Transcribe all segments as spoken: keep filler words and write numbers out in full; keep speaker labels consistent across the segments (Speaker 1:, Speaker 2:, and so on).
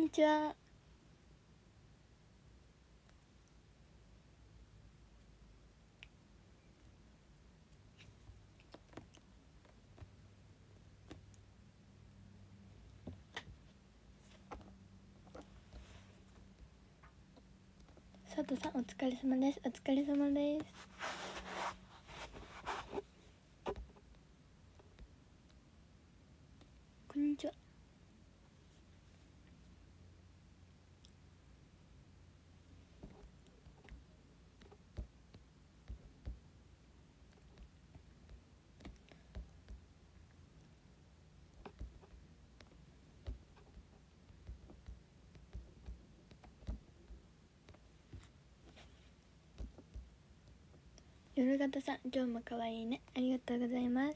Speaker 1: にちは。佐藤さんお疲れ様です。お疲れ様です。こんにちは。夜型さん今日も可愛いね。ありがとうございます。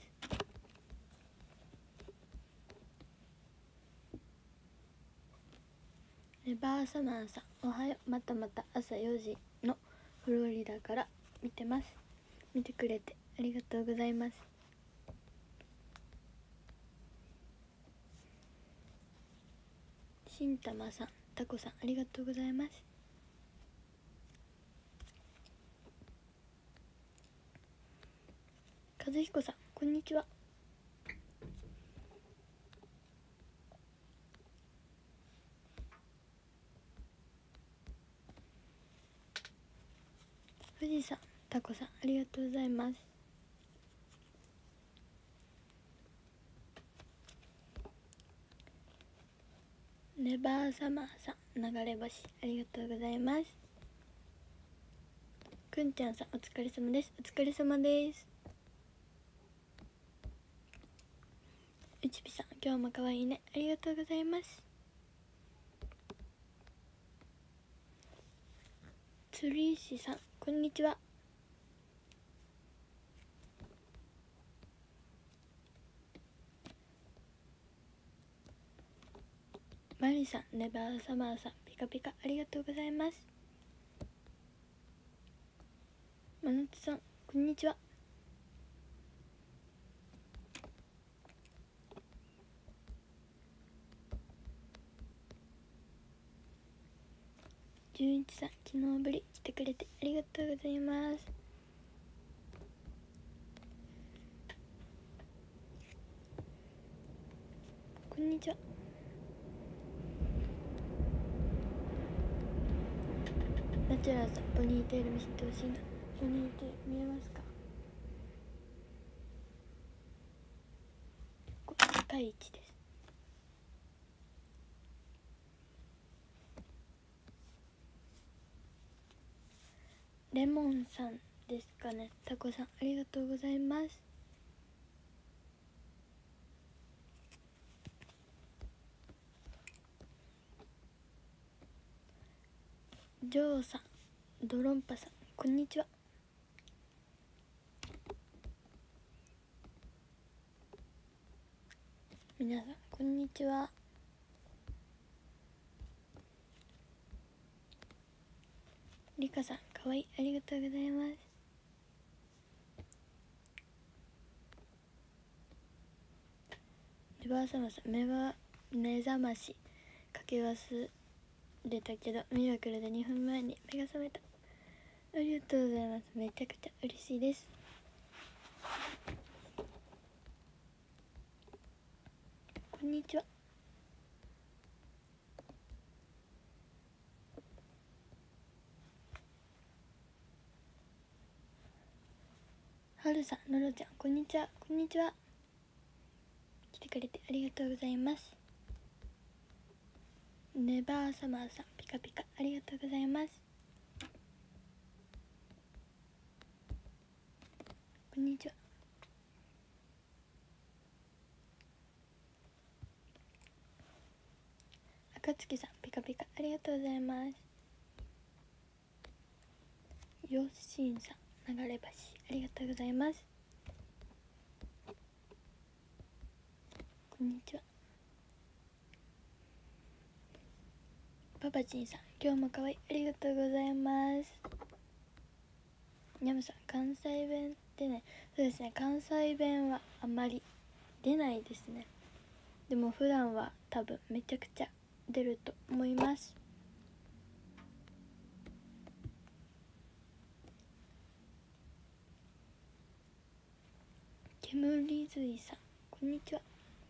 Speaker 1: レバーサマーさんおはよう。またまた朝よじのフロリダから見てます。見てくれてありがとうございます。しんたまさんタコさんありがとうございます。和彦さんこんにちは。富士山タコさんありがとうございます。ネバーサマーさん流れ星ありがとうございます。くんちゃんさんお疲れ様です。お疲れ様です。うちぴさん今日も可愛いね。ありがとうございます。つりしさんこんにちは。マリさんネバーサマーさんピカピカありがとうございます。まなつさんこんにちは。じゅんいちさん昨日ぶり来てくれてありがとうございます。こんにちは。ナチュラルさんポニーテール見せてほしいな。ポニーテール見えますか？これ世界一です。レモンさんですかね。タコさんありがとうございます。ジョーさんドロンパさんこんにちは。皆さんこんにちは。リカさんかわいいありがとうございます。リバーサマさん目は目覚ましかけ忘れたけどミラクルでにふんまえに目が覚めた。ありがとうございます。めちゃくちゃ嬉しいです。こんにちは。はるさんのろちゃんこんにちは。こんにちは。来てくれてありがとうございます。ネバーサマーさんピカピカありがとうございます。こんにちは。あかつきさんピカピカありがとうございます。よっしんさん流れ星ありがとうございます。こんにちは。パパチンさん今日も可愛いありがとうございます。ニャムさん関西弁ってね、そうですね、関西弁はあんまり出ないですね。でも普段は多分めちゃくちゃ出ると思います。ケムリズイさん、こんにちは。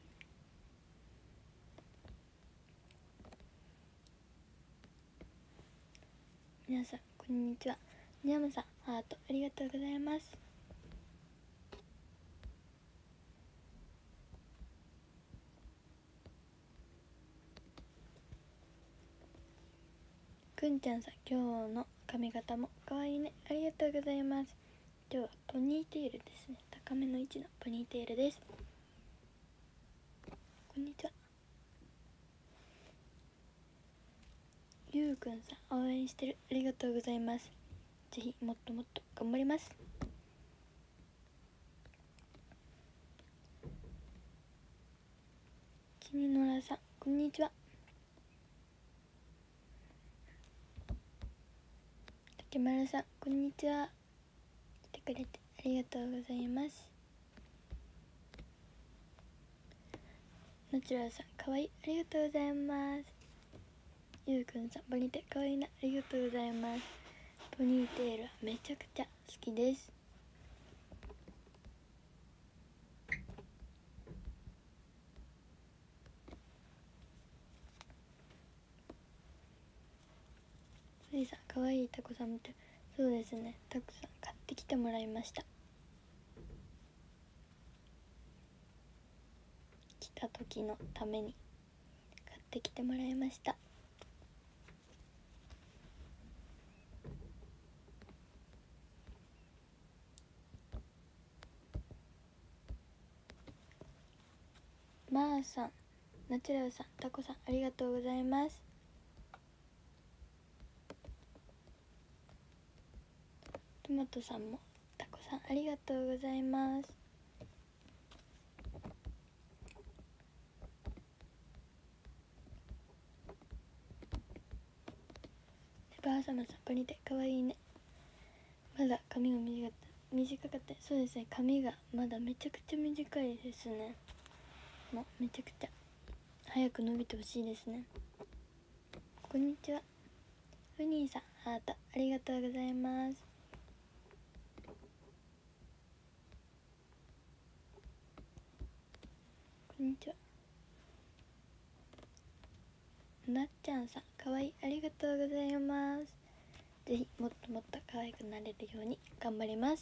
Speaker 1: 皆さんこんにちは。ニャムさん、ハートありがとうございます。くんちゃんさん、今日の髪型もかわいいね、ありがとうございます。今日はポニーテールですね。高めの位置のポニーテールです。こんにちは。ゆうくんさん、応援してる、ありがとうございます。ぜひもっともっと頑張ります。きみのらさん、こんにちは。竹丸さん、こんにちは。来てくれてありがとうございます。ナチュラルさん、かわいい、ありがとうございます。ゆうくんさん、ポニーテールかわいいな、ありがとうございます。ポニーテールはめちゃくちゃ好きです。スリさん、かわいいタコさん見て。そうですね、たくさん買ってきてもらいました。来た時のために買ってきてもらいました。まーさん、ナチュラルさん、タコさん、ありがとうございます。トマトさんもタコさん、ありがとうございます。バーサマさん、これでかわいいね。まだ髪が短かった短かったそうですね。髪がまだめちゃくちゃ短いですね。もうめちゃくちゃ早く伸びてほしいですね。こんにちは。フニーさん、ハートありがとうございます。こんにちは。なっちゃんさん、かわいい、ありがとうございます。ぜひもっともっと可愛くなれるように頑張ります。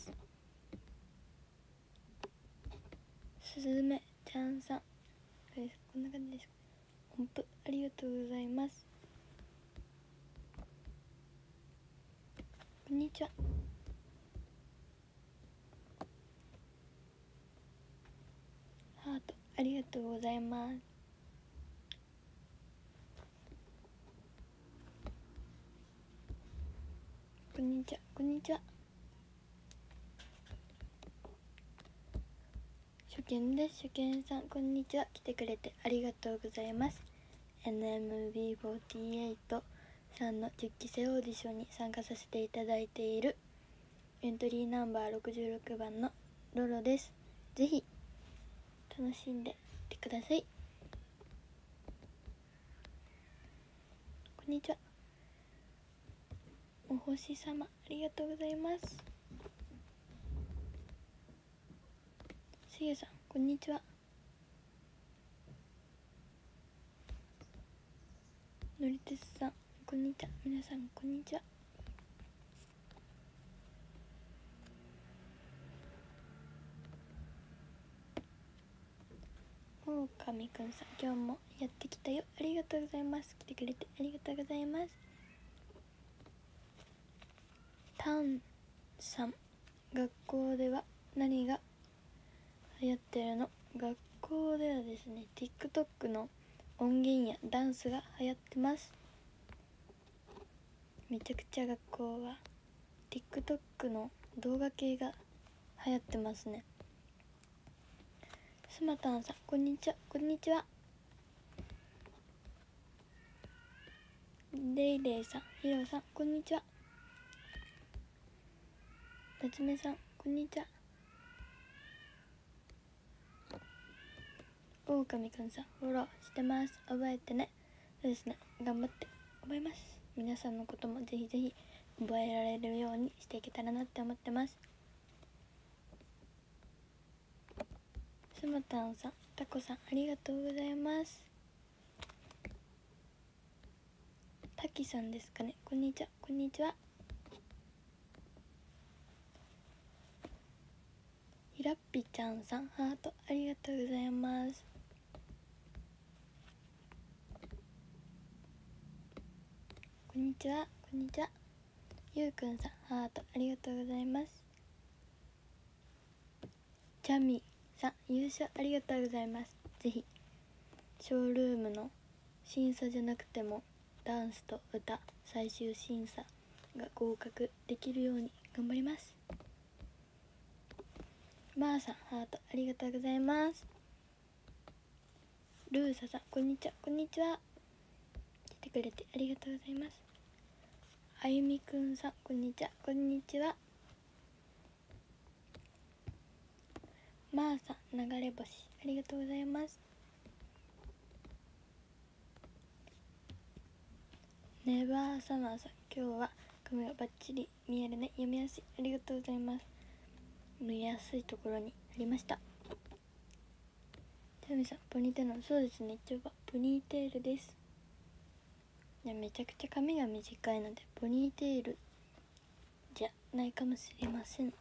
Speaker 1: すずめちゃんさん、こんな感じです。音符ありがとうございます。こんにちは。ハートありがとうございます。こんにちは。こんにちは。初見です。初見さん、こんにちは。来てくれてありがとうございます。エヌエムビーフォーティーエイト さんのじゅっきせいオーディションに参加させていただいているエントリーナンバーろくじゅうろくばんのロロです。ぜひ楽しんでいってください。こんにちは。お星様、ありがとうございます。しげさん、こんにちは。のりてつさん、こんにちは。皆さん、こんにちは。おうかみくんさん、今日もやってきたよ。ありがとうございます。来てくれてありがとうございます。タンさん、学校では何が流行ってるの？学校ではですね、 TikTok の音源やダンスが流行ってます。めちゃくちゃ学校は TikTok の動画系が流行ってますね。スマタンさん、こんにちは。こんにちは。レイレイさん、ヒロさん、こんにちは。夏目さん、こんにちは。オオカミくんさん、フォローしてます。覚えてね。 そうですね、頑張って覚えます。皆さんのこともぜひぜひ覚えられるようにしていけたらなって思ってます。スマタンさん、タコさん、ありがとうございます。タキさんですかね、こんにちは。こんにちは。ひらっぴちゃんさん、ハートありがとうございます。こんにちは。こんにちは。ゆうくんさん、ハートありがとうございます。ジャミさん、優勝ありがとうございます。ぜひショールームの審査じゃなくてもダンスと歌最終審査が合格できるように頑張ります。マーさん、ハートありがとうございます。ルーサさん、こんにちは。こんにちは。来てくれてありがとうございます。あゆみくんさん、こんにちは。こんにちは。マーさん、流れ星ありがとうございます。ネバーサマーさん、今日は髪がバッチリ見えるね、読みやすい、ありがとうございます。見やすいところにありました。ジャミさん、ポニーテールの、そうですね、一応はポニーテールです。いや、めちゃくちゃ髪が短いのでポニーテールじゃないかもしれません。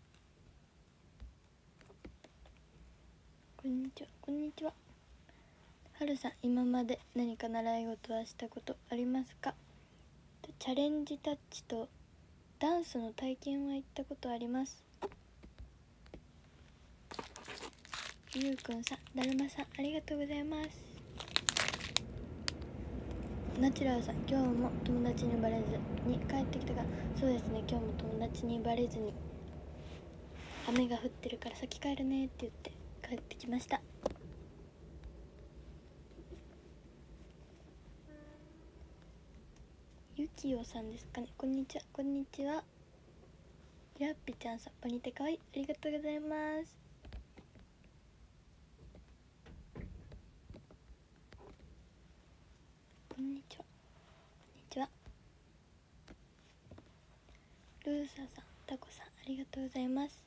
Speaker 1: こんにちは。こんにちは。はるさん、今まで何か習い事はしたことありますか？チャレンジタッチとダンスの体験は行ったことあります。ゆうくんさん、だるまさん、ありがとうございます。ナチュラルさん、今日も友達にバレずに帰ってきたが、そうですね、今日も友達にバレずに雨が降ってるから先帰るねって言って帰ってきました。ゆきよさんですかね、こんにちは。こんにちは。やっぴちゃんさん、ポニテかわいい、ありがとうございます。こんにちは。こんにちは。ルーサさん、タコさん、ありがとうございます。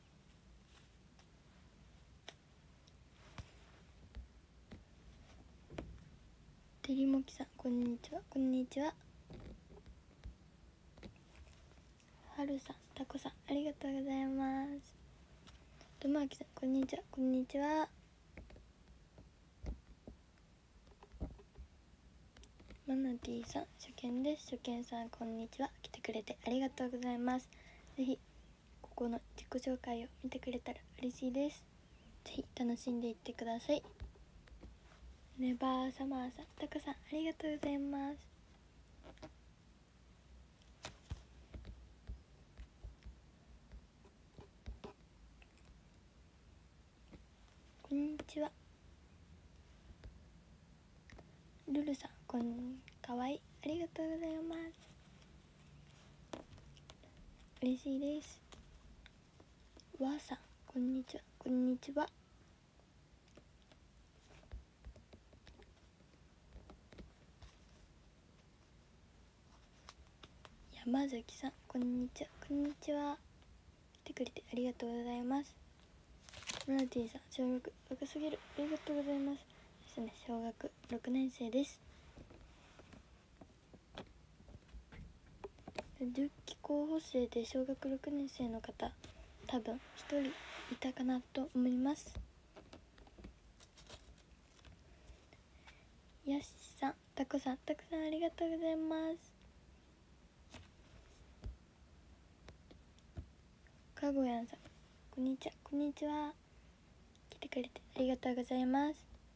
Speaker 1: てりもきさん、こんにちは。こんにちは。はるさん、タコさん、ありがとうございます。ともあきさん、こんにちは。こんにちは。マナティさん、初見です。初見さん、こんにちは。来てくれてありがとうございます。ぜひここの自己紹介を見てくれたら嬉しいです。ぜひ楽しんでいってください。ネバーサマーさん、タコさん、ありがとうございます。こんにちは。ルルさん、こんかわいい、ありがとうございます。嬉しいです。わーさん、こんにちは。こんにちは。山崎さん、こんにちは。こんにちは。来てくれてありがとうございます。マナティさん、小学若すぎる、ありがとうございます。ですね、小学ろくねん生です。じゅっき候補生で小学ろくねん生の方、多分ひとりいたかなと思います。やしさん、タコさん、タコさん、ありがとうございます。かごやんさん、こんにちは。こんにちは。来てくれてありがとうございます。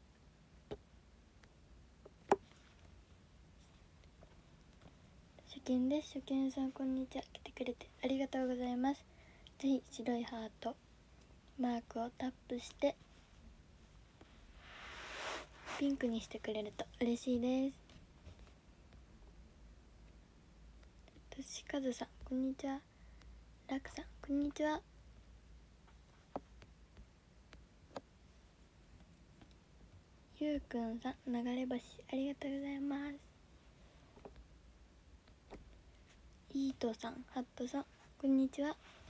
Speaker 1: 初見です。初見さん、こんにちは。来てくれてありがとうございます。ぜひ白いハートマークをタップしてピンクにしてくれると嬉しいです。としかずさん、こんにちは。らくさん、こんにちは。ゆゆうくんさん、流れ星ありがとうございます。いいとさん、ハットさん、こんにちは。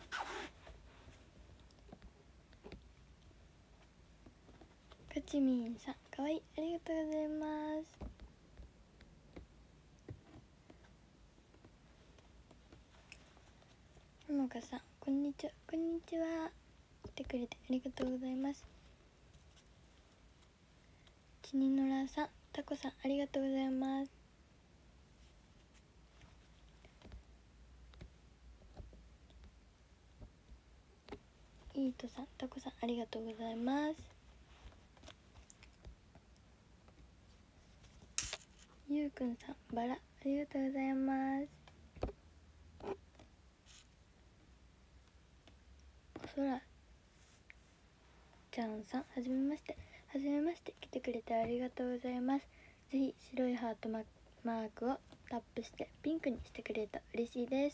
Speaker 1: かちみんさん、かわいい、ありがとうございます。ももかさん、こんにちは、こんにちは。来てくれてありがとうございます。ちにのらさん、たこさん、ありがとうございます。いいとさん、たこさん、ありがとうございます。ゆうくんさん、バラ、ありがとうございます。おそらちゃんさん、はじめまして。はじめまして。来てくれてありがとうございます。ぜひ白いハートマークをタップしてピンクにしてくれると嬉しいです。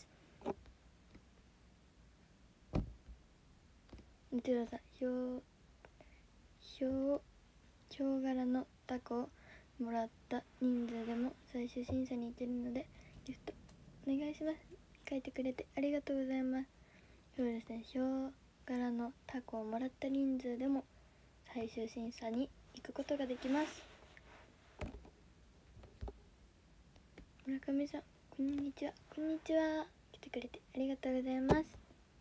Speaker 1: 見てください。ひょうひょうヒョウ柄のタコをもらった人数でも最終審査に行けるのでギフトお願いします。書いてくれてありがとうございます。そうですね、ヒョウ柄のタコをもらった人数でも最終審査に行くことができます。村上さん、こんにちは。こんにちは。来てくれてありがとうございます。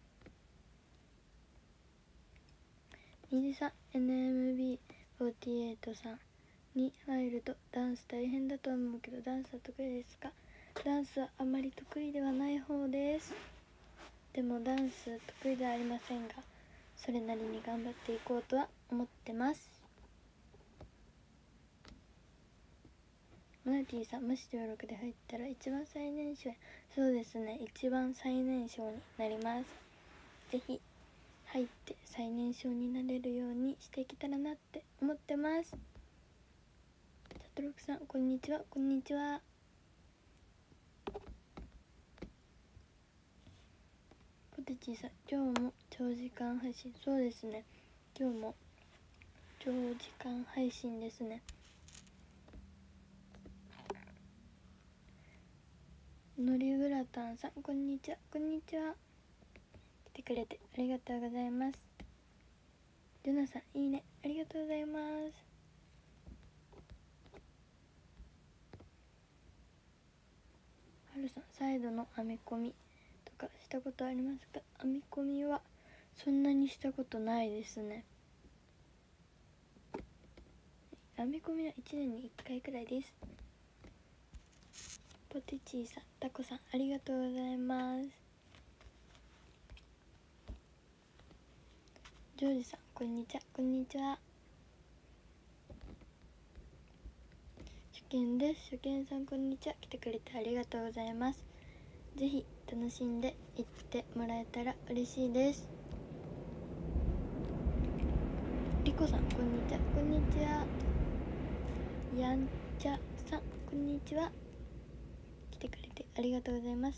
Speaker 1: 虹さん、エヌエムビーフォーティーエイト さんに入るとダンス大変だと思うけど、ダンスは得意ですか？ダンスはあまり得意ではない方です。でもダンス得意ではありませんが、それなりに頑張っていこうとは思ってます。マナティさん、もし登録で入ったら一番最年少。そうですね、一番最年少になります。ぜひ入って最年少になれるようにしていけたらなって思ってます。さとろくさん、こんにちは。こんにちは。ポテチさん、今日も長時間配信。そうですね、今日も長時間配信ですね。のりグラタンさん、こんにちは。こんにちは。来てくれてありがとうございます。ジョナさん、いいね、ありがとうございます。はるさん、サイドの編み込みとかしたことありますか？編み込みはそんなにしたことないですね。編み込みはいちねんにいっかいくらいです。ポテチーさん、タコさん、ありがとうございます。ジョージさん、こんにちは。こんにちは。初見です。初見さん、こんにちは。来てくれてありがとうございます。ぜひ楽しんでいってもらえたら嬉しいです。リコさん、こんにちは。こんにちは。やんちゃさん、こんにちは。来てくれてありがとうございます。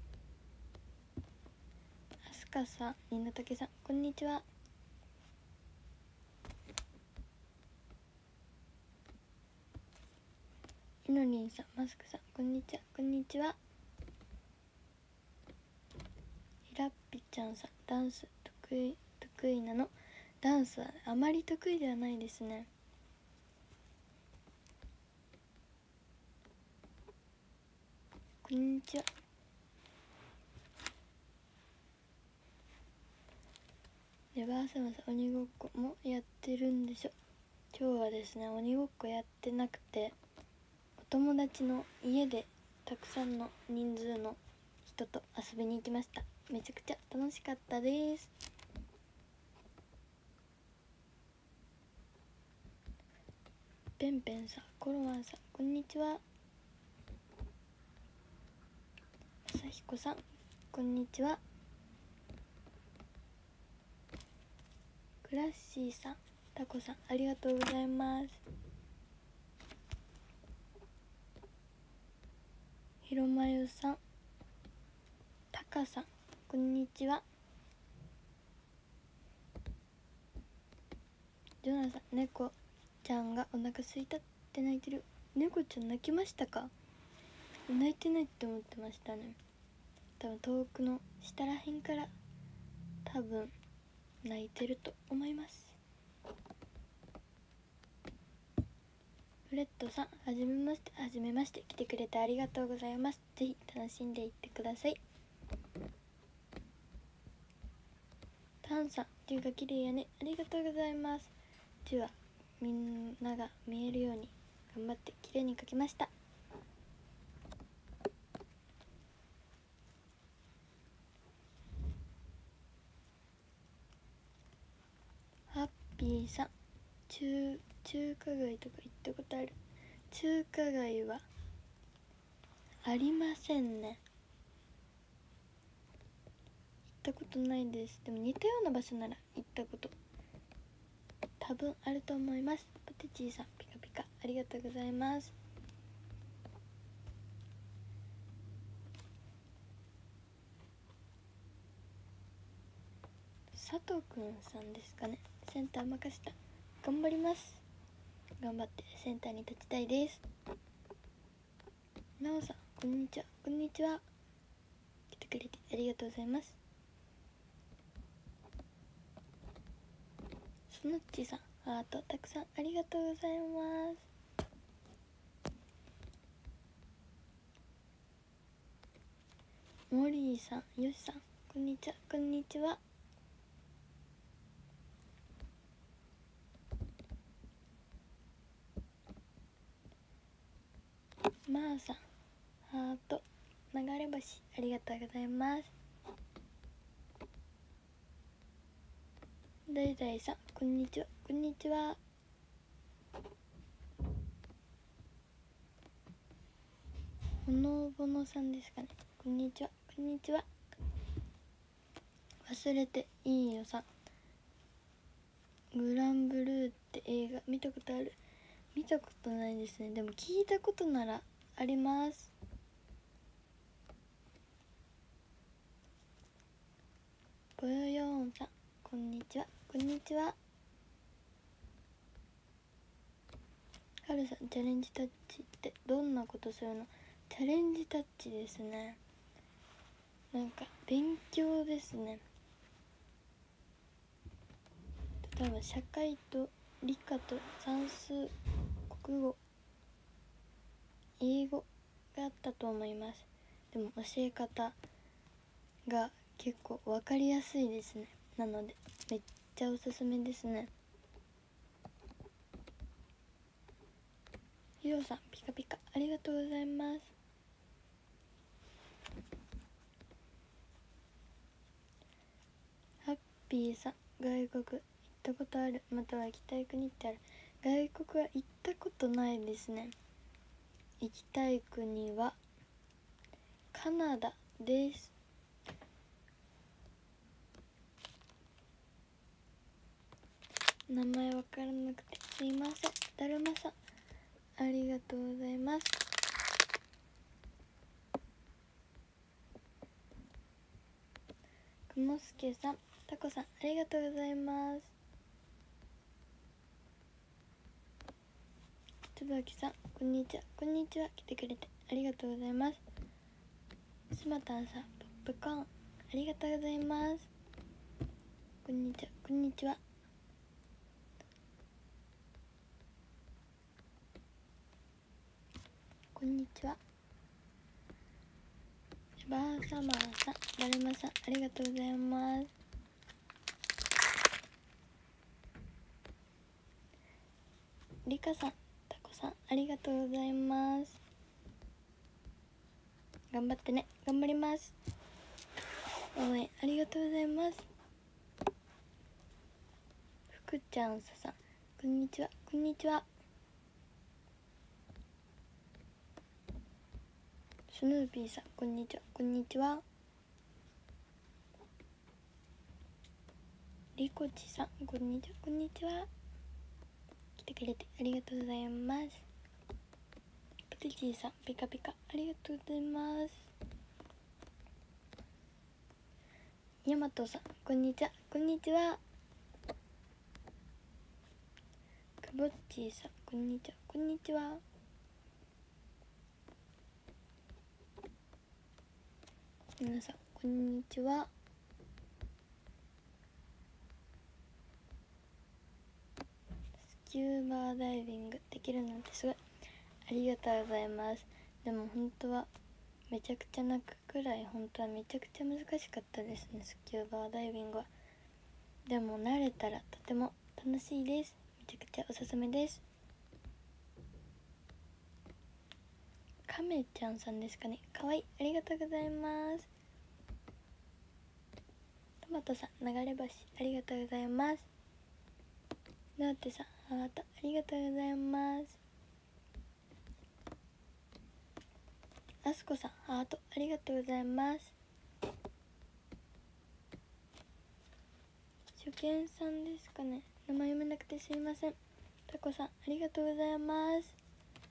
Speaker 1: あすかさん、みなたけさん、こんにちは。いのりんさん、マスクさん、こんにちは。こんにちは。ひらっぴちゃんさん、ダンス得意得意なの？ダンスはあまり得意ではないですね。こんにちは。レバーサムさん、鬼ごっこもやってるんでしょ？今日はですね、鬼ごっこやってなくて、お友達の家でたくさんの人数の人と遊びに行きました。めちゃくちゃ楽しかったです。ペンペンさん、コロワンさん、こんにちは。まさひこさん、こんにちは。クラッシーさん、タコさん、ありがとうございます。ひろまゆさん、タカさん、こんにちは。ジョナさん、猫ちちゃんがお腹空いたって泣いてる。猫ちゃん泣きましたか？泣いてないって思ってましたね。多分遠くの下らへんから多分泣いてると思います。フレッドさん、はじめまして。はじめまして。来てくれてありがとうございます。ぜひ楽しんでいってください。タンさん、字が綺麗やね。ありがとうございます。字はみんなが見えるように頑張って綺麗に書きました。ハッピーさん、中中華街とか行ったことある？中華街はありませんね。行ったことないです。でも似たような場所なら行ったこと多分あると思います。ポテチーさん、ピカピカありがとうございます。佐藤くんさんですかね。センター任せた。頑張ります。頑張ってセンターに立ちたいです。なおさん、こんにちは。こんにちは。来てくれてありがとうございます。そのっちさん、ハートたくさんありがとうございます。モリーさん、よしさん、こんにちは。こんにちは。まーさん、ハート流れ星ありがとうございます。だいだいさん、こんにちは。こんにちは。ほのぼのさんですかね。こんにちは。こんにちは。忘れていいよさん、グランブルーって映画見たことある？見たことないですね。でも聞いたことならあります。ぽよよーんさん、こんにちは。こんにちは。はるさん、チャレンジタッチってどんなことするの？チャレンジタッチですね。なんか勉強ですね。例えば社会と理科と算数、国語、英語があったと思います。でも教え方が結構分かりやすいですね。なのでめっちゃおすすめですね。ひろさん、ピカピカありがとうございます。ハッピーさん、外国行ったことある、または行きたい国ってある？外国は行ったことないですね。行きたい国はカナダです。名前わからなくてすいません。だるまさん、ありがとうございます。くもすけさん、たこさん、ありがとうございます。つばきさん、こんにちは。こんにちは。来てくれてありがとうございます。すまたんさん、ポップコーンありがとうございます。こんにちは。こんにちは。こんにちは。バーサマーさん、だるまさん、ありがとうございます。りかさん、たこさん、ありがとうございます。頑張ってね。頑張ります。応援ありがとうございます。ふくちゃんささん、こんにちは。こんにちは。スヌーピーさん、こんにちは。こんにちは。りこちさん、こんにちは。こんにちは。来てくれてありがとうございます。ポテチーさん、ピカピカありがとうございます。ヤマトさん、こんにちは。こんにちは。 くぼっちーさんこんにちは。こんにちは。皆さんこんにちは。スキューバーダイビングできるなんてすごい、ありがとうございます。でも本当はめちゃくちゃ泣くくらい本当はめちゃくちゃ難しかったですね、スキューバーダイビングは。でも慣れたらとても楽しいです。めちゃくちゃおすすめです。カメちゃんさんですかね。かわいい、ありがとうございます。トマトさん流れ星ありがとうございます。ノーテさんハートありがとうございます。あすこさんハートありがとうございます。初見さんですかね。名前読めなくてすいません。タコさんありがとうございます。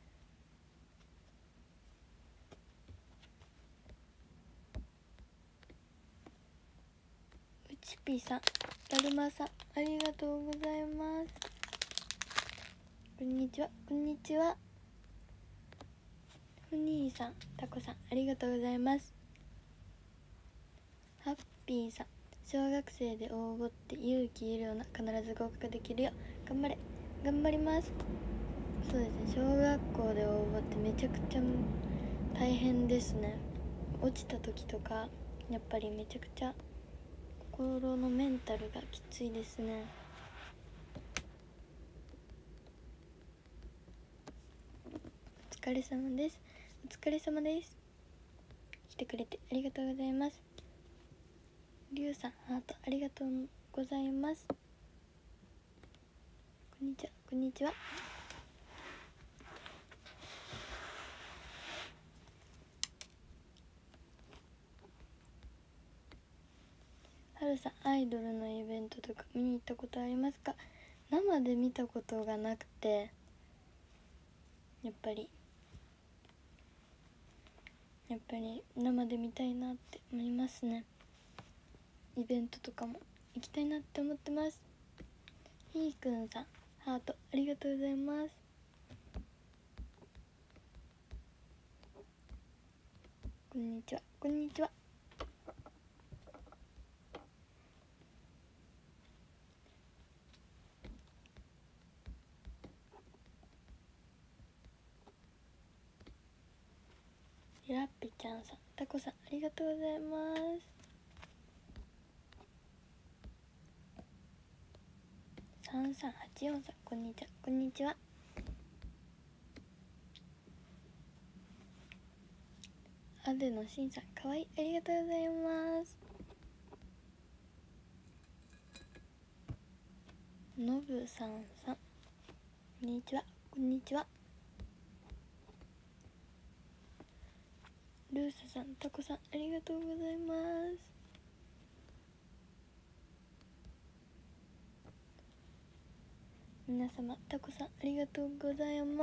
Speaker 1: うちぴーさん、だるまさんありがとうございます。こんにちは。こんにちは。ふにーさん、タコさんありがとうございます。ハッピーさん、小学生で応募って勇気いるような、必ず合格できるよ、頑張れ、頑張ります。そうですね、小学校で応募ってめちゃくちゃ大変ですね。落ちた時とかやっぱりめちゃくちゃ心のメンタルがきついですね。お疲れ様です。お疲れ様です。来てくれてありがとうございます。りゅうさんハートありがとうございます。こんにちは。こんにちは。はるさん、アイドルのイベントとか見に行ったことありますか？生で見たことがなくて、やっぱりやっぱり生で見たいなって思いますね。イベントとかも行きたいなって思ってます。ひーくんさんハートありがとうございます。こんにちは。こんにちは。ラッピちゃんさん、タコさんありがとうございます。さんさんはちよんさんこんにちは。こんにちは。アデのしんさんかわいい、ありがとうございます。のぶさんさんこんにちは。こんにちは。ルーサさん、タコさんありがとうございます。皆様、タコさんありがとうございます。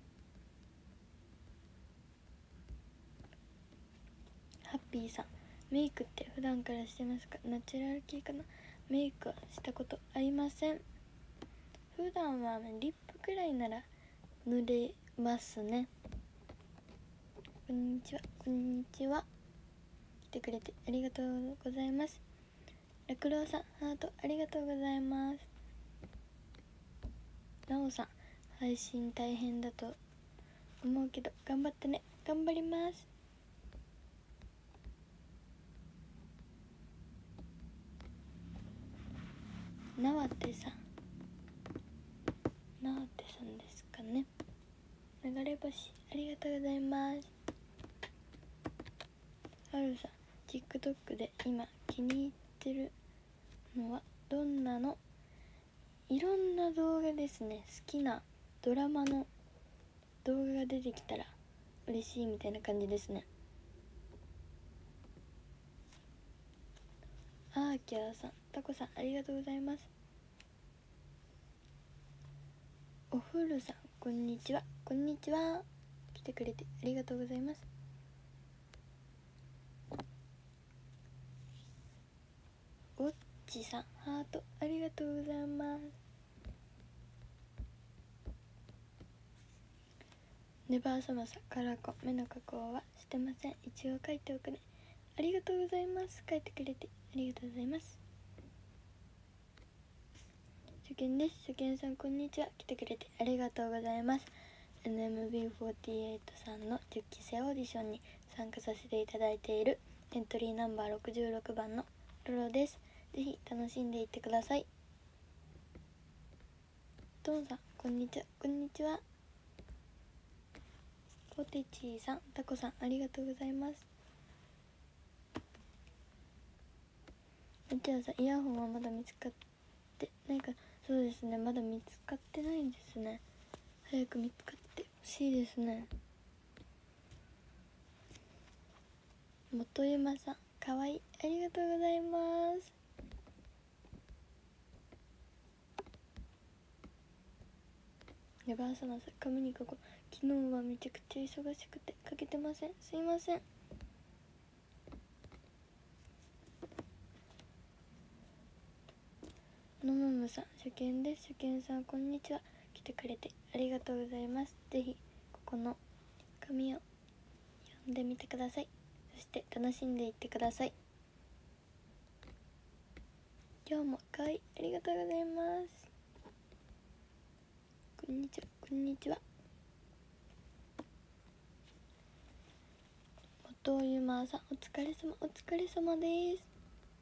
Speaker 1: ハッピーさん、メイクって普段からしてますか？ナチュラル系かな。メイクはしたことありません。普段はリップくらいなら塗れますね。こんにちは。こんにちは。来てくれてありがとうございます。ラクロウさんハートありがとうございます。なおさん、配信大変だと思うけど頑張ってね。頑張ります。なわてさん、なわてさんですかね。流れ星ありがとうございます。はるさん、 TikTok で今気に入ってるのはどんなの？いろんな動画ですね。好きなドラマの動画が出てきたら嬉しいみたいな感じですね。アーキャーさん、タコさんありがとうございます。おふるさんこんにちは。こんにちは。来てくれてありがとうございます。おっちさんハートありがとうございます。 ネバーサマサからこ目の加工はしてません。一応書いておくね。ありがとうございます。書いてくれてありがとうございます。初見です。初見さんこんにちは。来てくれてありがとうございます。 エヌエムビーフォーティーエイト さんのじゅっきせいオーディションに参加させていただいているエントリーナンバーろくじゅうろくばんのロロです。ぜひ楽しんでいってください。ドンさんこんにちは。こんにちは。ポテチーさん、タコさんありがとうございます。うちはさイヤホンはまだ見つかってないか。そうですね、まだ見つかってないんですね。早く見つかってほしいですね。元山さんかわいい、ありがとうございます。ネバーサマさん髪に書こう。昨日はめちゃくちゃ忙しくて書けてません。すいません。のむむさん初見です。初見さんこんにちは。来てくれてありがとうございます。ぜひここの紙を読んでみてください。そして楽しんでいってください。今日もかわいい、ありがとうございます。こんにちは。こんにちは。元ゆまさんお疲れ様。お疲れ様です。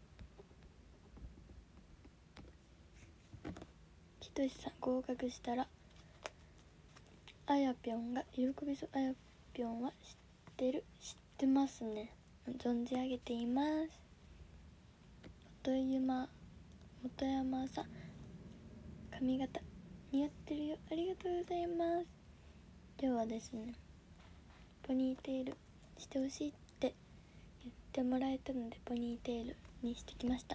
Speaker 1: ひとしさん合格したらあやぴょんが喜びそう。あやぴょんは知ってる知ってますね。存じ上げています。元ゆま元山さん髪型似合ってるよ。ありがとうございます。今日はですねポニーテールしてほしいって言ってもらえたのでポニーテールにしてきました。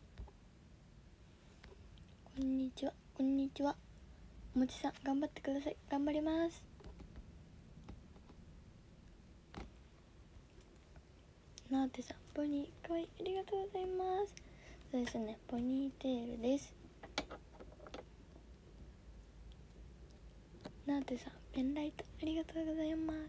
Speaker 1: こんにちは。こんにちは。おもちさん頑張ってください。頑張ります。なーてさんポニーかわいい、ありがとうございます。そうですね、ポニーテールです。なーてさんペンライトありがとうございます。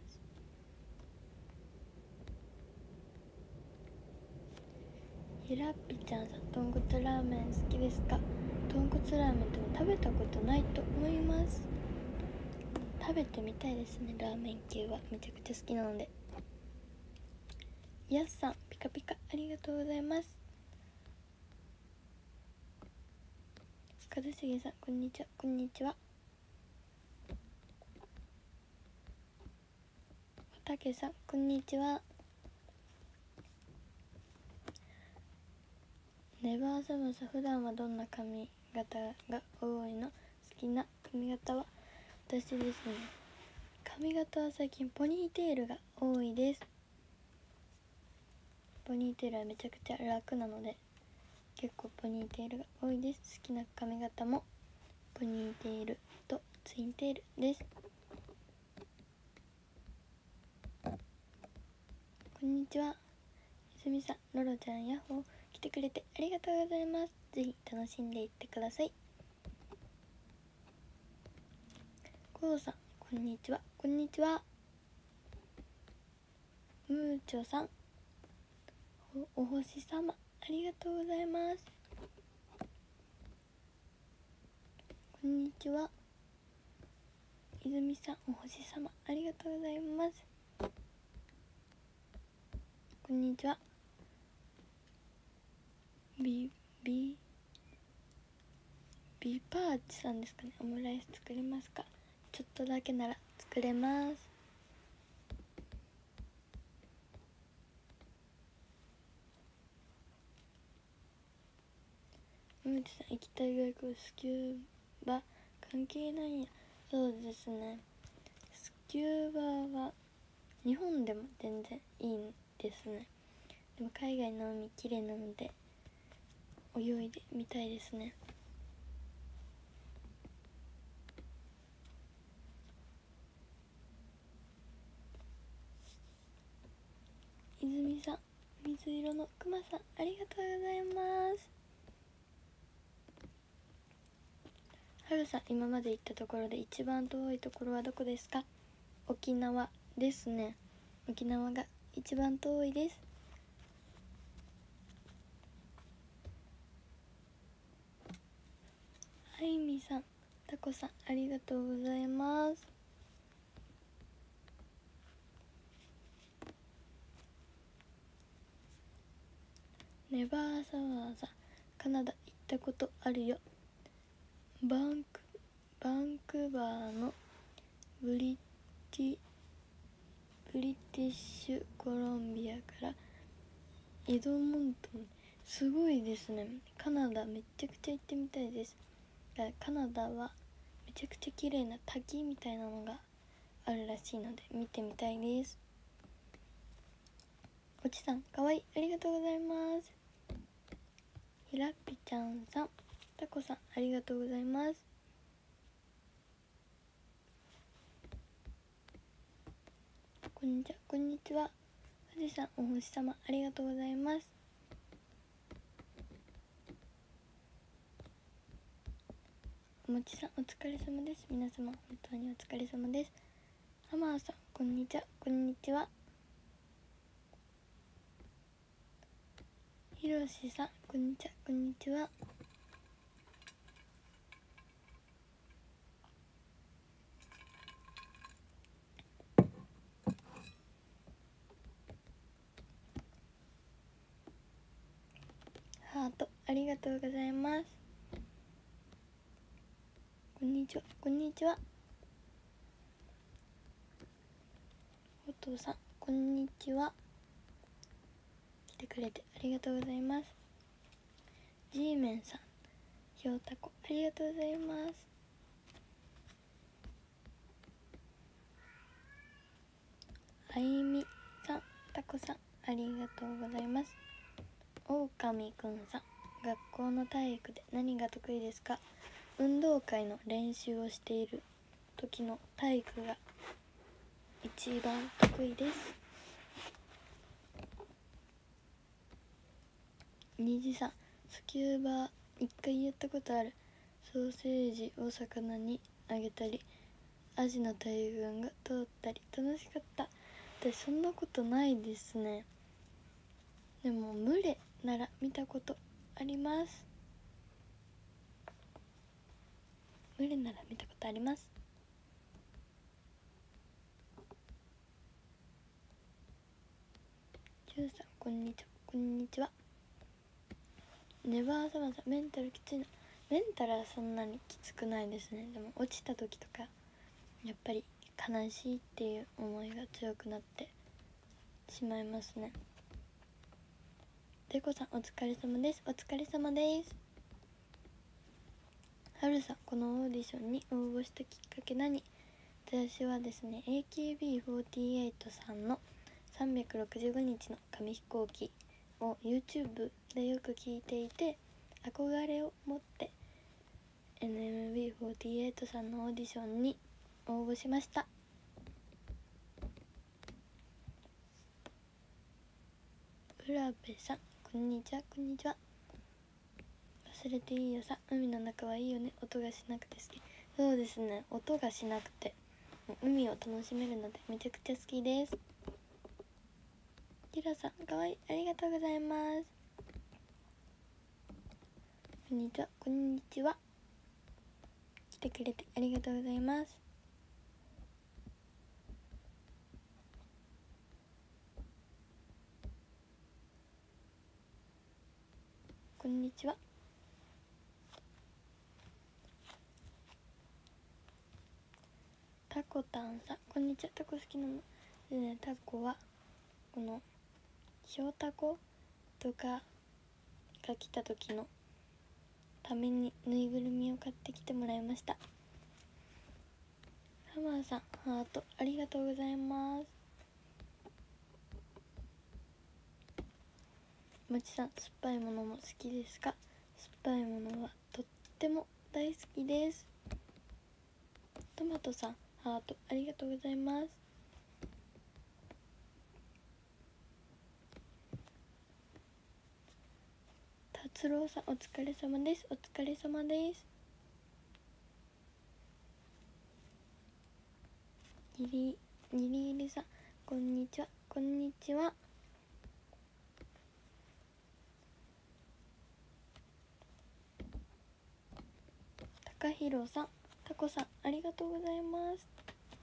Speaker 1: ひらっぴちゃんさん豚骨ラーメン好きですか。豚骨ラーメンっても食べたことないと思います。食べてみたいですね。ラーメン系はめちゃくちゃ好きなので。やすさんピカピカありがとうございます。一茂さんこんにちは。こんにちは。おたけさんこんにちは。ネバーサムサ普段はどんな髪型が多いの。好きな髪型は私ですね、髪型は最近ポニーテールが多いです。ポニーテールはめちゃくちゃ楽なので結構ポニーテールが多いです。好きな髪型もポニーテールとツインテールです。こんにちは。泉さんロロちゃんヤッホー来てくれてありがとうございます。ぜひ楽しんでいってください。こうさんこんにちは。こんにちは。ムーチョさん お, お星様ありがとうございます。こんにちは。泉さんお星様ありがとうございます。こんにちは。ビビビパーチさんですかね。オムライス作れますか。ちょっとだけなら作れます。ムーチさん行きたい外国スキューバ関係ないんや。そうですね、スキューバは日本でも全然いいんですね。でも海外の海きれいなので泳いでみたいですね。泉さん水色のくまさんありがとうございます。はるさん今まで行ったところで一番遠いところはどこですか。 沖縄ですね。沖縄が一番遠いです。あいみさん、たこさん、ありがとうございます。ネバーサワーザ、カナダ行ったことあるよ。バンクバンクーバーのブリティブリティッシュコロンビアからエドモントン、すごいですね。カナダめちゃくちゃ行ってみたいです。カナダはめちゃくちゃ綺麗な滝みたいなのがあるらしいので見てみたいです。おちさん、かわいい、ありがとうございます。ひらっぴちゃんさん、たこさん、ありがとうございます。こんにちは、こんにちは。富士山お星様、ありがとうございます。おもちさん、お疲れ様です。皆様本当にお疲れ様です。ハマーさん、こんにちは、こんにちは。ひろしさん、こんにちは、こんにちは。ハート、ありがとうございます。こんにちは、こんにちは。お父さん、こんにちは。来てくれてありがとうございます。ジーメンさん、ひょうたこ、ありがとうございます。あいみさん、たこさん、ありがとうございます。おうかみくんさん、学校の体育で何が得意ですか？運動会の練習をしている時の体育が一番得意です。虹さん、スキューバ一回やったことある。ソーセージを魚にあげたり、アジの大群が通ったり楽しかった。で、そんなことないですね。でも群れなら見たことあります。群れなら見たことあります。ジュンさん、こんにちは、こんにちは。ネバーサマーさん、メンタルきついの。メンタルはそんなにきつくないですね。でも落ちた時とかやっぱり悲しいっていう思いが強くなってしまいますね。デコさん、お疲れ様です。お疲れ様です。はるさん、このオーディションに応募したきっかけ何？私はですね エーケービーフォーティーエイト さんのさんびゃくろくじゅうごにちの紙飛行機を YouTube でよく聞いていて、憧れを持って エヌエムビーフォーティーエイト さんのオーディションに応募しました。浦部さん、こんにちは、こんにちは。忘れていいよさ、海の中はいいよね、音がしなくて好き。そうですね、音がしなくて海を楽しめるのでめちゃくちゃ好きです。ひろさん、かわいい、ありがとうございます。こんにちは、こんにちは。来てくれてありがとうございます。こんにちは。タコタンさん、こんにちは。タコ好きなのでね、タコはこのひょうたことかが来た時のためにぬいぐるみを買ってきてもらいました。ハマーさん、ハートありがとうございます。もちさん、酸っぱいものも好きですか？酸っぱいものはとっても大好きです。トマトさん、ハートありがとうございます。達郎さん、お疲れ様です。お疲れ様です。ギリギリギリさんこんにちは。こんにちは。高弘さん、タコさんありがとうございます。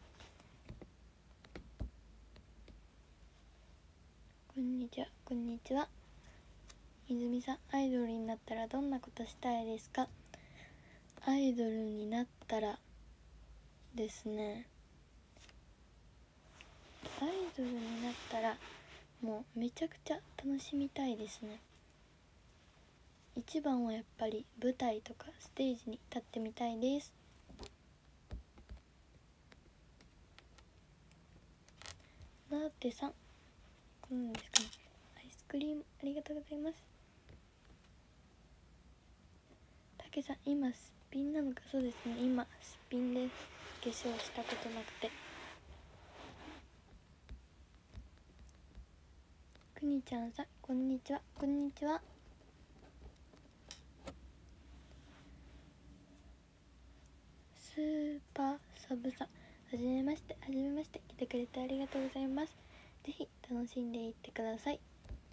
Speaker 1: こんにちは。こんにちは。泉さん、アイドルになったらどんなことしたいですか？アイドルになったらですね、アイドルになったらもうめちゃくちゃ楽しみたいですね。一番はやっぱり舞台とかステージに立ってみたいです。なーてさん、こんなんですかね。アイスクリームありがとうございます。たけさん、今すっぴんなのか？そうですね、今すっぴんです。化粧したことなくて。くにちゃんさん、こんにちは。こんにちは。スーパーサブさん、はじめまして。はじめまして。来てくれてありがとうございます。ぜひ楽しんでいってください。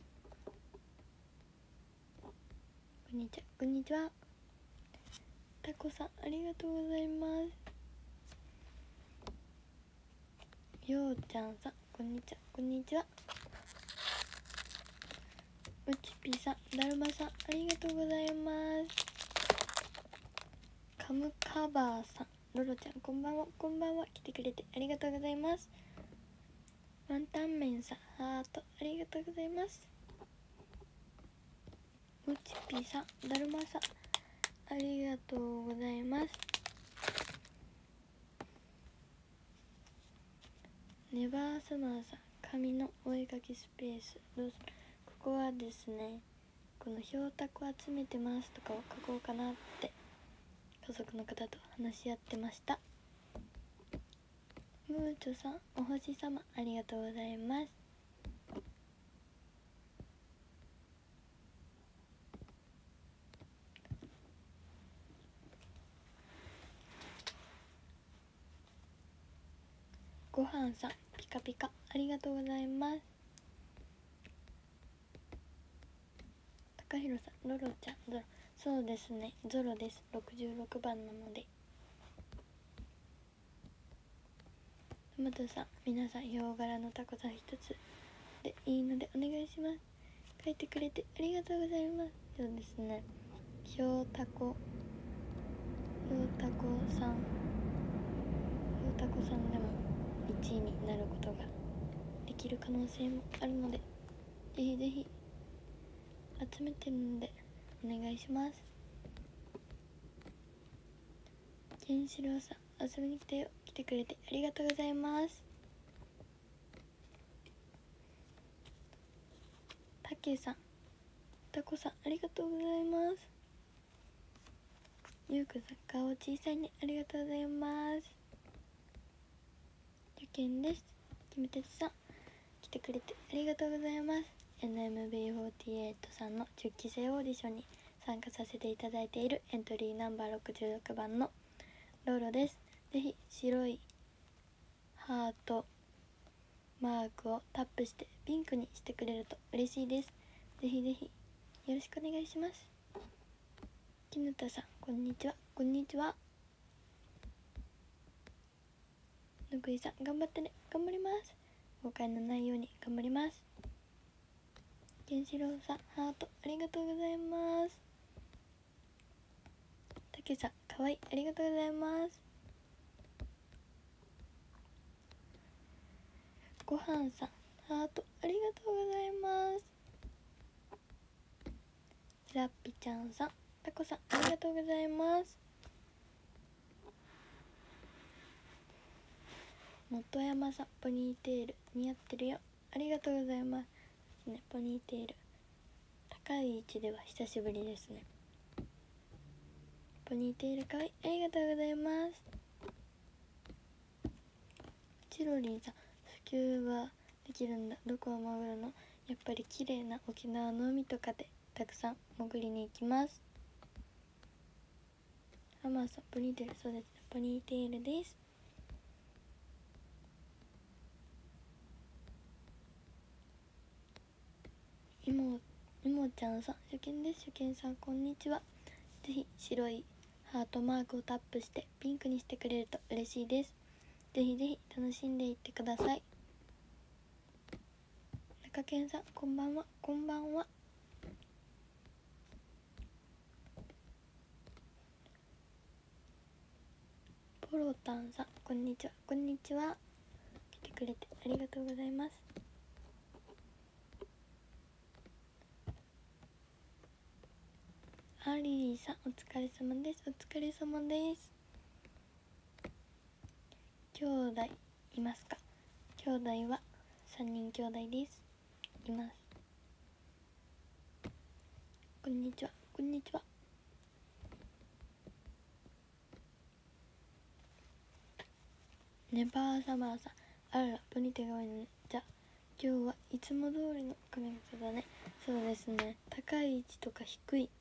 Speaker 1: こんにちは。こんにちは。タコさんありがとうございます。ようちゃんさん、こんにちは。こんにちは。うちぴさん、だるまさんありがとうございます。カムカバーさん、ロロちゃんこんばんは。こんばんは。来てくれてありがとうございます。ワンタンメンさん、ハートありがとうございます。うちぴさん、だるまさんありがとうございます。ネバーサマーさん、紙のお絵かきスペースどうぞ。ここはですね、このひょうたこ集めてますとかを書こうかなって家族の方と話し合ってました。ムーチョさん、お星様ありがとうございます。ごはんさん、ピカピカありがとうございます。高弘さん、ロロちゃん、ゾロ、そうですね、ゾロです。ろくじゅうろくばんなので。トマトさん、皆さんヒョウ柄のタコさん一つでいいのでお願いします。書いてくれてありがとうございます。そうですね、ヒョウタコヒョウタコさんヒョウタコさんでもいちいになることができる可能性もあるので、ぜひぜひ集めてるのでお願いします。ケンシロウさん、遊びに来たよ。来てくれてありがとうございます。たけさん、たこさんありがとうございます。ゆうくさん、顔小さいね、ありがとうございます。ゆけんです。きむたちさん、来てくれてありがとうございます。 エヌエムビーフォーティーエイト さんのじゅっきせいオーディションに参加させていただいているエントリーナンバーろくじゅうろくばんのロロです。ぜひ白いハートマークをタップしてピンクにしてくれると嬉しいです。ぜひぜひよろしくお願いします。きぬたさん、こんにちは。こんにちは。ぬくいさん、頑張ってね。頑張ります。誤解のないように頑張ります。けんしろうさん、ハートありがとうございます。たけさん、かわいい、ありがとうございます。ごはんさん、ハートありがとうございます。ひらっぴちゃんさん、たこさんありがとうございます。元山さん、ポニーテール似合ってるよ、ありがとうございますね。ポニーテール高い位置では久しぶりですね。ポニーテールかわいい、ありがとうございます。チロリンさん、スキューバできるんだ。どこを潜るの？やっぱり綺麗な沖縄の海とかでたくさん潜りに行きます。ハマーさん、ポニーテール、そうですね、ポニーテールです。 いもいもちゃんさん、初見です。初見さんこんにちは。ぜひ白いハートマークをタップしてピンクにしてくれると嬉しいです。ぜひぜひ楽しんでいってください。中堅さんこんばんは。こんばんは。ポロタンさんこんにちは。こんにちは。来てくれてありがとうございます。アリリーさんお疲れ様です。お疲れ様です。兄弟いますか？兄弟はさんにん兄弟です。います。こんにちは。こんにちは。ネバーサマーさん、あららポニテが多いのね。じゃあ今日はいつも通りの髪型だね。そうですね、高い位置とか低い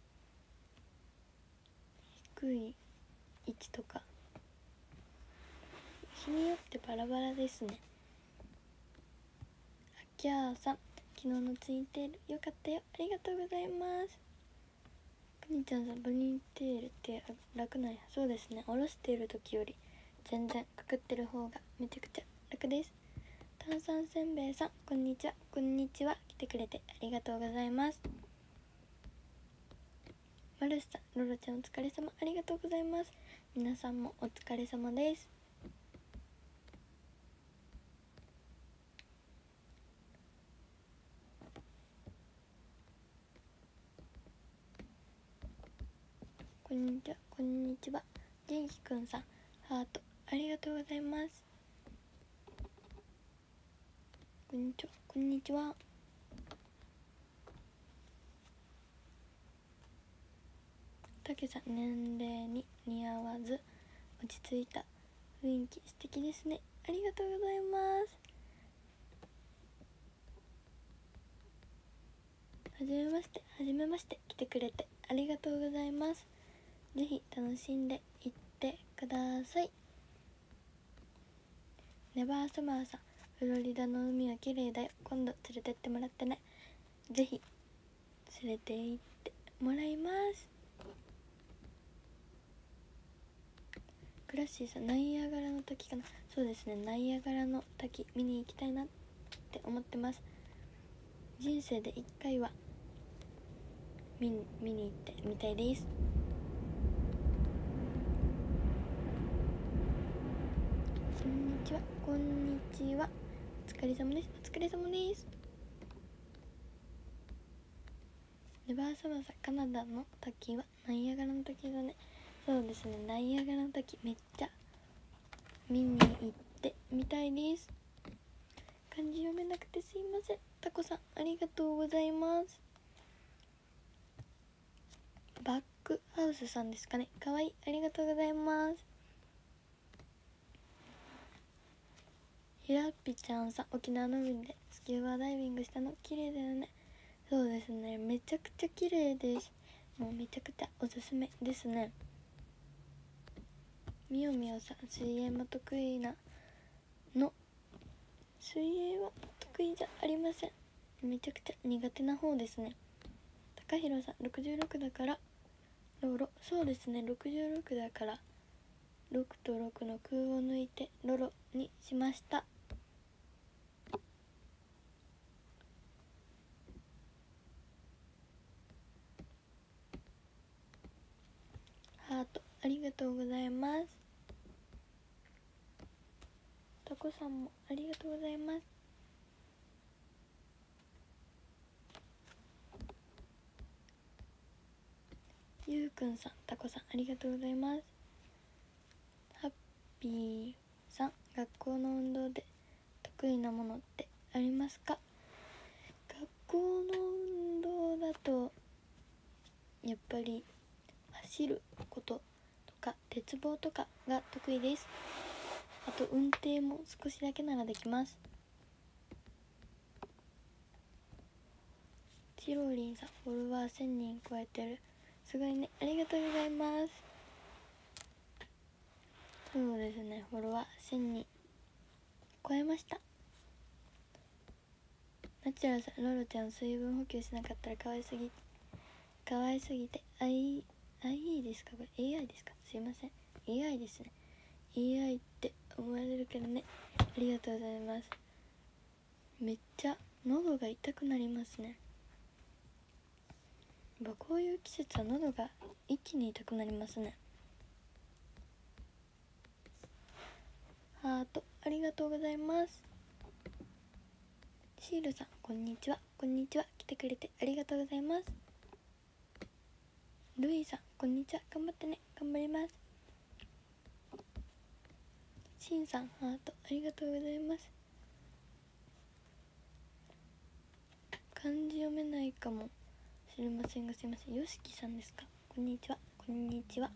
Speaker 1: 低い位置とか日によってバラバラですね。あきゃーさん、昨日のツインテールよかったよ。ありがとうございます。くにちゃんさん、ポニーテールって楽なんや。そうですね、下ろしている時より全然かくってる方がめちゃくちゃ楽です。炭酸せんべいさんこんにちは。こんにちは。来てくれてありがとうございます。マルスさん、ロロちゃんお疲れ様。ありがとうございます。皆さんもお疲れ様です。こんにちは。こんにちは。元気くんさん、ハートありがとうございます。こんにちは。こんにちは。たけさん、年齢に似合わず落ち着いた雰囲気素敵ですね。ありがとうございます。はじめまして。はじめまして。来てくれてありがとうございます。ぜひ楽しんでいってください。ネバーサマーさん、フロリダの海は綺麗だよ。今度連れてってもらってね。ぜひ連れて行ってもらいます。クラッシーさん、ナイアガラの滝かな。そうですね、ナイアガラの滝見に行きたいなって思ってます。人生でいっかいは見に見に行ってみたいです。こんにちは。こんにちは。お疲れ様です。お疲れ様です。ネバーサマーさん、カナダの滝はナイアガラの滝だね。そうですね、ナイアガラの滝めっちゃ見に行ってみたいです。漢字読めなくてすいません。タコさんありがとうございます。バックハウスさんですかね。かわいい。ありがとうございます。ひらっぴちゃんさん、沖縄の海でスキューバダイビングしたの綺麗だよね。そうですね、めちゃくちゃ綺麗です。もうめちゃくちゃおすすめですね。みよみよさん、水泳も得意なの。水泳は得意じゃありません。めちゃくちゃ苦手な方ですね。高弘さん、ろくじゅうろくだからロロ。そうですね、ろくじゅうろくだからろくとろくの空を抜いてロロにしました。ハートありがとうございます。タコさんもありがとうございます。ゆうくんさん、タコさんありがとうございます。ハッピーさん、学校の運動で得意なものってありますか？学校の運動だとやっぱり走ることとか鉄棒とかが得意です。あと運転も少しだけならできます。チロリンさん、フォロワーせんにん超えてる。すごいね。ありがとうございます。そうですね、フォロワーせんにん超えました。 ナチュラルさん、ロロちゃん水分補給しなかったらかわいすぎかわいすぎて アイアイ ですか、これ エーアイ ですか、すいません エーアイ ですね。 エーアイ って思われるけどね。ありがとうございます。めっちゃ喉が痛くなりますね。やっぱこういう季節は喉が一気に痛くなりますね。ハートありがとうございます。シールさん、こんにちは。こんにちは、来てくれてありがとうございます。ルイさん、こんにちは。頑張ってね。頑張ります。シンさん、ハートありがとうございます。漢字読めないかもしれませんが、すいません。よしきさんですか。こんにちは。こんにちは。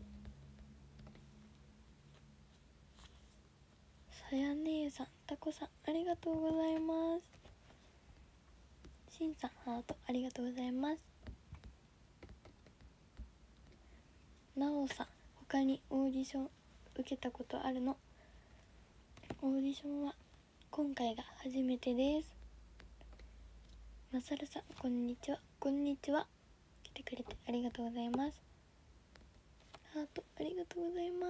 Speaker 1: さや姉さん、たこさん、ありがとうございます。しんさん、ハートありがとうございます。なおさん、他にオーディション受けたことあるの？オーディションは今回が初めてです。まさるさん、こんにちは。こんにちは。来てくれてありがとうございます。ハートありがとうございます。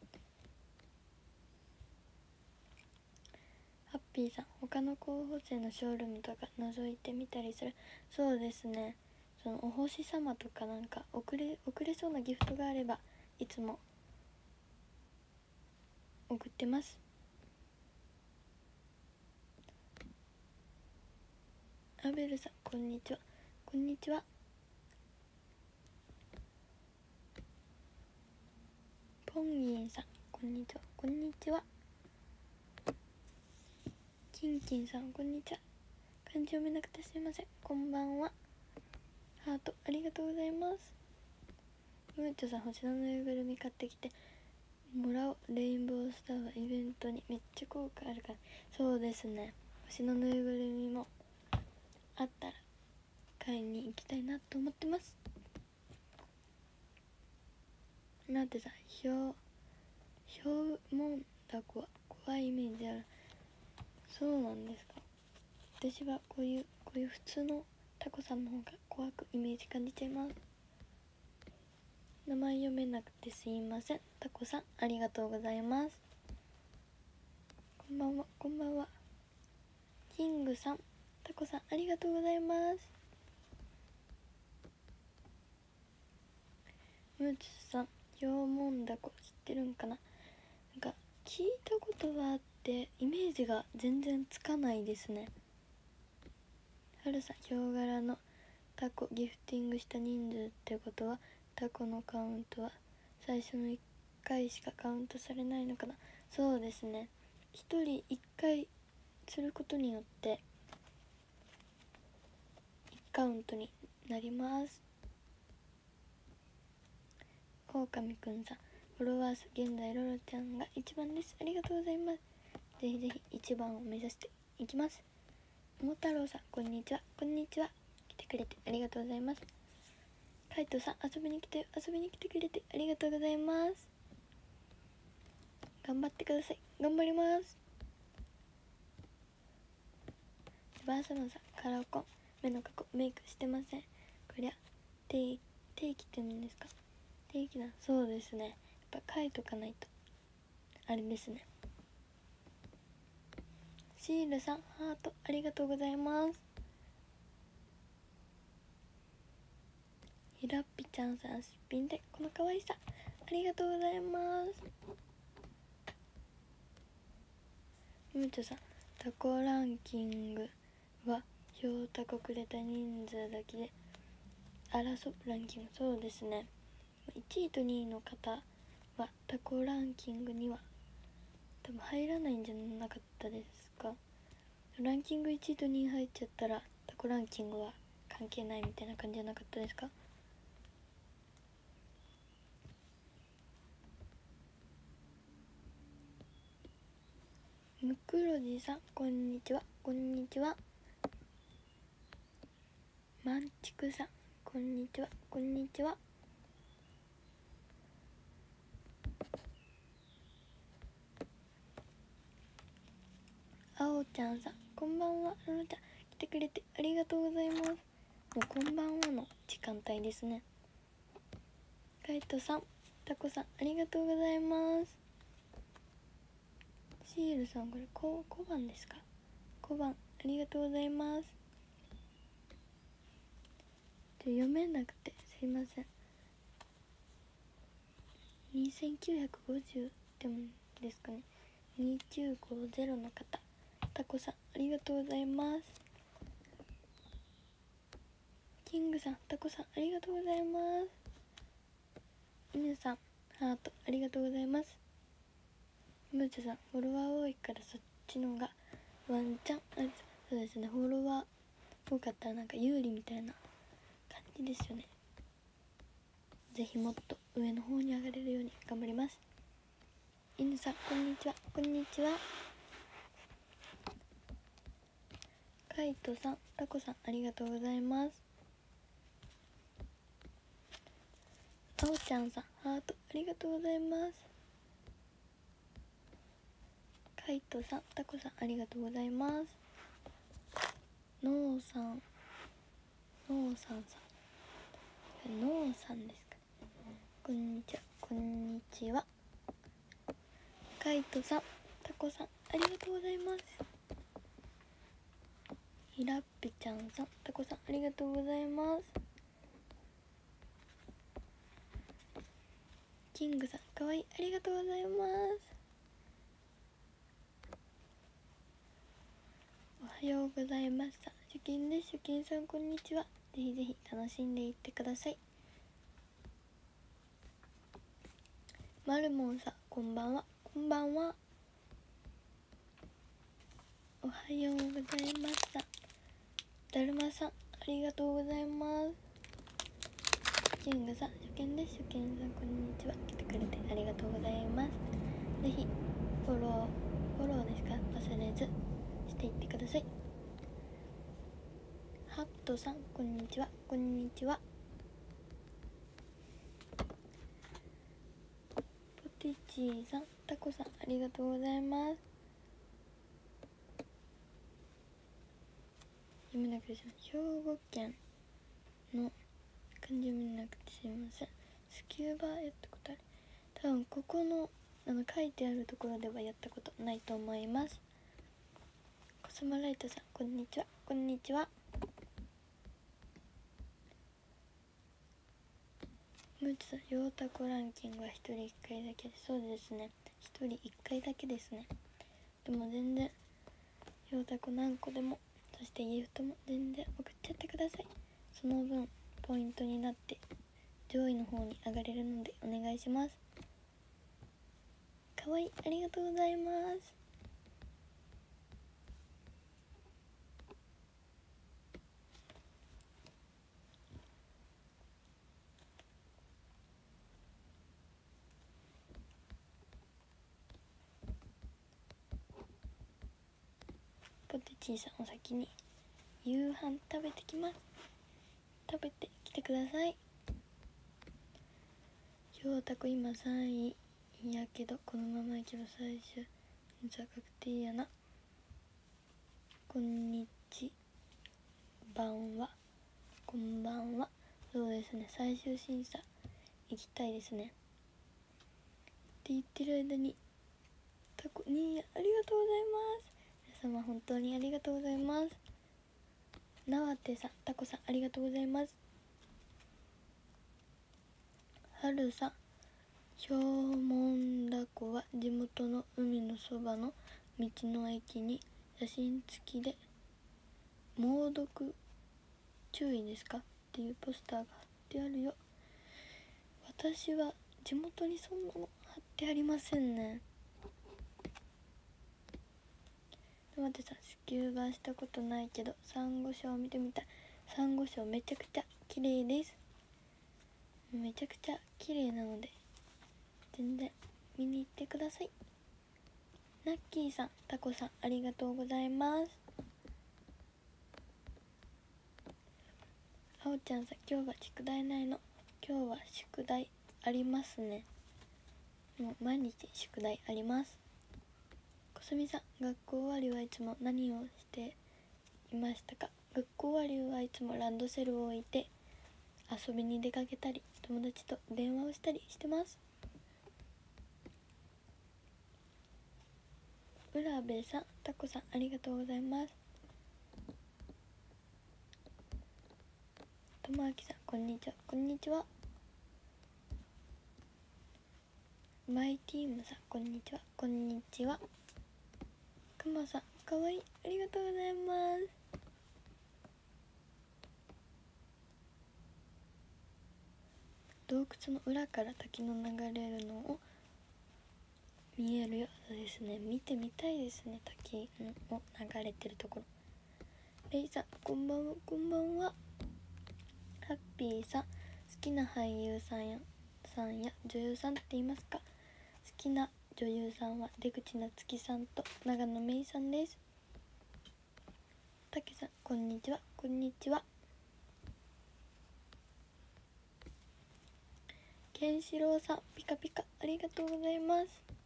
Speaker 1: ハッピーさん、他の候補生のショールームとか覗いてみたりする？そうですね、そのお星様とかなんか送れ送れそうなギフトがあればいつも送ってます。アベルさん、こんにちは。こんにちは。ポンギンさん、こんにちは。こんにちは。キンキンさん、こんにちは。漢字読めなくてすいません。こんばんは。ハートありがとうございます。ムーチョさん、星のぬいぐるみ買ってきてもらおう。レインボースターはイベントにめっちゃ効果あるから。そうですね、星のぬいぐるみもあったら買いに行きたいなと思ってます。なんてさ、ひょうひょうもんだこは怖いイメージある。そうなんですか。私はこういうこういう普通のタコさんの方が怖くイメージ感じちゃいます。名前読めなくてすいません。タコさん、ありがとうございます。こんばんは。こんばんは。キングさん、タコさん、ありがとうございます。ムーツさん、ヒョウモンダコ知ってるんかな。なんか聞いたことがあってイメージが全然つかないですね。はるさん、ヒョウ柄のタコギフティングした人数ってことはタコのカウントは最初のいっかいしかカウントされないのかな。そうですね、ひとりいっかいすることによっていちカウントになります。オオカミくんさん、フォロワー数現在ロロちゃんがいちばんです。ありがとうございます。ぜひぜひいちばんを目指していきます。桃太郎さん、こんにちは。こんにちは。来てくれてありがとうございます。カイトさん、遊びに来て遊びに来てくれてありがとうございます。頑張ってください。頑張ります。バーサマンさん、カラコン目の加工メイクしてません。こりゃ定定期って言うんですか。定期だ。そうですね、やっぱ書いとかないとあれですね。シールさん、ハートありがとうございます。ひらっぴちゃんさん、すっぴんでこの可愛さありがとうございます。ムーチョさん、タコランキングは票タコくれた人数だけで争うランキング。そうですね、いちいとにいの方はタコランキングには多分入らないんじゃなかったですか。ランキングいちいとにい入っちゃったらタコランキングは関係ないみたいな感じじゃなかったですか。ムクロジさん、こんにちは。こんにちは。マンチクさん、こんにちは。こんにちは。あおちゃんさん、こんばんは。ロロちゃん来てくれてありがとうございます。もうこんばんはの時間帯ですね。カイトさん、タコさんありがとうございます。シールさん、これこ小判ですか。小判ありがとうございます。読めなくてすいません。にせんきゅうひゃくごじゅうでもですかね。にきゅうごゼロの方、タコさんありがとうございます。キングさん、タコさんありがとうございます。犬さん、ハートありがとうございます。ムーチャさん、フォロワー多いからそっちのがワンチャンある。そうですね、フォロワー多かったらなんか有利みたいな感じですよね。ぜひもっと上の方に上がれるように頑張ります。犬さん、こんにちは。こんにちは。カイトさん、タコさんありがとうございます。あおちゃんさん、ハートありがとうございます。カイトさん、タコさんありがとうございます。ノーさん、ノーさんさん、ノーさんですか。こんにちは。こんにちは。カイトさん、タコさんありがとうございます。ひらっぴちゃんさん、タコさんありがとうございます。キングさん、かわいいありがとうございます。おはようございました。シュキンです。シュキンさん、こんにちは。ぜひぜひ楽しんでいってください。マルモンさん、こんばんは。こんばんは。おはようございました。だるまさん、ありがとうございます。キングさん、初見です。初見さん、こんにちは。来てくれてありがとうございます。ぜひフォロー、フォローですか、忘れずしていってください。ハットさん、こんにちは。こんにちは。ポテチーさん、タコさん、ありがとうございます。読めなくてすみません。兵庫県の漢字読めなくてすみません。スキューバやったことある。多分ここのあの書いてあるところではやったことないと思います。コスモライトさん、こんにちは。こんにちは。ムーチさん、ヨータコランキングはひとりいっかいだけで。そうですね、ひとりいっかいだけですね。でも全然ヨータコ何個でも、そしてギフトも全然送っちゃってください。その分ポイントになって上位の方に上がれるのでお願いします。かわいいありがとうございます。ポテチーさん、お先に夕飯食べてきます。食べてきてください。ヨータコ今さんいやけどこのままいけば最終じゃ確定やな。こんにちばんは。こんばんは。そうですね、最終審査行きたいですね。って言ってる間にタコにやありがとうございます。皆様本当にありがとうございます。なわてさん、タコさんありがとうございます。はるさん、ひょうもんだこは地元の海のそばの道の駅に写真付きで猛毒注意ですかっていうポスターが貼ってあるよ。私は地元にそんなの貼ってありませんね。待ってさ、スキューバしたことないけどサンゴ礁を見てみたい。サンゴ礁めちゃくちゃ綺麗です。めちゃくちゃ綺麗なので全然見に行ってください。ナッキーさん、タコさんありがとうございます。あおちゃんさん、今日は宿題ないの。今日は宿題ありますね。もう毎日宿題あります。こすみさん、学校終わりはいつも何をしていましたか？学校終わりはいつもランドセルを置いて遊びに出かけたり友達と電話をしたりしてます。浦部さん、タコさん、ありがとうございます。ともあきさん、こんにちは。こんにちは。マイティームさん、こんにちは。こんにちは。くまさん、かわいい。ありがとうございます。洞窟の裏から滝の流れるのを見えるようですね。見てみたいですね。滝の流れてるところ。レイさん、こんばんは。こんばんは。ハッピーさん、好きな俳優さんやさんや女優さんって言いますか？好きな女優さんは出口夏希さんと長野芽郁さんです。たけさん、こんにちは。こんにちは。ケンシロウさん、ピカピカ、ありがとうございます。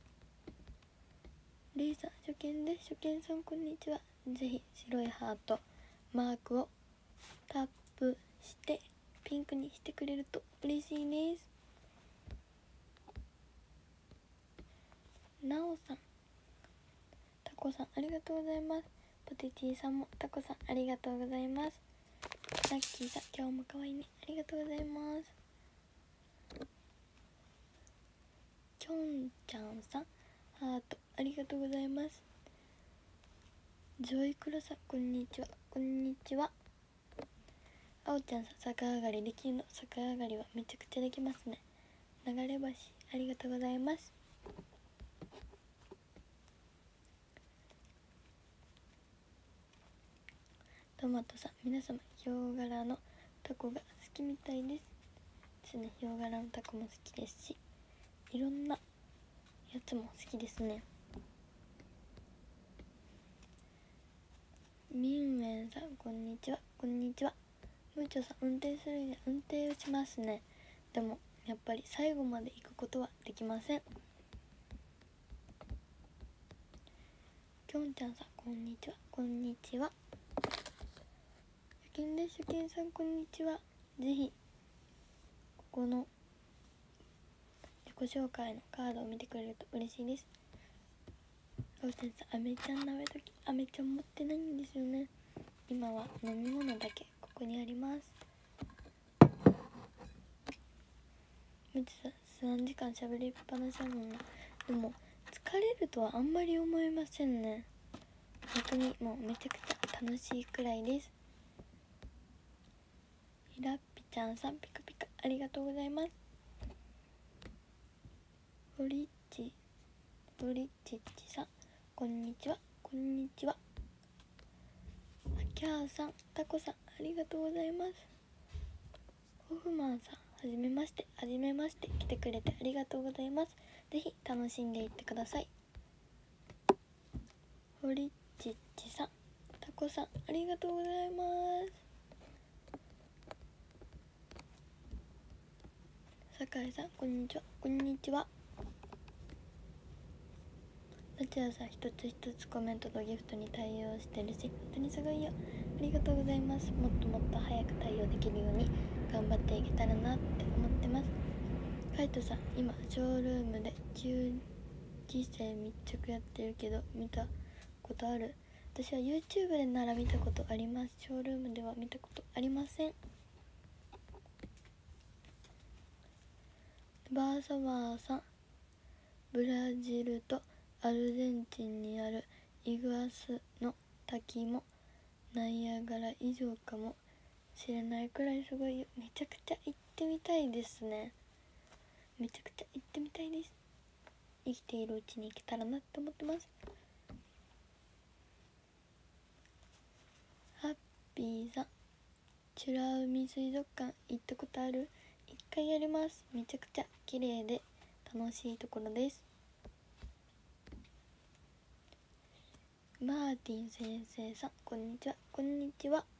Speaker 1: レイさん、初見です。初見さん、こんにちは。ぜひ白いハートマークをタップしてピンクにしてくれると嬉しいです。なおさん、タコさん、ありがとうございます。ポテチーさんもタコさん、ありがとうございます。ラッキーさん、今日も可愛いね、ありがとうございます。きょんちゃんさん、ハートありがとうございます。ジョイクロさん、こんにちは。こんにちは。あおちゃんさん、逆上がりできるの？逆上がりはめちゃくちゃできますね。流れ橋、ありがとうございます。トマトさん、皆様ヒョウ柄のタコが好きみたいですですね。ヒョウ柄のタコも好きですし、いろんなやつも好きですね。ミンウェンさん、こんにちは。こんにちは。ムーチョさん、運転するには運転をしますね。でもやっぱり最後まで行くことはできません。きょんちゃんさん、こんにちは。こんにちは。初見です。初見さん、こんにちは。ぜひここの自己紹介のカードを見てくれると嬉しいです。あおちゃんさん、アメちゃん舐めとき、アメちゃん持ってないんですよね。今は飲み物だけここにあります。むちさん、さんじかんしゃべりっぱなしなのに、でも疲れるとはあんまり思いませんね。本当にもうめちゃくちゃ楽しいくらいです。ひらっぴちゃんさん、ピカピカ、ありがとうございます。フリッチフリッチッチさん、こんにちは。こんにちは。キャーさん、タコさん、ありがとうございます。ホフマンさん、はじめまして。はじめまして。来てくれてありがとうございます。ぜひ楽しんでいってください。フリッチッチさん、タコさん、ありがとうございます。酒井さん、こんにちは。こんにちは。ナチュラさん、一つ一つコメントとギフトに対応してるし、本当にすごいよ。ありがとうございます。もっともっと早く対応できるように頑張っていけたらなって思ってます。カイトさん、今ショールームで中期生密着やってるけど見たことある？私は YouTube でなら見たことあります。ショールームでは見たことありません。バーサバーさん、ブラジルとアルゼンチンにあるイグアスの滝もナイアガラ以上かもしれないくらいすごいよ。めちゃくちゃ行ってみたいですね。めちゃくちゃ行ってみたいです。生きているうちに行けたらなって思ってます。ハッピーさん、美ら海水族館行ったことある？一回やります。めちゃくちゃ綺麗で楽しいところです。マーティン先生さん、こんにちは。こんにちは。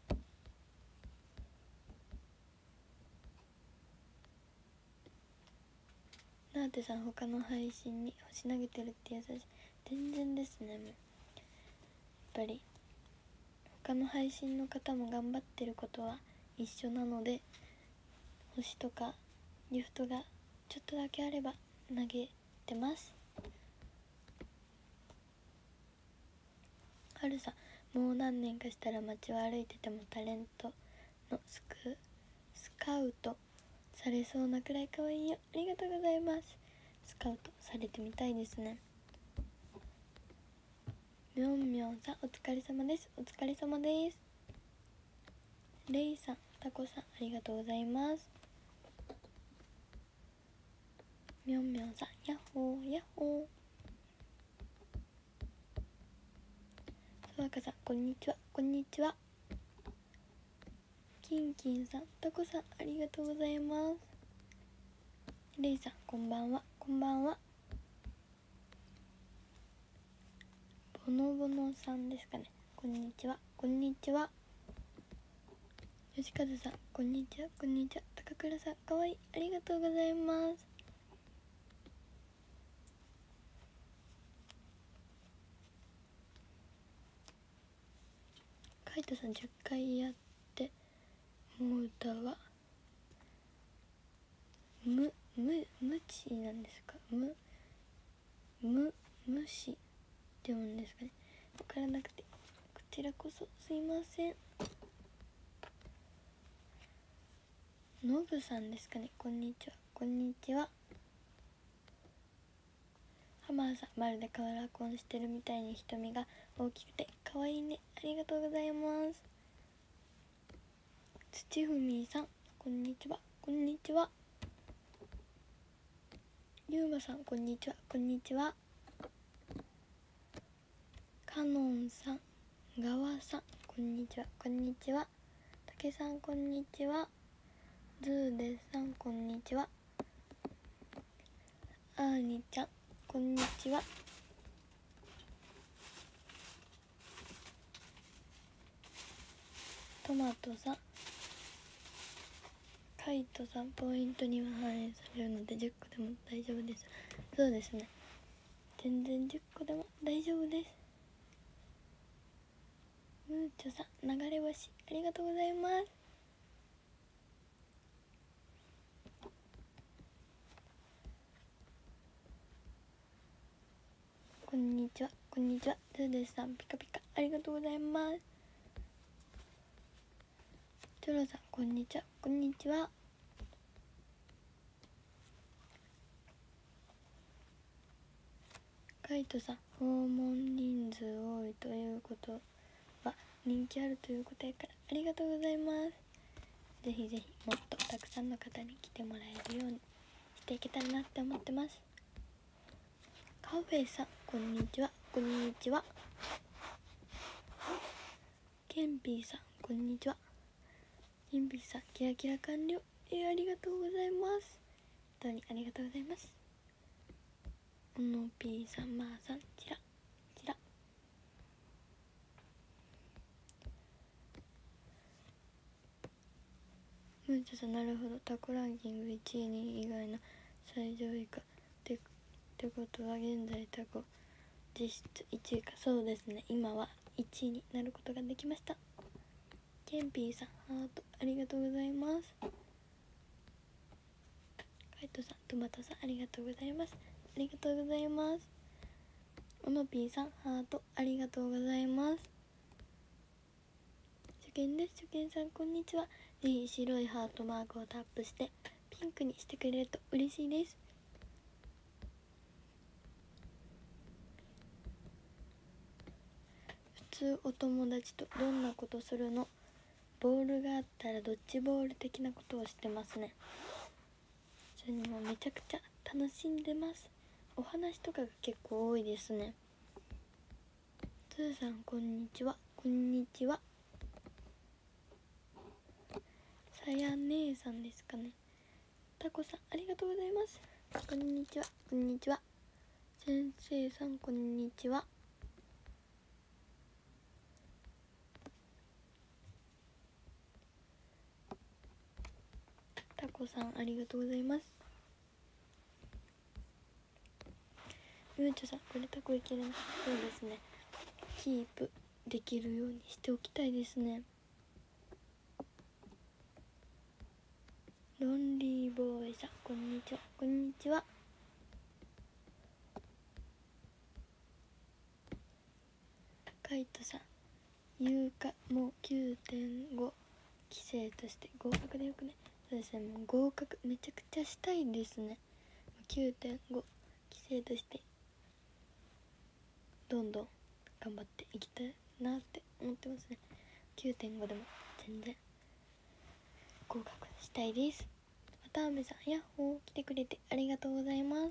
Speaker 1: ナーテさん、他の配信に星投げてるって優しい。全然ですね。もうやっぱり他の配信の方も頑張ってることは一緒なので、星とかギフトがちょっとだけあれば投げてます。はるさん、もう何年かしたら街を歩いててもタレントのスクスカウトされそうなくらい可愛いよ。ありがとうございます。スカウトされてみたいですね。みょんみょんさん、お疲れ様です。お疲れ様です。レイさん、タコさん、ありがとうございます。みょんみょんさん、ヤッホーヤッホー。そわかさん、こんにちはこんにちは。キンキンさん、タコさん、ありがとうございます。レイさん、こんばんはこんばんは。ボノボノさんですかね。こんにちはこんにちは。吉和さん、こんにちはこんにちは。高倉さん、かわいい、ありがとうございます。カイトさん、じゅっかいやってもう歌はむむ無知なんですか。むむ無視って読むんですかね。わからなくて、こちらこそすいません。のぶさんですかね。こんにちはこんにちは。ハマーさん、まるでカラコンしてるみたいに瞳が大きくてかわいいね。ありがとうございます。土ふみさん、こんにちはこんにちは。ゆうまさん、こんにちはこんにちは。かのんさん、がわさん、こんにちはこんにちは。たけさん、こんにちは。ズーデさん、こんにちは。あーにちゃん、こんにちは。トマトさん、カイトさん、ポイントには反映されるのでじゅっこでも大丈夫です。そうですね、全然じゅっこでも大丈夫です。ムーチョさん、流れ星、ありがとうございます。こんにちはこんにちは。ズーデスさん、ピカピカ、ありがとうございます。チョロさん、こんにちはこんにちは。カイトさん、訪問人数多いということは人気あるということやからありがとうございます。ぜひぜひもっとたくさんの方に来てもらえるようにしていけたらなって思ってます。カフェさん、こんにちはこんにちは。ケンピーさん、こんにちは。ケンピーさん、キラキラ完了、えー、ありがとうございます。本当にありがとうございます。おのぴーさん、まーさん、ちらちら。ムーチョさん、なるほど、タコランキングいちいにい以外の最上位かってってことは現在タコ実質いちいか。そうですね、今はいちいになることができました。ケンピーさん、ハートありがとうございます。カイトさん、トマトさん、ありがとうございます。ありがとうございます。おのぴーさん、ハートありがとうございます。初見です。初見さん、こんにちは。ぜひ白いハートマークをタップしてピンクにしてくれると嬉しいです。普通お友達とどんなことするの？ボールがあったらドッジボール的なことをしてますね。それにもめちゃくちゃ楽しんでます。お話とかが結構多いですね。つーさん、こんにちはこんにちは。さや姉さんですかね。タコさん、ありがとうございます。こんにちはこんにちは。先生さん、こんにちは。タコさん、ありがとうございます。ムーチョさん、これタコいけるな。そうですね、キープできるようにしておきたいですね。ロンリーボーイさん、こんにちは。こんにちは。カイトさん、有価もう きゅうてんご 期生として合格でよくね。そうですね、もう合格めちゃくちゃしたいですね。 きゅうてんご 期生としてどんどん頑張っていきたいなって思ってますね。 きゅうてんご でも全然合格したいです。渡辺さん、ヤッホー、来てくれてありがとうございます。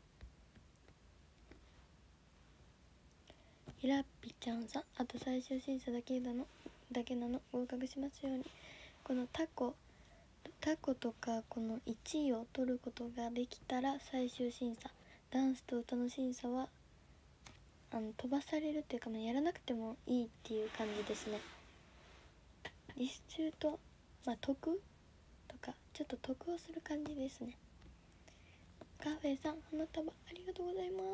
Speaker 1: ひらっぴちゃんさん、あと最終審査だけなのだけなの合格しますように。このタコタコとかこのいちいを取ることができたら最終審査、ダンスと歌の審査はあの飛ばされるっていうか、まあ、やらなくてもいいっていう感じですね。実習と、まあ、得とかちょっと得をする感じですね。カフェさん、花束ありがとうございます。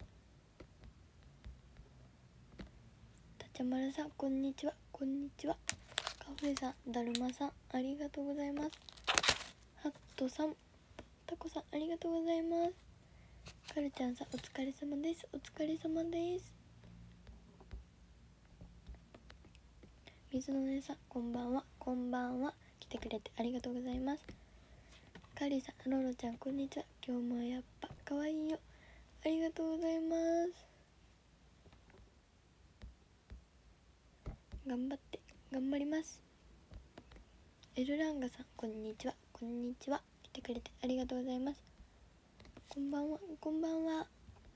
Speaker 1: たちゃまるさん、こんにちは。こんにちは。カフェさん、だるまさん、ありがとうございます。ハットさん、タコさん、ありがとうございます。カルちゃんさん、お疲れ様です。お疲れ様です。水の姉さん、こんばんは。こんばんは。来てくれてありがとうございます。カリさん、ロロちゃん、こんにちは。今日もやっぱかわいいよ。ありがとうございます。頑張って頑張ります。エルランガさん、こんにちは。こんにちは。来てくれてありがとうございます。こんばんは。こんばんは。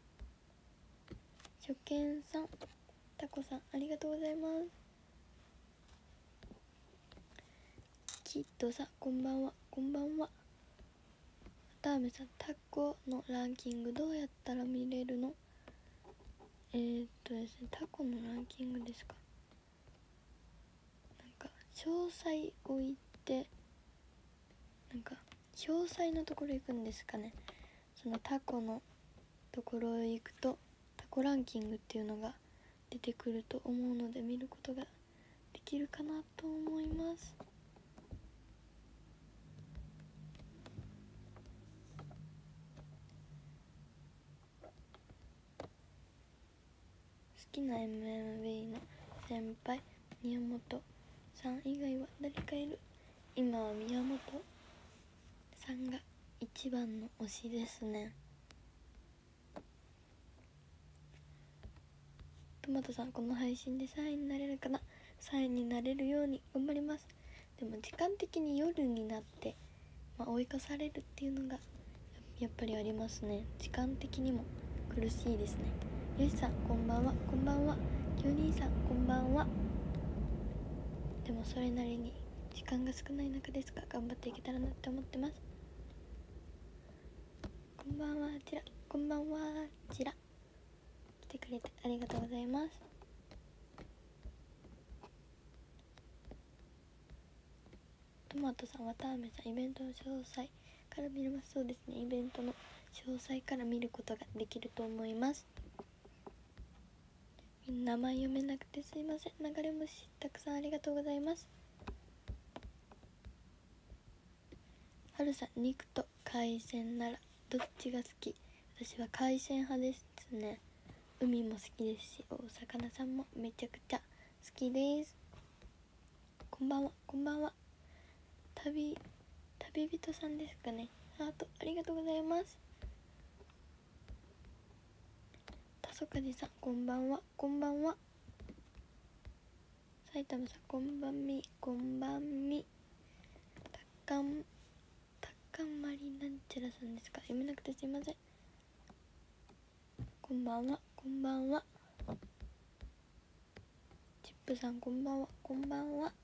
Speaker 1: 初見さん、タコさん、ありがとうございます。キッドさん、こんばんは。こんばんは。ターメさん、タコのランキングどうやったら見れるの？えー、っとですね、タコのランキングですか。なんか詳細を言ってなんか詳細のところ行くんですかね。そのタコのところへ行くとタコランキングっていうのが出てくると思うので、見ることができるかなと思います。好きな エムエムビー の先輩宮本さん以外は誰かいる？今は宮本さんが一番の推しですね。トマトさん、この配信でさんいになれるかな。さんいになれるように頑張ります。でも時間的に夜になって、まあ、追い越されるっていうのがやっぱりありますね。時間的にも苦しいですね。よしさん、こんばんは。こんばんは。きゅうにーさん、こんばんは。でもそれなりに時間が少ない中ですが頑張っていけたらなって思ってます。こんばんはちら、こんばんはちら。来てくれてありがとうございます。トマトさん、綿あめさん、イベントの詳細から見れます。そうですね、イベントの詳細から見ることができると思います。名前読めなくてすいません。流れ星たくさんありがとうございます。はるさん、肉と海鮮ならどっちが好き？私は海鮮派ですね。海も好きですし、お魚さんもめちゃくちゃ好きです。こんばんは。こんばんは。旅旅人さんですかね。ハートありがとうございます。たそかじさん、こんばんは。こんばんは。埼玉さん、こんばんみ。こんばんみ。たかんたかまりなんちゃらさんですか。読めなくてすいません。こんばんは。こんばんは。チップさん、こんばんは。こんばんは。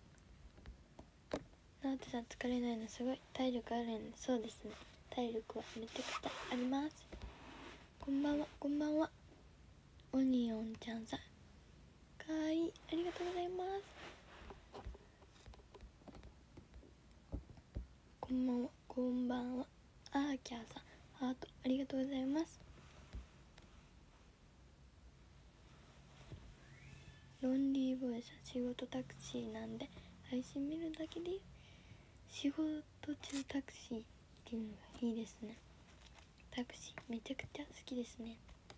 Speaker 1: なおてさん、疲れないのすごい。体力あるんで。そうですね、体力はめちゃくちゃあります。こんばんは。こんばんは。オニオンちゃんさん、かわいい。ありがとうございます。こんばんは。こんばんは。アーキャーさん、ハートありがとうございます。 ごいさ、仕事タクシーなんで配信見るだけで仕事中タクシーっていうのがいいですね。タクシーめちゃくちゃ好きですね。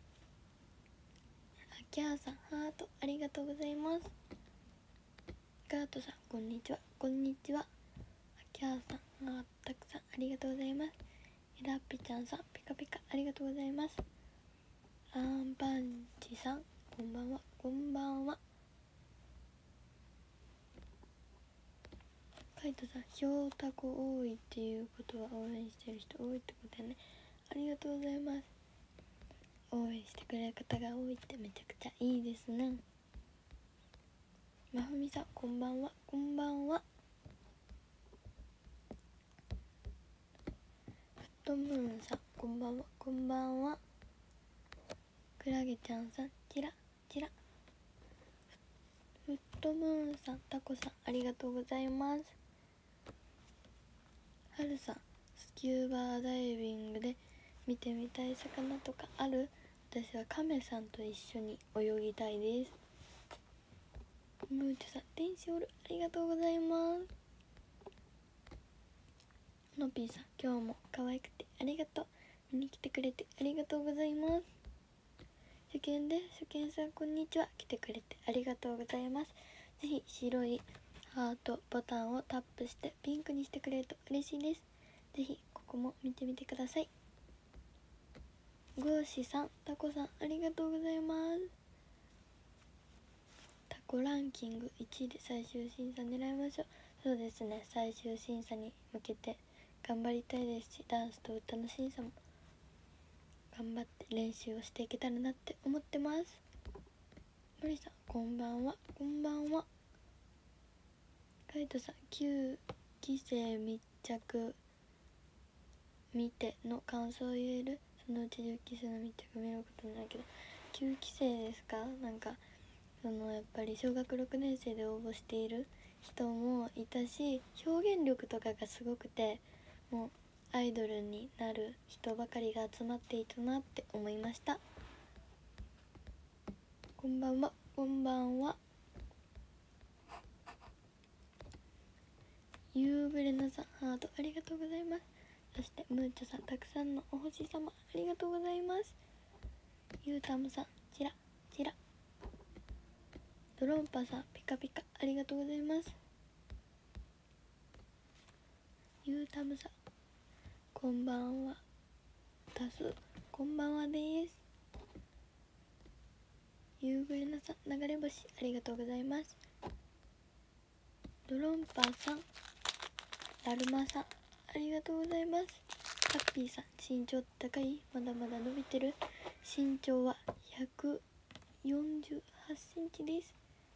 Speaker 1: あきゃーさんハートありがとうございます。ガートさんこんにちは。こんにちは。あきゃーさんハートたくさんありがとうございます。えらっぴちゃんさんピカピカありがとうございます。アンパンチさんこんばんは。こんばんは。カイトさん、ひょうたこ多いっていうことは応援してる人多いってことやね。ありがとうございます。応援してくれる方が多いってめちゃくちゃいいですね。まふみさんこんばんは。こんばんは。フットムーンさんこんばんは。こんばんは。クラゲちゃんさんチラチラ。フットムーンさんタコさんありがとうございます。はるさんスキューバーダイビングで見てみたい魚とかある？私はカメさんと一緒に泳ぎたいです。ムーチョさん天使おるありがとうございます。のぴーさん今日も可愛くてありがとう。見に来てくれてありがとうございます。初見で初見さんこんにちは。来てくれてありがとうございます。ぜひ白いハートボタンをタップしてピンクにしてくれると嬉しいです。ぜひここも見てみてください。ゴーシさんタコさんありがとうございます。タコランキングいちいで最終審査狙いましょう。そうですね、最終審査に向けて頑張りたいですし、ダンスと歌の審査も頑張って練習をしていけたらなって思ってます。のりさんこんばんは。こんばんは。カイトさんきゅうきせい密着見ての感想を言える？そのうちじゅっきせいの密着見ることになるけど、きゅうきせいですか？なんかそのやっぱり小学ろくねん生で応募している人もいたし、表現力とかがすごくて、もうアイドルになる人ばかりが集まっていたなって思いました。こんばんは。こんばんは。夕暮れのさんハートありがとうございます。そしてムーチョさんたくさんのお星様ありがとうございます。ゆうたむさんチラチラ。ドロンパさんピカピカありがとうございます。ゆうたむさんこんばんは。たすこんばんはです。夕暮れのさん流れ星ありがとうございます。ドロンパさんだるまさんありがとうございます。ハッピーさん身長高い？まだまだ伸びてる。身長はひゃくよんじゅうはちセンチです。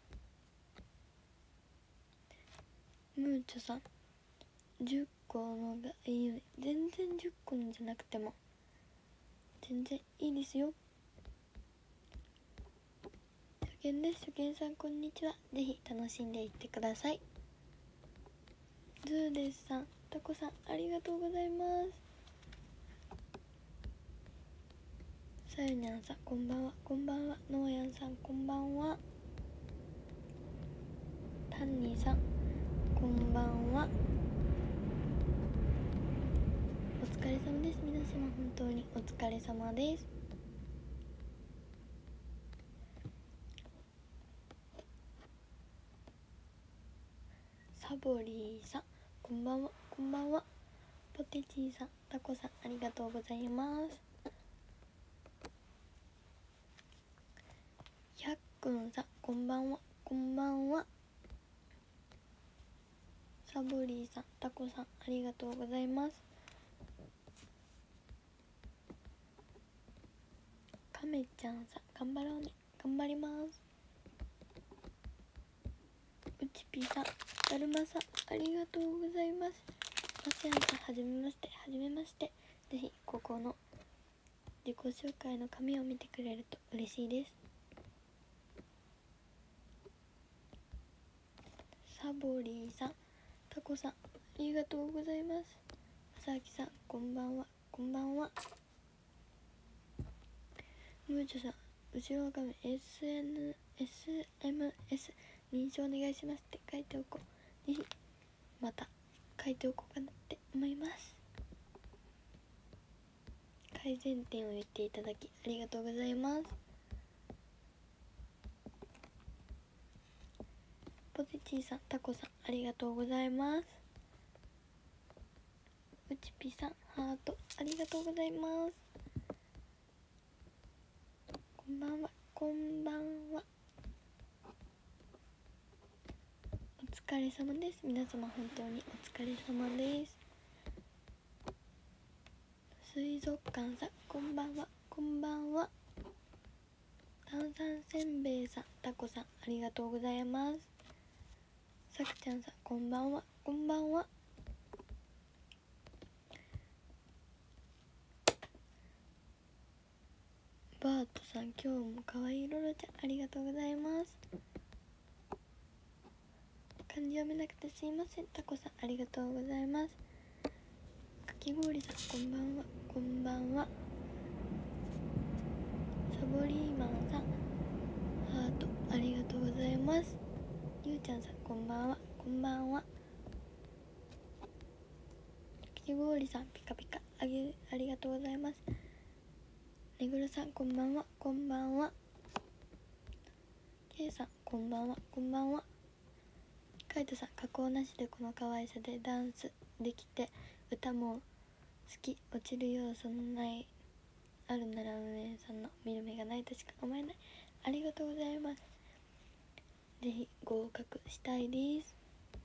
Speaker 1: ムーチョさんじゅっこのがいいね。全然じゅっこのじゃなくても全然いいですよ。初見です。初見さんこんにちは。ぜひ楽しんでいってください。ズーデスさんタコさんありがとうございます。さゆにゃんさんこんばんは。こんばんは。のうやんさんこんばんは。タンニーさんこんばんは。お疲れ様です。皆様本当にお疲れ様です。サボリーさんこんばんは。こんばんは。ポテチーさんタコさんありがとうございます。ひゃっくんさんこんばんは。こんばんは。サボリーさんタコさんありがとうございます。カメちゃんさん頑張ろうね。頑張ります。うちぴーさんだるまさんありがとうございます。マセアンさんはじめまして。はじめまして。ぜひここの自己紹介の紙を見てくれると嬉しいです。サボリーさんタコさんありがとうございます。まさきさんこんばんは。こんばんは。ムーチョさん後ろ画面 エスエヌエスエムエス認証お願いしますって書いておこう。ぜひまた書いておこうかなって思います。改善点を言っていただきありがとうございます。ポテチーさん、タコさん、ありがとうございます。うちぴさん、ハートありがとうございます。こんばんは、こんばんは。お疲れ様です。皆様本当にお疲れ様です。水族館さん、こんばんは、こんばんは。炭酸せんべいさん、タコさん、ありがとうございます。さくちゃんさん、こんばんは、こんばんは。バートさん、今日もかわいいロロちゃん、ありがとうございます。漢字読めなくてすいません。タコさん、ありがとうございます。かき氷さん、こんばんは、こんばんは。サボリーマンさん、ハートありがとうございます。ゆうちゃんさん、こんばんは、こんばんは。かき氷さん、ピカピカあげありがとうございます。ねぐるさん、こんばんは、こんばんは。けいさん、こんばんは、こんばんは。カイトさん、加工なしでこの可愛さでダンスできて歌も好き、落ちる要素のないあるなら運営さんの見る目がないとしか思えない。ありがとうございます。ぜひ合格したいです。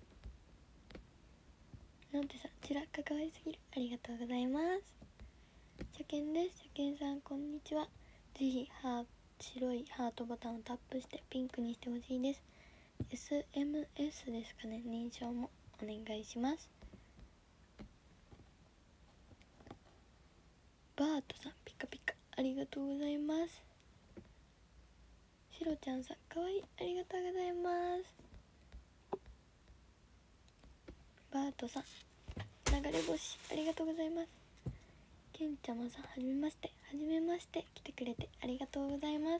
Speaker 1: なんてさん、ちらっかかわいすぎる。ありがとうございます。初見です。初見さん、こんにちは。ぜひハー白いハートボタンをタップしてピンクにしてほしいです。 エスエムエス ですかね。認証もお願いします。バートさん、ピカピカありがとうございます。しろちゃんさん、かわいい、ありがとうございます。バートさん、流れ星ありがとうございます。けんちゃまさん、はじめまして、はじめまして。来てくれてありがとうございます。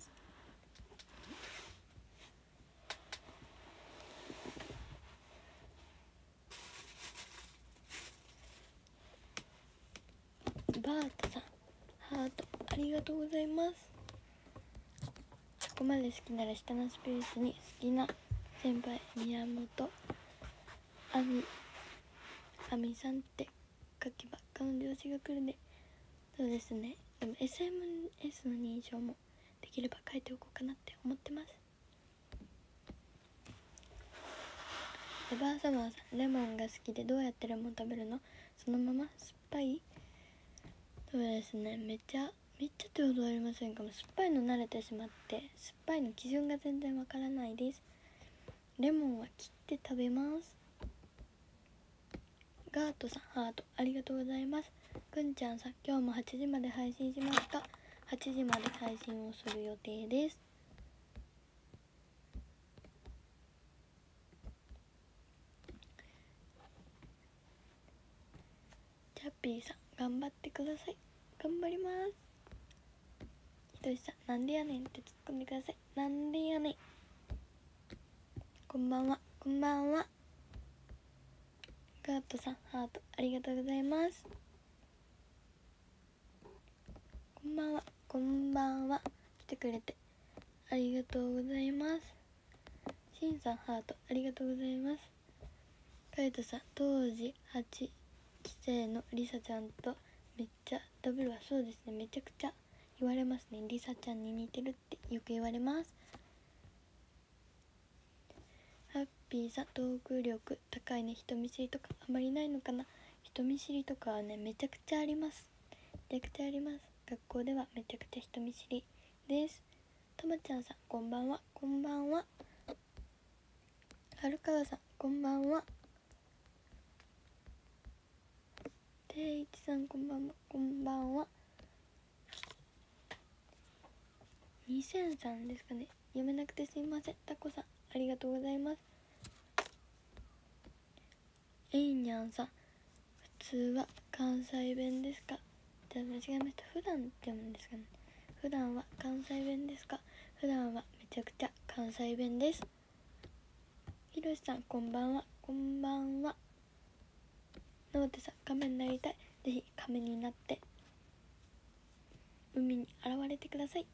Speaker 1: バートさん、ハートありがとうございます。そこまで好きなら下のスペースに好きな先輩宮本あみあみさんって書けば彼女推しが来るね。そうですね。でも エスエムエス の認証もできれば書いておこうかなって思ってます。レバーサマーさん、レモンが好きでどうやってレモン食べるの？そのまま酸っぱい？そうですね、めっちゃめっちゃってほどありませんかも。酸っぱいの慣れてしまって酸っぱいの基準が全然わからないです。レモンは切って食べます。ガートさん、ハートありがとうございます。くんちゃんさん、今日もはちじまで配信しますか？はちじまで配信をする予定です。チャッピーさん、頑張ってください。頑張ります。ひとしさん、なんでやねんって突っ込んでください。なんでやねん。こんばんは、こんばんは。ガートさん、ハートありがとうございます。こんばんは、こんばんは。来てくれてありがとうございます。しんさん、ハートありがとうございます。カイトさん、当時はちきせいのりさちゃんとめっちゃダブルはそうですね。めちゃくちゃ言われますね。りさちゃんに似てるってよく言われます。ハッピーさん、トーク力高いね。人見知りとかあまりないのかな。人見知りとかはね、めちゃくちゃあります。めちゃくちゃあります。学校ではめちゃくちゃ人見知りです。ともちゃんさん、こんばんは、こんばんは。はるかわさん、こんばんは。ていちさん、こんばんは、こんばんは。にせんさんですかね。読めなくてすいません。タコさん、ありがとうございます。えいにゃんさん、普通は関西弁ですか？じゃあ間違えました。普段って読むんですかね。普段は関西弁ですか？普段はめちゃくちゃ関西弁です。 ひろしさんこんばんは。こんばんは。のぼてさん亀になりたい。ぜひ亀になって海に現れてください。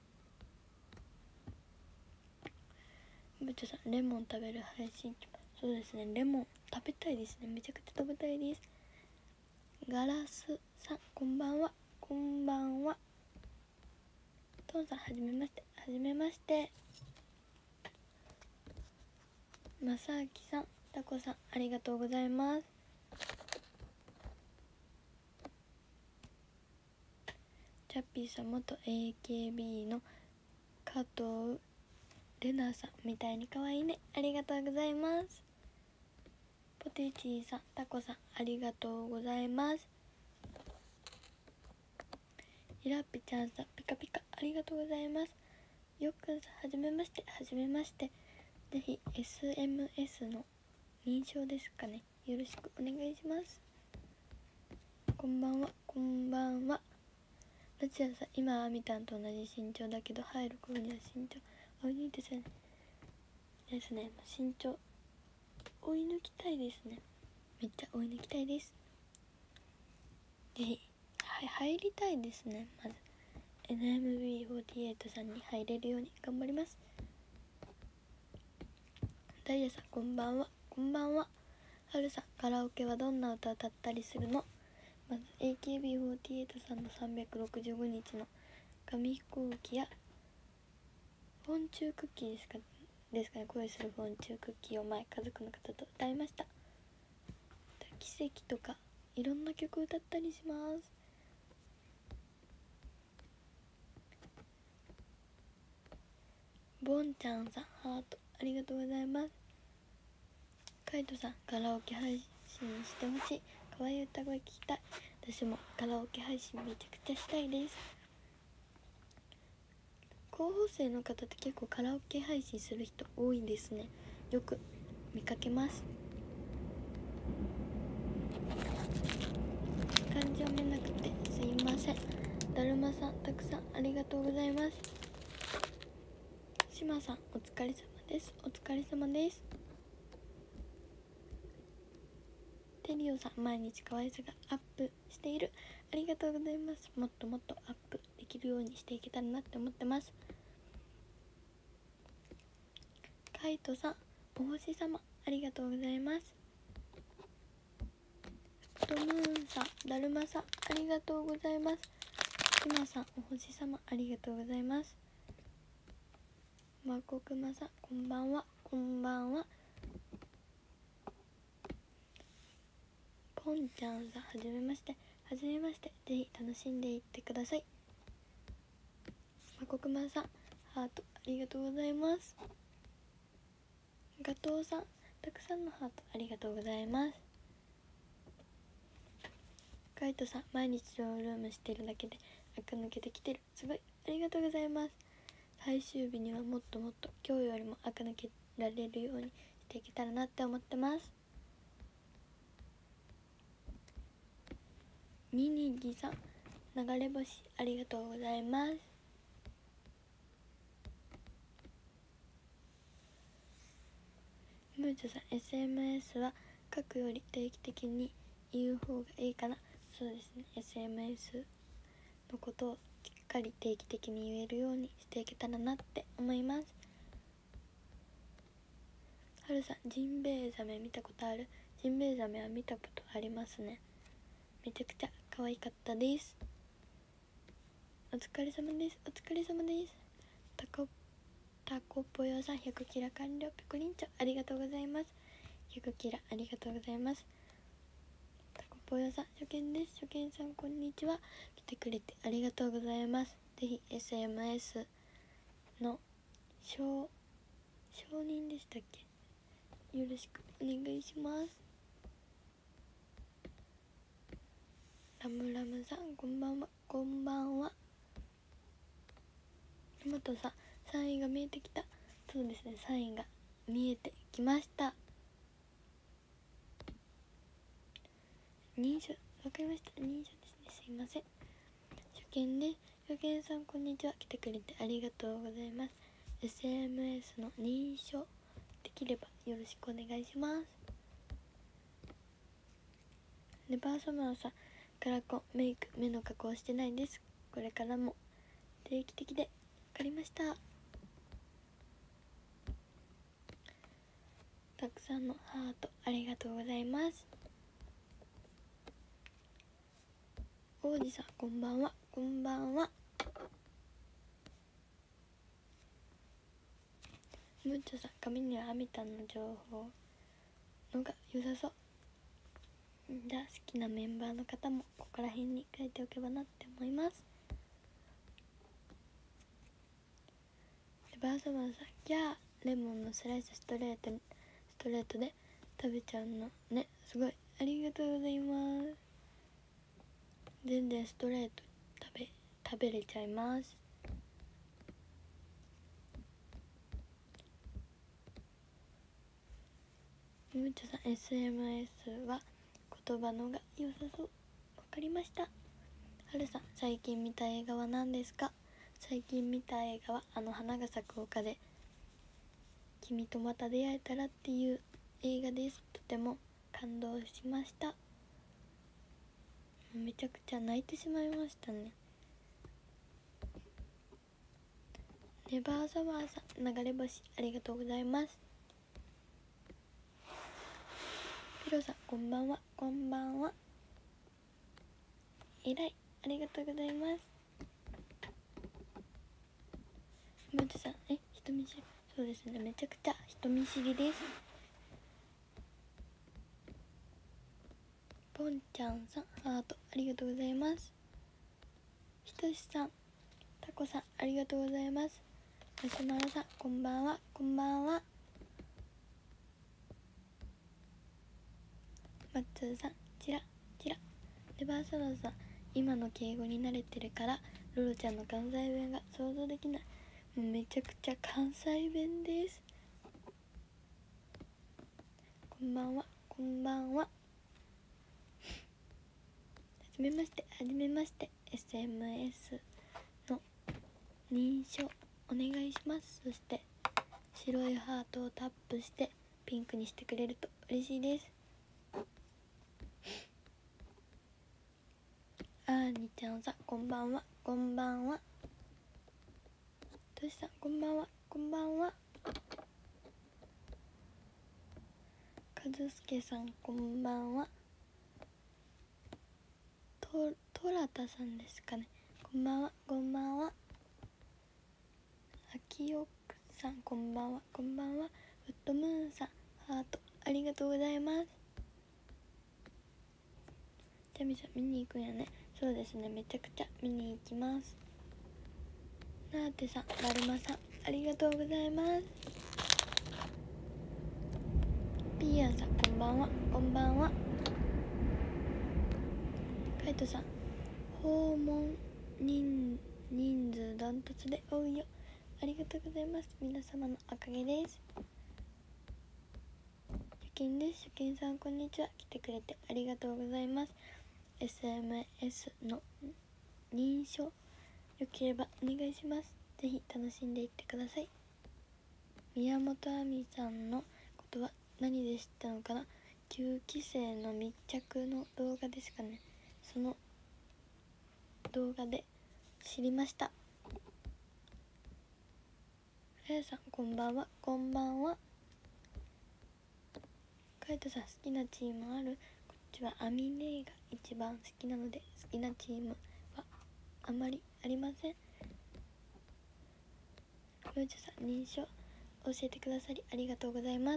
Speaker 1: ぶちょさんレモン食べる配信中。そうですね、レモン食べたいですね。めちゃくちゃ食べたいです。ガラスさんこんばんは。こんばんは。トンさんはじめまして。はじめまして。まさあきさん、タコさんありがとうございます。チャッピーさん元 エーケービー の加藤レナさんみたいに可愛いね。ありがとうございます。ポテチーさん、タコさんありがとうございます。ひらっぴちゃんさんピカピカありがとうございます。よっくんさんはじめまして。はじめまして。ぜひ エスエムエス の認証ですかね、よろしくお願いします。こんばんは。こんばんは。どちらさん今はみたんと同じ身長だけど入る頃には身長追い抜いてですねですね身長追い抜きたいですね。めっちゃ追い抜きたいです。ぜひはい入りたいですね。まず エヌエムビーフォーティーエイト さんに入れるように頑張ります。ダイヤさんこんばんは。こんばんは。はるさんカラオケはどんな歌を歌ったりするの？まず エーケービーフォーティーエイト さんのさんびゃくろくじゅうごにちの紙飛行機やフォンチュークッキーですかですかね恋するフォンチュークッキーを前家族の方と歌いました。奇跡とかいろんな曲歌ったりします。ボンちゃんさんハートありがとうございます。カイトさんカラオケ配信してほしい。可愛い歌声聞きたい。私もカラオケ配信めちゃくちゃしたいです。高校生の方って結構カラオケ配信する人多いですね。よく見かけます。漢字読めなくてすいません。だるまさんたくさんありがとうございます。しまさんお疲れ様です。お疲れ様です。テリオさん毎日可愛さがアップしている。ありがとうございます。もっともっとアップできるようにしていけたらなって思ってます。カイトさんお星様ありがとうございます。トムーンさんだるまさんありがとうございます。しまさんお星様ありがとうございます。まこくまさんこんばんは。こんばんは。ポンちゃんさんはじめまして。はじめまして。ぜひ楽しんでいってください。まこくまさんハートありがとうございます。ガトーさんたくさんのハートありがとうございます。カイトさん毎日ショールームしてるだけで垢抜けてきてる。すごいありがとうございます。最終日にはもっともっと今日よりも垢抜けられるようにしていけたらなって思ってます。ニニギさん流れ星ありがとうございます。ムーチョさん エスエムエス は書くより定期的に言う方がいいかな。そうですね、 エスエムエス のことをしっかり定期的に言えるようにしていけたらなって思います。はるさんジンベエザメ見たことある？ジンベエザメは見たことありますね。めちゃくちゃ可愛かったです。お疲れ様です。お疲れ様です。タコタコポヨさんひゃくキラ完了。ピコリンチョありがとうございます。ひゃくキラありがとうございます。タコポヨさん初見です。初見さんこんにちは。来てくれてありがとうございます。ぜひ エスエムエス の承承認でしたっけ、よろしくお願いします。ラムラムさんこんばんは。こんばんは。トマトさんさんいが見えてきた。そうですね、さんいが見えてきました。認証わかりました。認証ですね、すいません。初見です。初見さんこんにちは。来てくれてありがとうございます。 エスエムエス の認証できればよろしくお願いします。レバーサマーさん、カラコン、メイク、目の加工してないです。これからも定期的で。わかりました。たくさんのハートありがとうございます。王子さん、こんばんは。こんばんは。ムッチョさん、髪にはアミタンの情報のが良さそう。じゃあ好きなメンバーの方もここら辺に書いておけばなって思います。レバーサマーさん、キャー、レモンのスライスストレートにストレートで食べちゃうのね、すごい、ありがとうございます。全然ストレート食べ食べれちゃいます。ムーチョさん、 エスエムエス は言葉のが良さそう。わかりました。はるさん、最近見た映画は何ですか？最近見た映画はあの花が咲く丘で君とまた出会えたらっていう映画です。とても感動しました。めちゃくちゃ泣いてしまいましたね。ネバーサワーさん、流れ星ありがとうございます。ピロさん、こんばんは。こんばんは。えらい、ありがとうございます。ムートさん、え、人見知り、そうですね、めちゃくちゃ人見知りです。ポンちゃんさん、ハートありがとうございます。ひとしさん、タコさんありがとうございます。マシュマロさん、こんばんは。こんばんは。マッツーさん、チラチラ。レバーサワーさん、今の敬語に慣れてるからロロちゃんの関西弁が想像できない。もうめちゃくちゃ関西弁です。こんばんは。こんばんは。はじめまして。はじめまして。 エスエムエス の認証お願いします。そして白いハートをタップしてピンクにしてくれると嬉しいです。あーにちゃんさん、こんばんは。こんばんは。としさん、こんばんは。こんばんは。かずすけさん、こんばんは。ととらたさんですかね。こんばんは。こんばんは。あきよくさん、こんばんは。こんばんは。フットムーンさん、ハートありがとうございます。ジャミさん、見に行くんやね。そうですね、めちゃくちゃ見に行きます。なーてさん、だるまさんありがとうございます。ピーヤンさん、こんばんは。こんばんは。カイトさん、訪問人人数ダントツで多いよ。ありがとうございます。皆様のおかげです。初見です。初見さん、こんにちは。来てくれてありがとうございます。 エスエムエス の認証よければお願いします。ぜひ楽しんでいってください。宮本亜美さんのことは何で知ったのかな。きゅうきせいの密着の動画ですかね。その動画で知りました。あやさん、こんばんは。こんばんは。カイトさん、好きなチームある？こっちはアミネが一番好きなので、好きなチームはあまりありません。ムーチョさん、認証教えてくださりありがとうございます。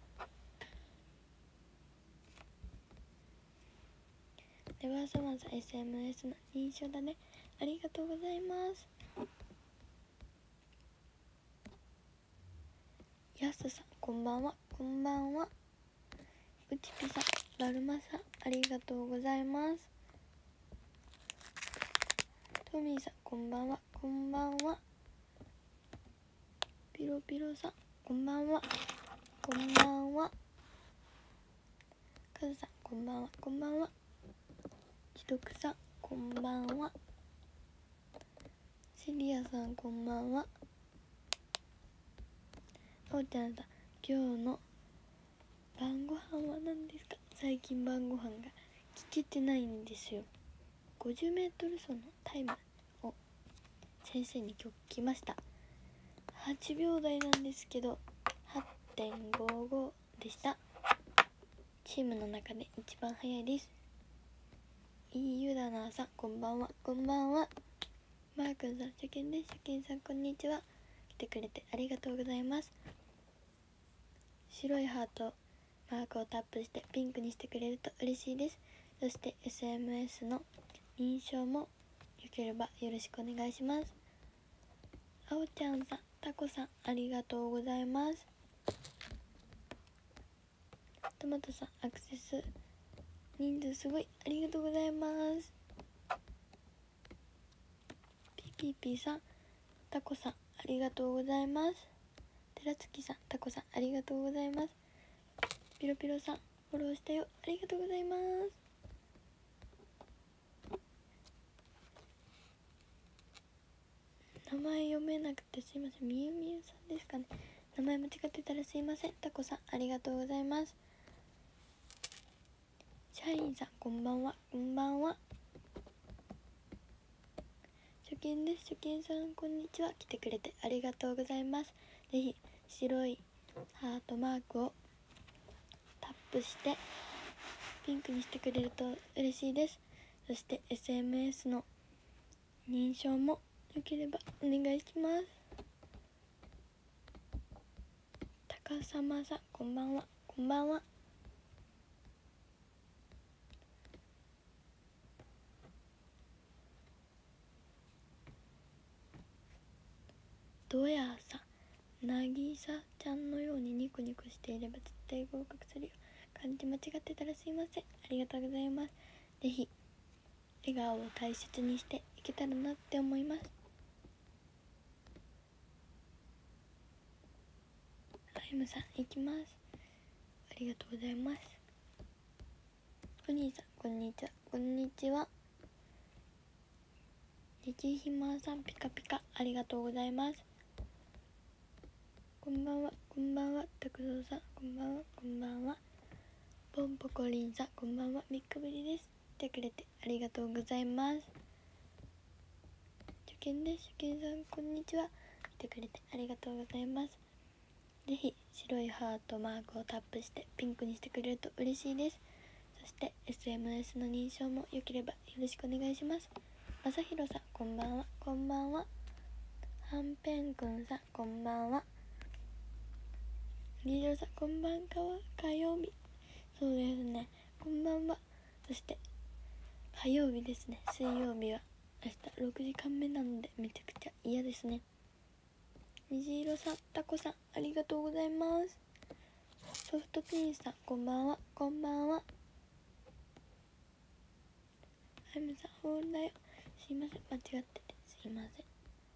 Speaker 1: レバーサマンさん、 エスエムエス の認証だね。ありがとうございます。やすさん、こんばんは。こんばんは。うちぴさん、だるまさんありがとうございます。トミーさん、こんばんは。こんばんは。ピロピロさん、こんばんは。こんばんは。カズさん、こんばんは。こんばんは。ひとくさん、こんばんは。シリアさん、こんばんは。おうちゃんさん、 今日の晩ご飯は何ですか？最近晩ご飯が聞けてないんですよ。ごじゅうメートル走のタイムを先生に今日来ました。はちびょう台なんですけど はちてんごご でした。チームの中で一番速いです。いいゆだなさん、こんばんは。こんばんは。マー君さん、初見です。初見さん、こんにちは。来てくれてありがとうございます。白いハートマークをタップしてピンクにしてくれると嬉しいです。そして エスエムエス の認証もよければよろしくお願いします。あおちゃんさん、たこさん、ありがとうございます。トマトさん、アクセス人数すごい、ありがとうございます。ピーピーピーさん、タコさん、ありがとうございます。寺月さん、タコさん、ありがとうございます。ピロピロさん、フォローしたよ、ありがとうございます。名前読めなくてすいません。みゆみゆさんですかね。名前間違ってたらすいません。タコさん、ありがとうございます。社員さん、こんばんは。こんばんは。初見です。初見さん、こんにちは。来てくれてありがとうございます。ぜひ白いハートマークをタップしてピンクにしてくれると嬉しいです。そして エスエムエス の認証もよければお願いします。高様さん、こんばんは。こんばんは。どやさなぎさちゃんのようにニコニコしていれば絶対合格するよ。漢字間違ってたらすいません。ありがとうございます。ぜひ笑顔を大切にしていけたらなって思います。あゆむさん、いきます。ありがとうございます。お兄さん、こんにちは。こんにちは。ゆきひまさん、ピカピカ、ありがとうございます。こんばんは。こんばんは。たくぞうさん、こんばんは。こんばんは。ポンポコリンさん、こんばんは。みっかぶりです。来てくれてありがとうございます。初見です。初見さん、こんにちは。来てくれてありがとうございます。ぜひ白いハートマークをタップしてピンクにしてくれると嬉しいです。そして エスエムエス の認証もよければよろしくお願いします。まさひろさん、こんばんは。こんばんは。はんぺんくんさん、こんばんは。リードルさん、こんばんかは。火曜日。そうですね。こんばんは。そして火曜日ですね。水曜日は明日ろくじかんめなのでめちゃくちゃ嫌ですね。虹色さん、タコさん、ありがとうございます。ソフトピンさん、こんばんは。こんばんは。あゆむさん、ほんだよ。すいません、間違っててすいません。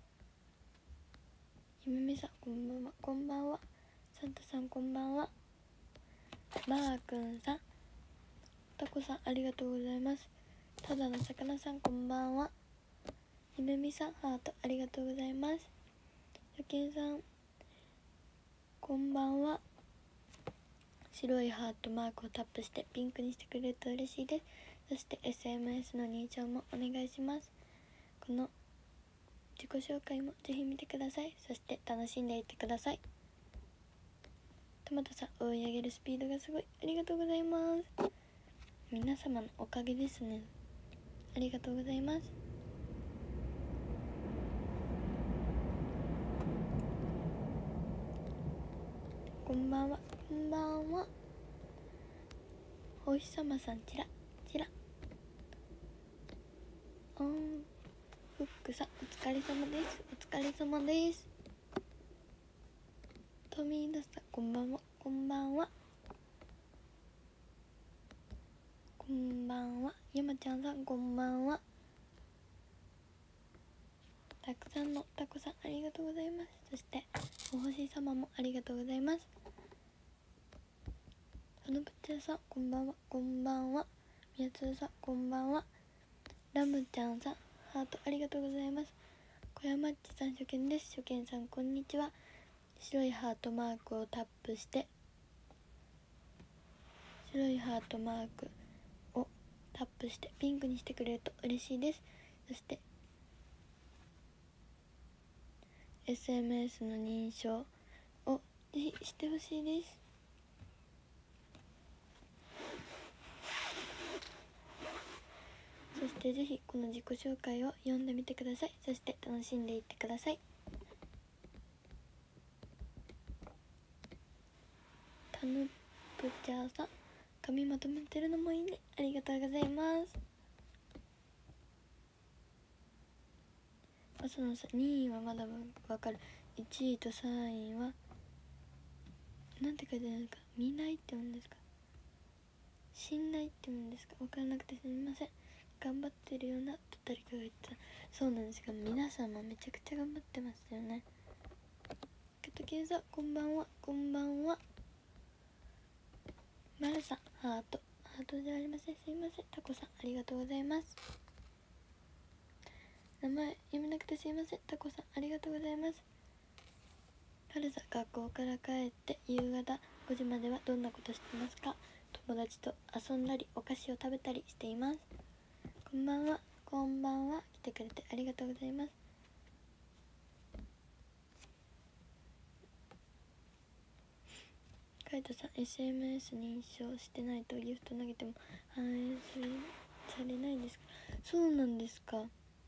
Speaker 1: ゆめみさん、こんばんは。こんばんは。サンタさん、こんばんは。マーくんさん、タコさん、ありがとうございます。ただの魚さん、こんばんは。ゆめみさん、ハートありがとうございます。初見さん、こんばんは。白いハートマークをタップしてピンクにしてくれると嬉しいです。そして エスエムエス の認証もお願いします。この自己紹介もぜひ見てください。そして楽しんでいってください。トマトさん、追い上げるスピードがすごい、ありがとうございます。皆様のおかげですね。ありがとうございます。こんばんは。こんばんは。お日様さん、ちらちら。おんフックさん、お疲れ様です。お疲れ様です。トミーダさん、こんばんは。こんばんは。こんばんは。山ちゃんさん、こんばんは。たくさんのタコさん、ありがとうございます。そしてお星様もありがとうございます。そのぶっちゃさん、こんばんは。こんばんは。みやつーさん、こんばんは。ラムちゃんさん、ハートありがとうございます。小山っちさん、初見です。初見さん、こんにちは。 白いハートマークをタップして白いハートマークをタップしてピンクにしてくれると嬉しいです。そして エスエムエス の認証をぜひしてほしいです。そしてぜひこの自己紹介を読んでみてください。そして楽しんでいってください。タヌプチャーさん、紙まとめてるのもいいね、ありがとうございます。朝のさにいはまだわかる。いちいとさんいはなんて書いてあるんですか。見ないって言うんですか、信頼って言うんですか、わからなくてすみません。頑張ってるよなと誰かが言った。そうなんですが、皆さんもめちゃくちゃ頑張ってますよね。ケトケンさん、こんばんは。こんばんは。マルさん、ハートハートじゃありません、すいません。タコさん、ありがとうございます。名前読めなくてすいません。タコさん、ありがとうございます。はるさん、学校から帰って夕方ごじまではどんなことしてますか。友達と遊んだりお菓子を食べたりしています。こんばんは。こんばんは。来てくれてありがとうございます。カイトさん、 エスエムエス 認証してないとギフト投げても反映されされないんですか。そうなんですか。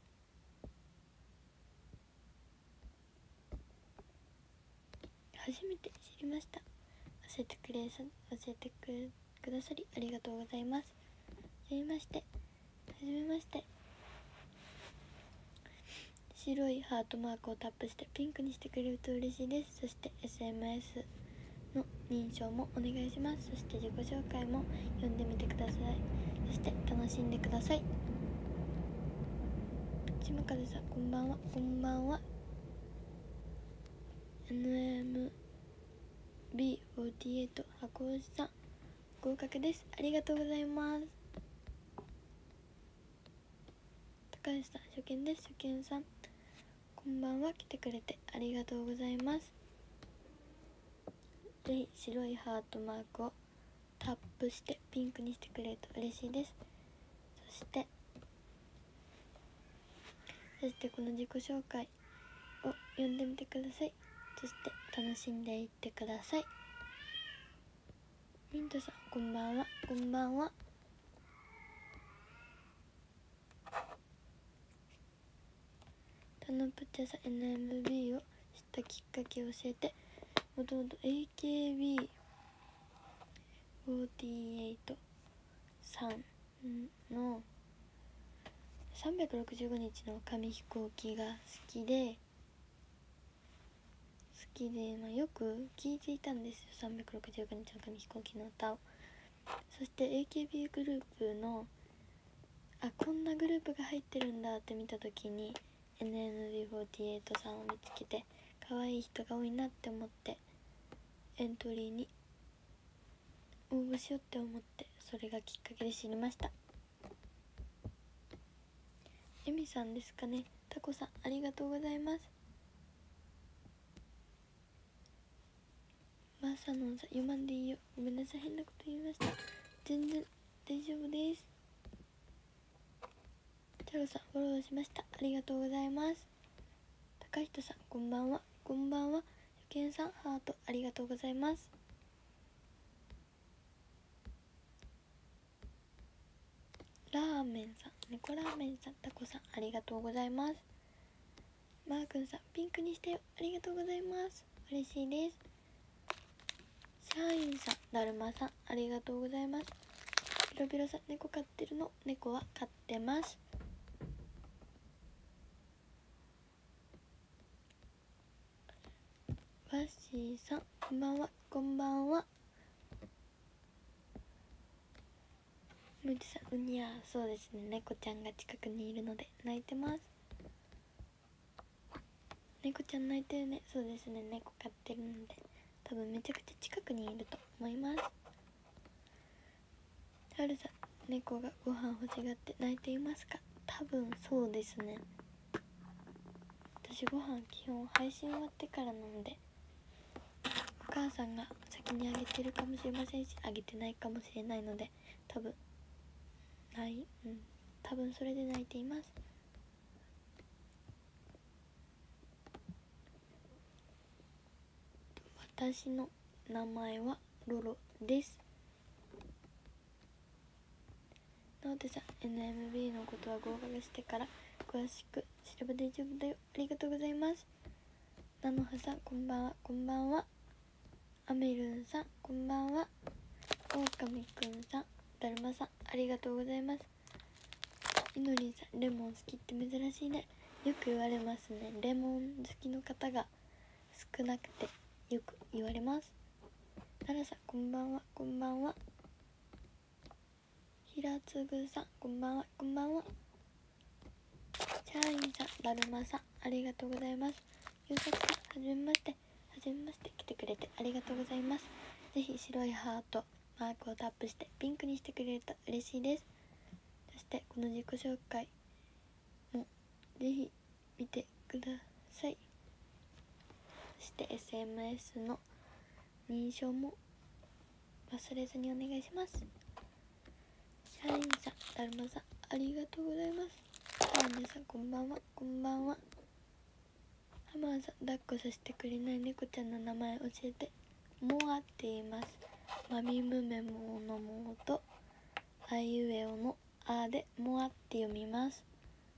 Speaker 1: 初めて知りました。教えてくれさ教えてくくださりありがとうございます。はじめまして。はじめまして。白いハートマークをタップしてピンクにしてくれると嬉しいです。そして エスエムエス の認証もお願いします。そして自己紹介も読んでみてください。そして楽しんでください。島風さん、こんばんは。こんばんは。 エヌエムビーフォーティーエイト 箱推しさん、合格です。ありがとうございます。高橋さん、初見です。初見さん、こんばんは。来てくれてありがとうございます。ぜひ白いハートマークをタップしてピンクにしてくれると嬉しいです。そしてそしてこの自己紹介を読んでみてください。そして楽しんでいってください。ミントさん、こんばんは。こんばんは。タノプチャさん、 エヌエムビー を知ったきっかけを教えて。もともと エーケービーフォーティーエイト さんのさんびゃくろくじゅうごにちの紙飛行機が好きで好きで、まあ、よく聴いていたんですよ、さんびゃくろくじゅうごにちの紙飛行機の歌を。そして エーケービー グループのあこんなグループが入ってるんだって見た時に エヌエムビーフォーティーエイト さんを見つけて、可愛い人が多いなって思ってエントリーに応募しようって思って、それがきっかけで知りました。エミさんですかね。タコさん、ありがとうございます。マサノンさん、読まんでいいよ。ごめんなさい、変なこと言いました。全然大丈夫です。チャロさん、フォローしました。ありがとうございます。高人さん、こんばんは。こんばんは。初見さん、ハートありがとうございます。ラーメンさん、猫ラーメンさん、タコさん、ありがとうございます。マー君さん、ピンクにしてよ。ありがとうございます。嬉しいです。シャインさん、だるまさん、ありがとうございます。ビロビロさん、猫飼ってるの。猫は飼ってます。ワッシーさん、こんばんは。こんばんは。ムチさん、うにゃー、そうですね、猫ちゃんが近くにいるので泣いてます。猫ちゃん泣いてるね。そうですね、猫飼ってるので多分めちゃくちゃ近くにいると思います。はるさん、猫がご飯欲しがって泣いていますか。多分そうですね。私ご飯基本配信終わってからなので母さんが先にあげてるかもしれませんし、あげてないかもしれないので、多分ないうん多分それで泣いています。私の名前はロロです。直人さん、 エヌエムビー のことは合格してから詳しく調べて大丈夫だよ。ありがとうございます。なのはさん、こんばんは。こんばんは。アメルンさん、こんばんは。オオカミくんさん、だるまさん、ありがとうございます。いのりんさん、レモン好きって珍しいね。よく言われますね。レモン好きの方が少なくてよく言われます。ならさん、こんばんは。こんばんは。ひらつぐさん、こんばんは。こんばんは。チャーインさん、だるまさん、ありがとうございます。ゆうさくさん、はじめまして。はじめまして。来てくれてありがとうございます。ぜひ白いハートマークをタップしてピンクにしてくれると嬉しいです。そしてこの自己紹介もぜひ見てください。そして エスエムエス の認証も忘れずにお願いします。社員さん、だるまさん、ありがとうございます。ハーネさん、こんばんは。こんばんは。ハマーさん、抱っこさせてくれない猫ちゃんの名前教えて。モアって言います。マミムメモのモとあいうえおのあでモアって読みます。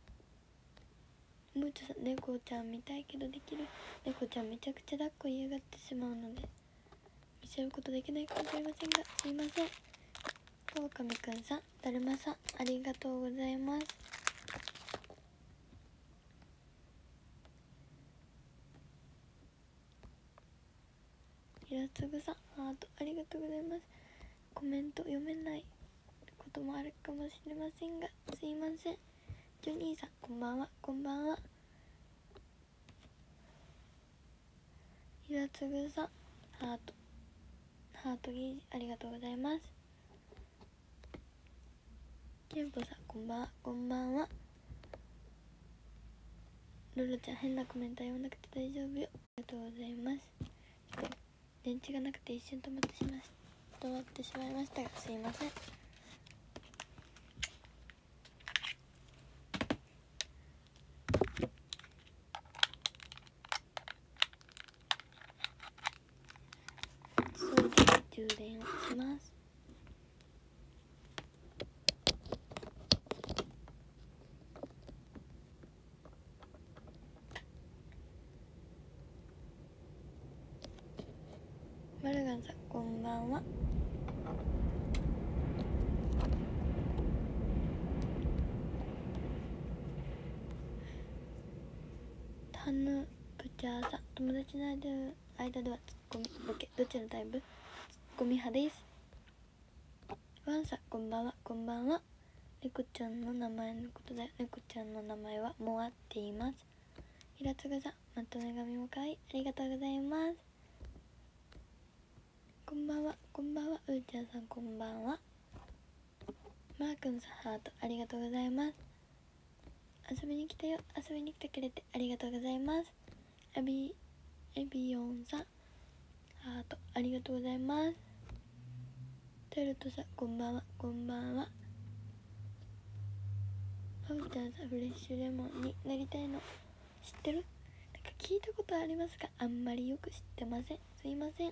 Speaker 1: ムーチョさん、猫ちゃん見たいけどできる？猫ちゃんめちゃくちゃ抱っこ嫌がってしまうので見せることできないかもしれませんが、すいません。オオカミくんさん、だるまさん、ありがとうございます。ひらつぐさん、ハートありがとうございます。コメント読めないこともあるかもしれませんが、すいません。ジョニーさん、こんばんは。こんばんは。ひらつぐさん、ハートハートゲージありがとうございます。ケンポさん、こんばんは。こんばんは。ロロちゃん、変なコメント読んなくて大丈夫よ。ありがとうございます。ちょっと電池がなくて一瞬止まってしまいました止まってしまいましたが、すいません。それでは充電をします。マルガンさん、こんばんは。タヌプチャーさん、友達の間ではツッコミボケどちらのタイプ？ツッコミ派です。ワンさん、こんばんは。こんばんは。猫ちゃんの名前のことで、猫ちゃんの名前はモアって言います。ひらつぐさん、まとめ髪もかわいい、ありがとうございます。こんばんは。こんばんは。うーちゃんさん、こんばんは。マーくんさん、ハートありがとうございます。遊びに来たよ。遊びに来てくれてありがとうございます。エビエビヨンさん、ハートありがとうございます。テルトさん、こんばんは。こんばんは。あうちゃんさん、フレッシュレモンになりたいの知ってる？なんか聞いたことありますが、あんまりよく知ってません。すいません。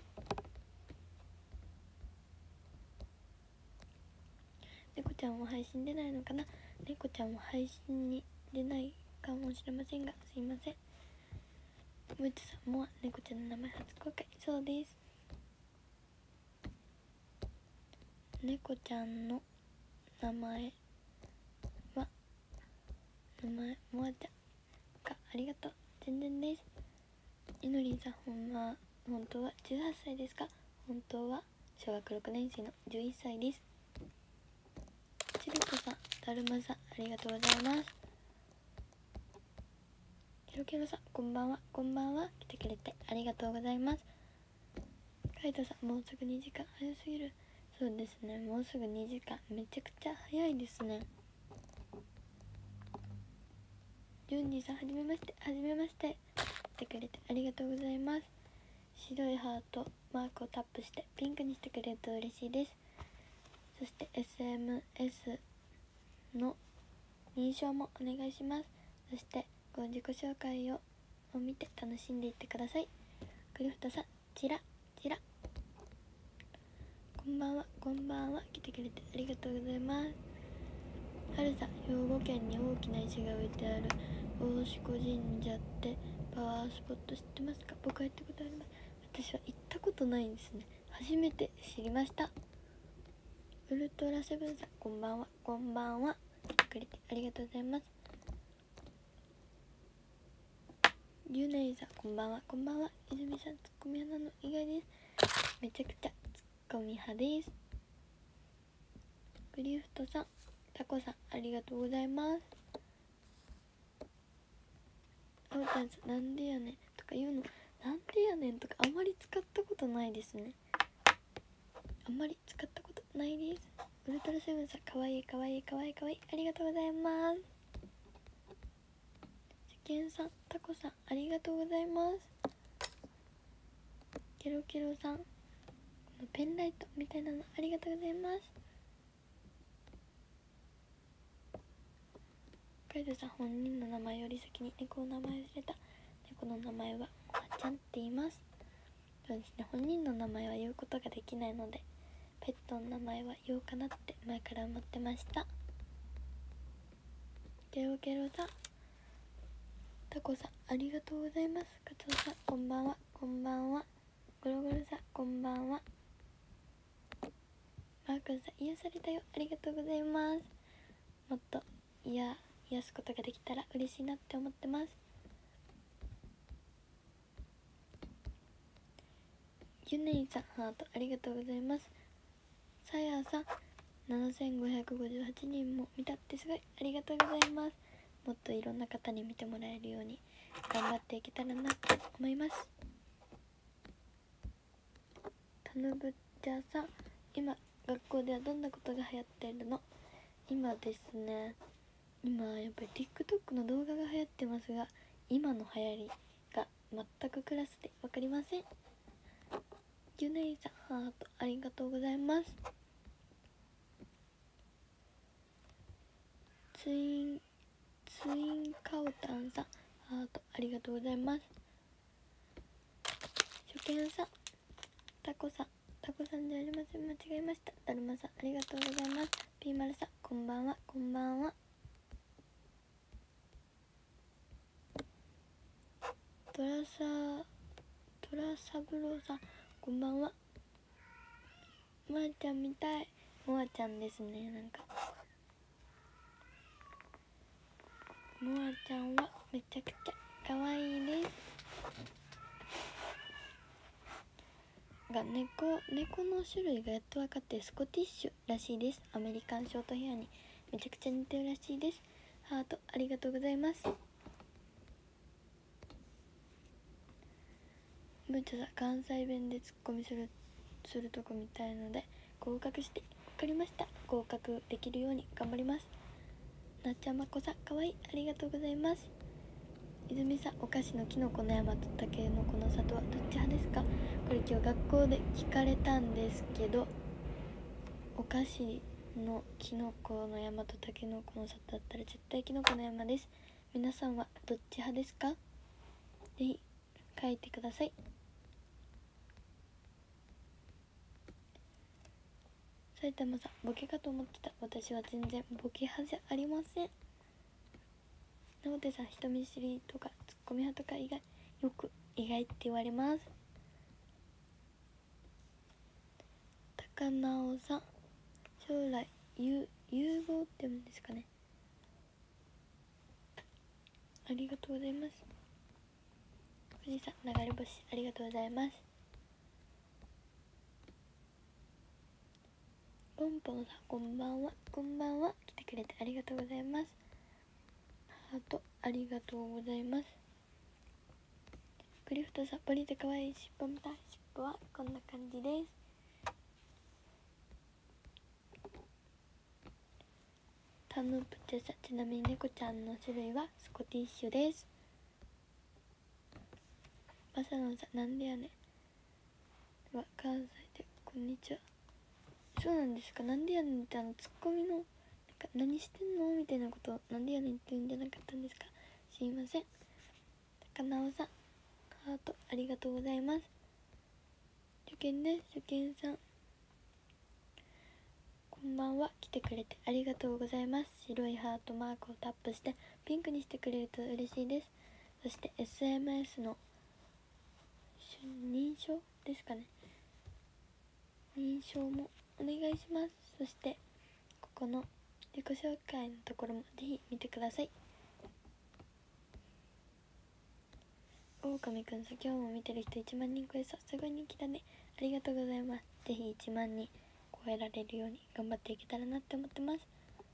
Speaker 1: 猫ちゃんも配信出ないのかな？猫ちゃんも配信に出ないかもしれませんが、すいません。ムーチさんも猫ちゃんの名前初公開。そうです。猫ちゃんの名前は名前モアちゃんか、ありがとう。全然です。いのりんさん、ほんま本当はじゅうはっさいですか？本当は小学ろくねん生のじゅういっさいです。チルコさん、だるまさん、ありがとうございます。ケロケロさん、こんばんは。こんばんは。来てくれてありがとうございます。カイトさん、もうすぐにじかん、早すぎる。そうですね、もうすぐにじかん、めちゃくちゃ早いですね。ジュンジーさん、はじめまして。はじめまして。来てくれてありがとうございます。 白いハートマークをタップしてピンクにしてくれると嬉しいです。そして エスエムエス の認証もお願いします。そしてご自己紹介をを見て楽しんでいってください。クリフトさん、チラチラ、こんばんは、こんばんは。来てくれてありがとうございます。はるさん、兵庫県に大きな石が置いてある大志子神社ってパワースポット知ってますか？僕は行ったことあります。私は行ったことないんですね。初めて知りました。ウルトラセブンさん、こんばんは、こんばんは。来てくれてありがとうございます。ゆねいさん、こんばんは、こんばんは。泉さん、ツッコミ派なの意外です。めちゃくちゃツッコミ派です。クリフトさん、タコさん、ありがとうございます。あおちゃんさん、なんでやねんとか言うの、なんでやねんとかあんまり使ったことないですね。あんまり使ったことないです。ウルトラセブンさん、かわいいかわいいかわいいかわいい、ありがとうございます。ケンさん、タコさん、ありがとうございます。ケロケロさん、このペンライトみたいなのありがとうございます。カイドさん、本人の名前より先に猫の名前忘れた。猫の名前はもあちゃんって言います。そうですね、本人の名前は言うことができないので、ペットの名前は言おうかなって前から思ってました。ケロケロさん、タコさん、ありがとうございます。カツオさん、こんばんは、こんばんは。ゴロゴロさん、こんばんは。マー君さん、癒されたよ、ありがとうございます。もっと癒癒すことができたら嬉しいなって思ってます。ゆねいさん、ハートありがとうございます。さやさん、ななせんごひゃくごじゅうはちにんも見たってすごい、ありがとうございます。もっといろんな方に見てもらえるように頑張っていけたらなって思います。たぬぶっちゃさん、今学校ではどんなことが流行ってるの？今ですね、今やっぱり TikTok の動画が流行ってますが、今の流行りが全くクラスで分かりません。ゆねいさん、ハートありがとうございます。ツインツインカオタンさん、ハートありがとうございます。初見さん、タコさん、タコさんじゃありません、間違えました。だるまさん、ありがとうございます。ピーマルさん、こんばんは、こんばんは。トラサトラサブローさん、こんばんは。モアちゃんみたい。モアちゃんですね。なんかモアちゃんはめちゃくちゃ可愛いですが、猫猫の種類がやっと分かって、スコティッシュらしいです。アメリカンショートヘアにめちゃくちゃ似てるらしいです。ハートありがとうございます。ブーチョさん、関西弁でツッコミするするとこみたいので合格して、分かりました。合格できるように頑張ります。なっちゃまこさん、かわいい、ありがとうございます。泉さん、お菓子のきのこの山とたけのこの里はどっち派ですか？これ今日学校で聞かれたんですけど、お菓子のきのこの山とたけのこの里だったら絶対きのこの山です。皆さんはどっち派ですか？ぜひ書いてください。埼玉さん、ボケかと思ってた。私は全然ボケ派じゃありません。直手さん、人見知りとかツッコミ派とか意外、よく意外って言われます。高直さん、将来有有望って言うんですかね。ありがとうございます。富士山流れ星、ありがとうございます。ポンポンさん、こんばんは、こんばんは。来てくれてありがとうございます。ハートありがとうございます。クリフトさん、ポリでかわいい尻尾みたい。尻尾はこんな感じです。タヌプチェさん、ちなみに猫ちゃんの種類はスコティッシュです。バサロンさん、なんでやねん。 は関西でこんにちは。そうなんですか。なんでやねんって、あのツッコミのなんか何してんのみたいなことをなんでやねんって言うんじゃなかったんですか。すいません。高直さんハートありがとうございます。初見です。初見さんこんばんは。来てくれてありがとうございます。白いハートマークをタップしてピンクにしてくれると嬉しいです。そして エスエムエス の認証ですかね、認証もお願いします。そしてここの自己紹介のところもぜひ見てください。オオカミくんさ、今日も見てる人いちまんにん超えそう。すごい人気だね。ありがとうございます。ぜひいちまんにん超えられるように頑張っていけたらなって思ってます。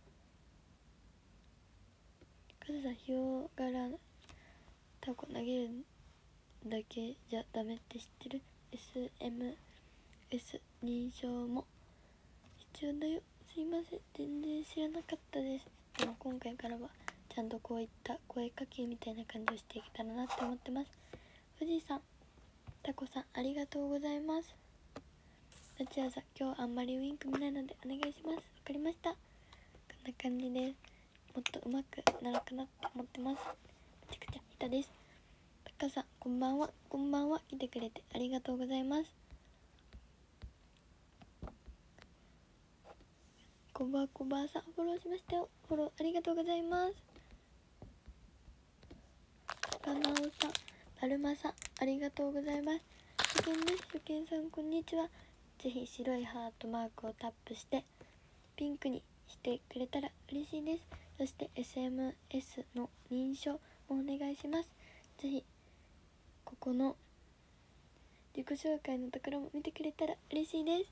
Speaker 1: カズさん、ヒョウ柄タコ投げるだけじゃダメって知ってる？ エスエムエス 認証も必要だよ。すいません、全然知らなかったです。でも今回からはちゃんとこういった声かけみたいな感じをしていけたらなって思ってます。富士さん、タコさんありがとうございます。ナチアさん、今日あんまりウインク見ないのでお願いします。わかりました。こんな感じです。もっと上手くなるかなって思ってます。めちゃくちゃ下手です。タカさんこんばんは。こんばんは。来てくれてありがとうございます。コバコバさんフォローしましたよ。フォローありがとうございます。カナオさん、だるまさんありがとうございます。初見です。初見さんこんにちは。ぜひ白いハートマークをタップしてピンクにしてくれたら嬉しいです。そして エスエムエス の認証もお願いします。ぜひここの自己紹介のところも見てくれたら嬉しいです。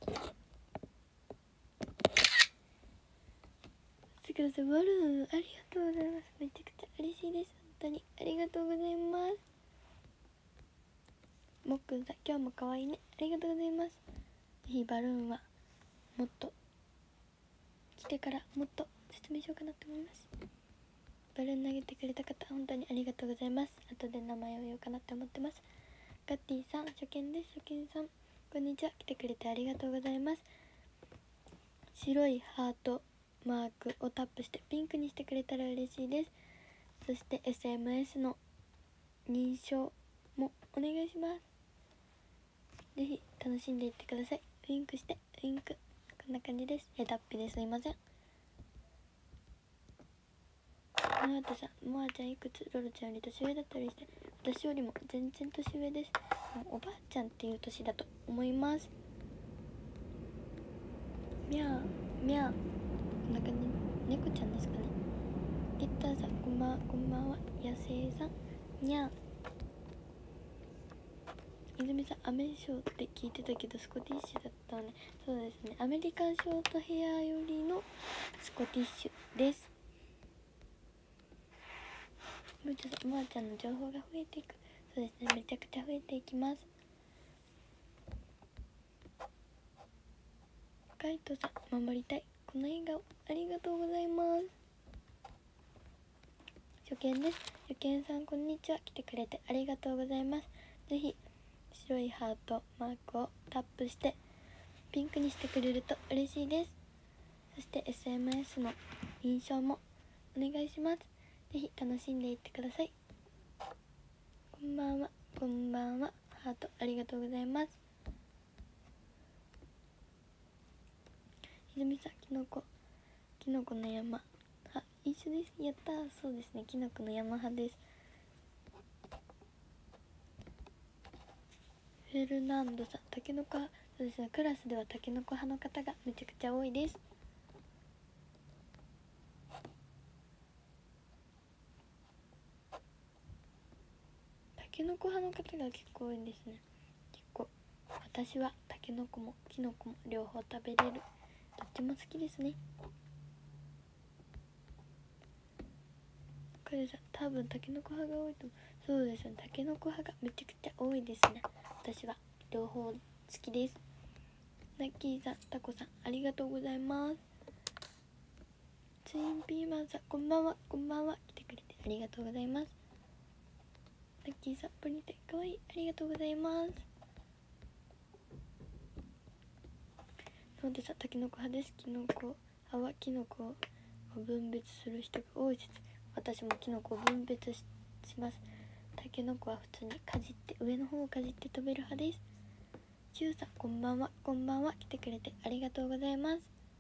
Speaker 1: さくらさん、バルーンありがとうございます。めちゃくちゃ嬉しいです。本当にありがとうございます。もっくんさん、今日も可愛いね。ありがとうございます。ぜひバルーンはもっと来てからもっと説明しようかなと思います。バルーン投げてくれた方、本当にありがとうございます。後で名前を言おうかなって思ってます。ガッティさん、初見です。初見さんこんにちは。来てくれてありがとうございます。白いハートマークをタップしてピンクにしてくれたら嬉しいです。そして エスエムエス の認証もお願いします。ぜひ楽しんでいってください。ウインクしてウインク、こんな感じです。ヘタッピですいません。なたさん、モアちゃんいくつ？ロロちゃんより年上だったりして。私よりも全然年上です。もうおばあちゃんっていう年だと思います。みゃーみゃー、こんな感じ。猫ちゃんですかね。ゲッターさんこんばんは。こんばんは。野生さんにゃー。泉さん、アメショーって聞いてたけどスコティッシュだったのね。そうですね、アメリカンショートヘアよりのスコティッシュです。むーちゃんさん、もあちゃんの情報が増えていく。そうですね、めちゃくちゃ増えていきます。カイトさん、守りたい。この笑顔ありがとうございます。初見です。初見さんこんにちは。来てくれてありがとうございます。ぜひ白いハートマークをタップしてピンクにしてくれると嬉しいです。そして エスエムエス の認証もお願いします。ぜひ楽しんでいってください。こんばんは。こんばんは。ハートありがとうございます。泉さん、きのこきのこの山、あ、一緒です。やったー。そうですね、きのこの山派です。フェルナンドさん、たけのこ派。そうですね、クラスではたけのこ派の方がめちゃくちゃ多いです。たけのこ派の方が結構多いんですね。結構私はたけのこもきのこも両方食べれる。どっちも好きですね。これさ、多分たけのこ派が多いと思う。そうですね、たけのこ派がめちゃくちゃ多いですね。私は両方好きです。ラッキーさん、タコさんありがとうございます。ツインピーマンさんこんばんは。こんばんは。来てくれてありがとうございます。ラッキーさん、ポニテかわいい、ありがとうございます。 のでさ、タケノコ派です。キノコ派はキノコを分別する人が多いです。私もキノコを分別 し, します。タケノコは普通にかじって上の方をかじって食べる派です。ちゅうさん、こんばんは。こんばんは。来てくれてありがとうございます。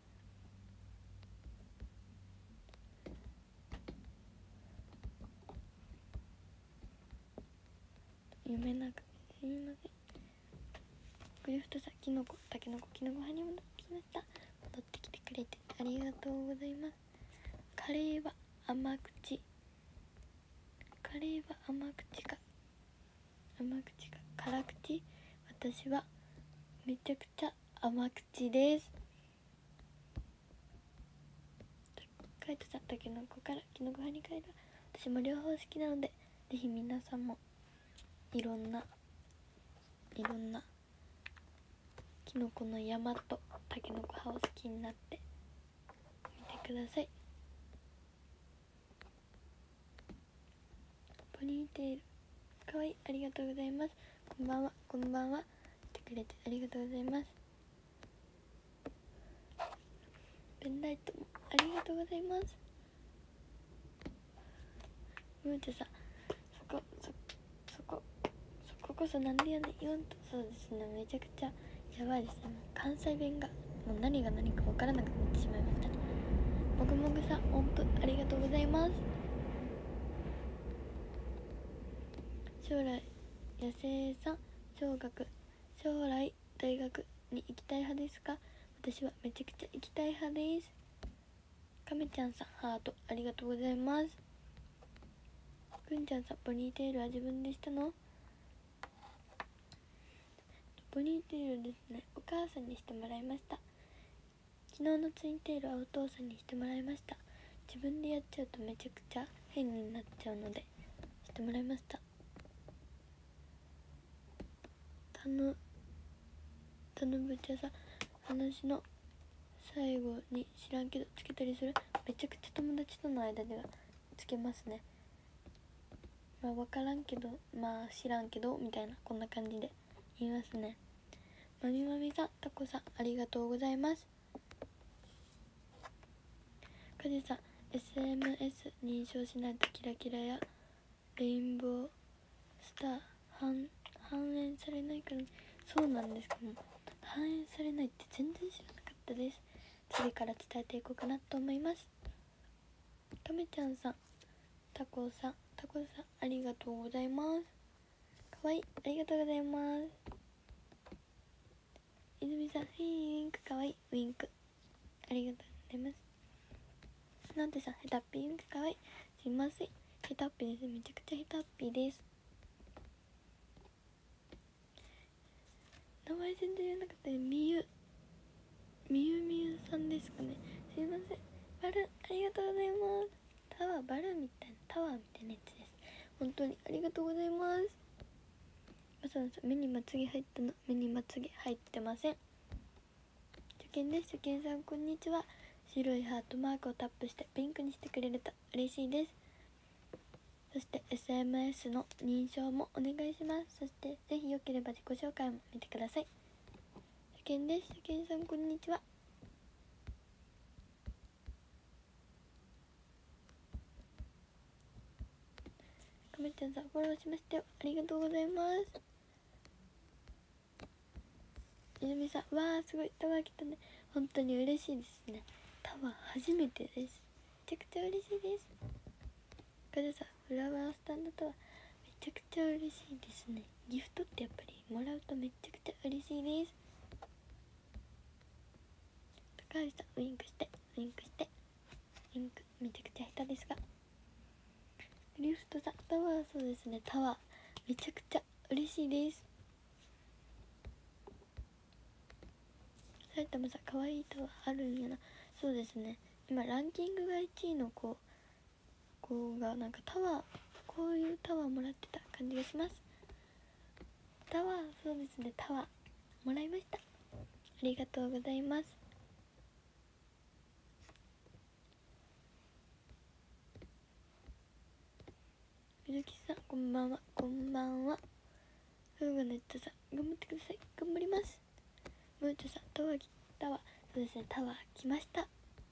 Speaker 1: 読めなくてすみません。グリフトさん、キノコ、タケノコ、キノコ派に戻ってきました。戻ってきてくれてありがとうございます。カレーは甘口。カレーは甘口か甘口か辛口。私はめちゃくちゃ甘口です。カイトさん、タケノコからキノコ派に変えた。私も両方好きなので、ぜひ皆さんもいろんないろんなキノコの山とタケノコ派を好きになってみてください。ポニーテールかわいい、ありがとうございます。こんばんは。こんばんは。来てくれてありがとうございます。ペンライトもありがとうございます。ムーチャさん、そこそそこそここそなんでやねん言わんと。そうですね、めちゃくちゃやばいですね。関西弁がもう何が何か分からなくなってしまいましたね。もぐもぐさん、音符ありがとうございます。将来野生さん、小学将来大学に行きたい派ですか？私はめちゃくちゃ行きたい派です。カメちゃんさん、ハートありがとうございます。くんちゃんさん、ポニーテールは自分でしたの？ポニーテールですね、お母さんにしてもらいました。昨日のツインテールはお父さんにしてもらいました。自分でやっちゃうとめちゃくちゃ変になっちゃうのでしてもらいました。たぬたぬぶちゃさん、話の最後に知らんけどつけたりする？めちゃくちゃ友達との間ではつけますね。まあ分からんけど、まあ知らんけどみたいな、こんな感じで言いますね。まみまみさん、タコさんありがとうございます。かじさん、 エスエムエス 認証しないとキラキラやレインボースター反反映されないから、ね、そうなんですけども、反映されないって全然知らなかったです。次から伝えていこうかなと思います。とめちゃんさん、タコさん、タコさんありがとうございます。かわいい、ありがとうございます。泉さん、ヒーウィンクかわいい、ウィンクありがとうございます。なんてさん、ヘタッピーウィンクかわいい、すいません、ヘタッピーです。めちゃくちゃヘタッピーです。名前全然言えなかったね。みゆみゆみゆさんですかね。すいません。バルありがとうございます。タワーバルみたいな、タワーみたいなやつです。本当にありがとうございます。まさまさん、目にまつげ入ったの？目にまつげ入ってません。初見です。初見さん、こんにちは。白いハートマークをタップしてピンクにしてくれると嬉しいです。そして エスエムエス の認証もお願いします。そしてぜひよければ自己紹介も見てください。初見です。初見さん、こんにちは。かめちゃんさん、フォローしましたよ。ありがとうございます。いずみさん、わーすごい、タワー来たね。本当に嬉しいですね。タワー初めてです。めちゃくちゃ嬉しいです。かずさん、フラワースタンドタワーめちゃくちゃ嬉しいですね。ギフトってやっぱりもらうとめちゃくちゃ嬉しいです。高橋さん、ウインクしてウインクしてウインクめちゃくちゃ下手ですが。リフトさん、タワー、そうですね、タワーめちゃくちゃ嬉しいです。埼玉さん、かわいいタワーあるんやな。そうですね、今ランキングがいちいの子子がなんかタワー、こういうタワーもらってた感じがします。タワー、そうですね、タワーもらいました。ありがとうございます。みずきさん、こんばんは。こんばんは。フーガネットさん、頑張ってください。頑張ります。ムーチョさん、タワータワー、そうですね、タワー来ました。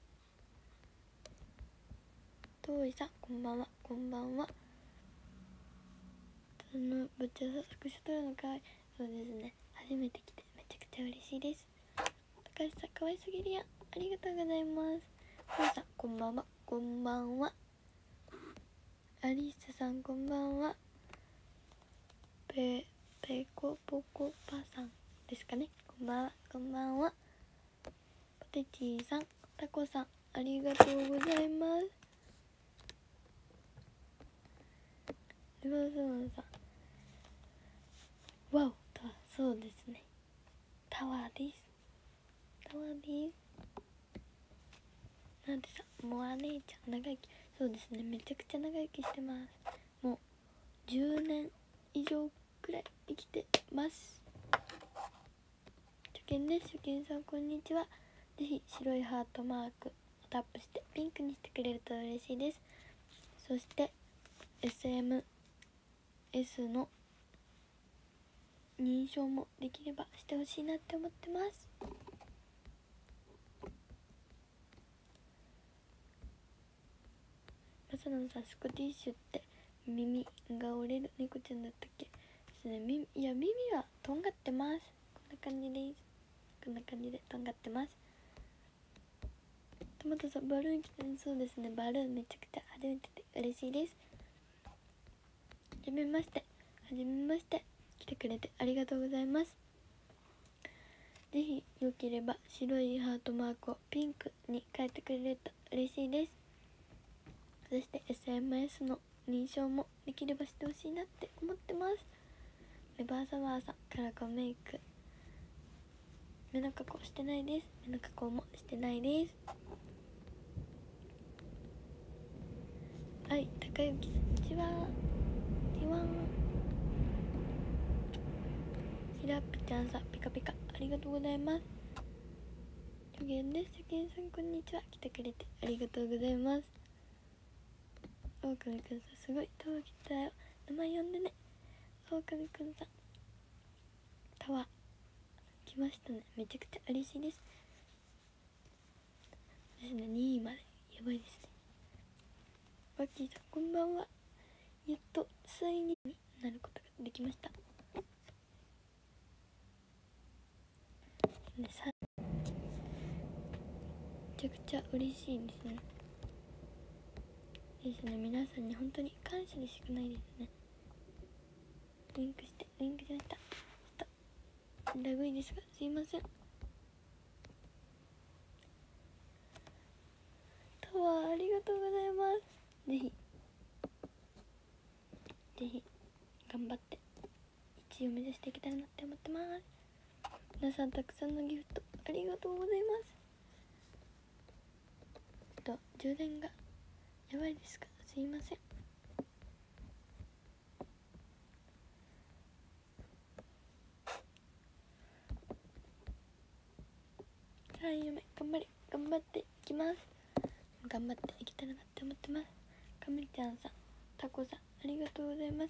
Speaker 1: 遠いさんこんばんは、こんばんは。そのぶっちゃさスクショ撮るのかわいい。そうですね、初めて来てめちゃくちゃ嬉しいです。高橋さん可愛すぎるやん、ありがとうございます。ふうさんこんばんは、こんばんは。アリスさんこんばんは。ペペコポコパさんですかね、こんばんは、こんばんは。ポテチーさん、タコさんありがとうございます。リバースマンさん、わお、そうですね、タワーです、タワーです。なんでさ、もうお姉ちゃん長生き、そうですね、めちゃくちゃ長生きしてます。もうじゅうねん以上くらい生きてます。初見です。初見さんこんにちは。ぜひ白いハートマークをタップしてピンクにしてくれると嬉しいです。そして エスエムエス の認証もできればしてほしいなって思ってます。マサノンさん、スコティッシュって耳が折れる猫ちゃんだったっけですね。耳、いや耳はとんがってます。こんな感じです。こんな感じでとんがってます。トマトさん、バルーン来てる。そうですね、バルーンめちゃくちゃ初めてで嬉しいです。はじめまして、はじめまして。来てくれてありがとうございます。ぜひよければ白いハートマークをピンクに変えてくれると嬉しいです。そして エスエムエス の認証もできればしてほしいなって思ってます。レバーサワーさん、カラコンメイク、目の加工してないです。目の加工もしてないです。はい、高幸さん、こんにちは。ティワン。ひらっぴちゃんさん、ピカピカありがとうございます。初見です。初見さんこんにちは。来てくれてありがとうございます。オオカミくんさん、すごいタワー来たよ、名前呼んでね。オオカミくんさん、タワー来ましたね、めちゃくちゃ嬉しいですですね。にいまでやばいですね。ワッキーさんこんばんは。やっとついになることができましたね。さめちゃくちゃ嬉しいですね。ですね、皆さんに本当に感謝でしかないですね。ウインクしてウインクしました。ちょっとラグいですがすいません。タワーありがとうございます。ぜひぜひ頑張っていちいを目指していけたらなって思ってます。皆さんたくさんのギフトありがとうございます。と充電がやばいですか、すいません。さん夢頑張り頑張っていきます。頑張っていけたらなって思ってます。かみちゃんさん、タコさんありがとうございます。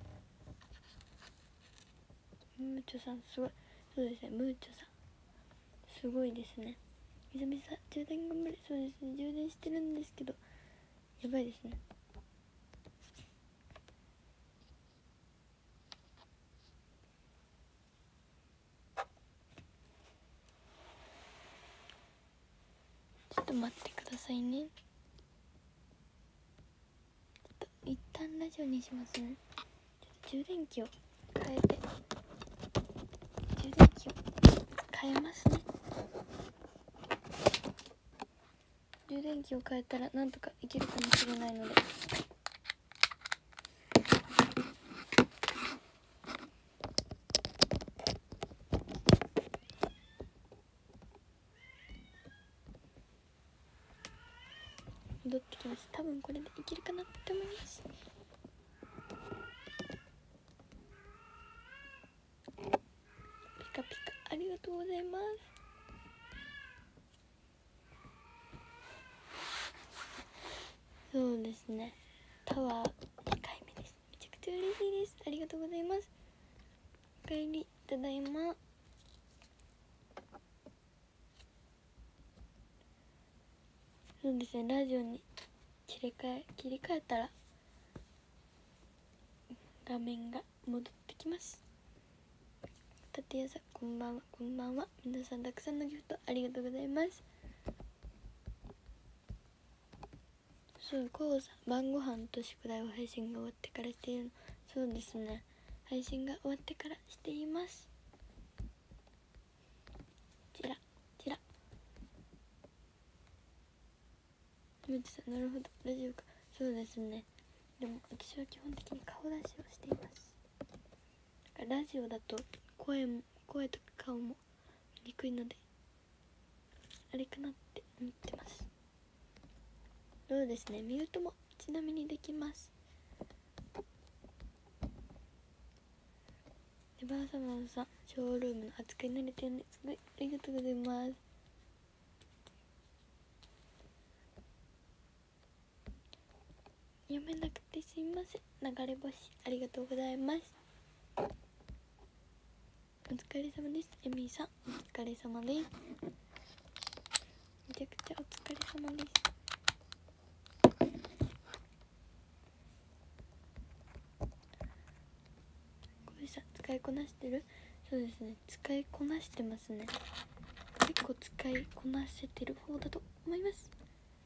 Speaker 1: ムーチョさんすごい、そうですね、ムーチョさんすごいですね。みずみさん充電頑張り、そうですね、充電してるんですけどやばいですね。ちょっと待ってくださいね。ちょっと一旦ラジオにしますね。ちょっと充電器を変えて充電器を変えますね。充電器を変えたらなんとかいけるかもしれないので、戻ってきます。多分これでいけるかなって思います。ピカピカありがとうございます。そうですね、タワーにかいめです。めちゃくちゃ嬉しいです。ありがとうございます。おかえり、ただいま。 そうですね、ラジオに切り替え切り替えたら画面が戻ってきます。立屋さんこんばんは。こんばんは。皆さんたくさんのギフトありがとうございます。そう、こうさん晩ご飯と宿題を配信が終わってからしているの。そうですね、配信が終わってからしています。ちらちらむちさん、なるほど、ラジオか。そうですね、でも私は基本的に顔出しをしています。だからラジオだと声も声とか顔も見にくいのであれかなって思ってます。そうですね、ミュートもちなみにできます。レバーサマーさん、ショールームの扱い慣れてるんですごい、ありがとうございます。読めなくてすいません。流れ星ありがとうございます。お疲れ様です。エミさんお疲れ様です。めちゃくちゃお疲れ様です。小石さん使いこなしてる？そうですね、使いこなしてますね。結構使いこなせてる方だと思います。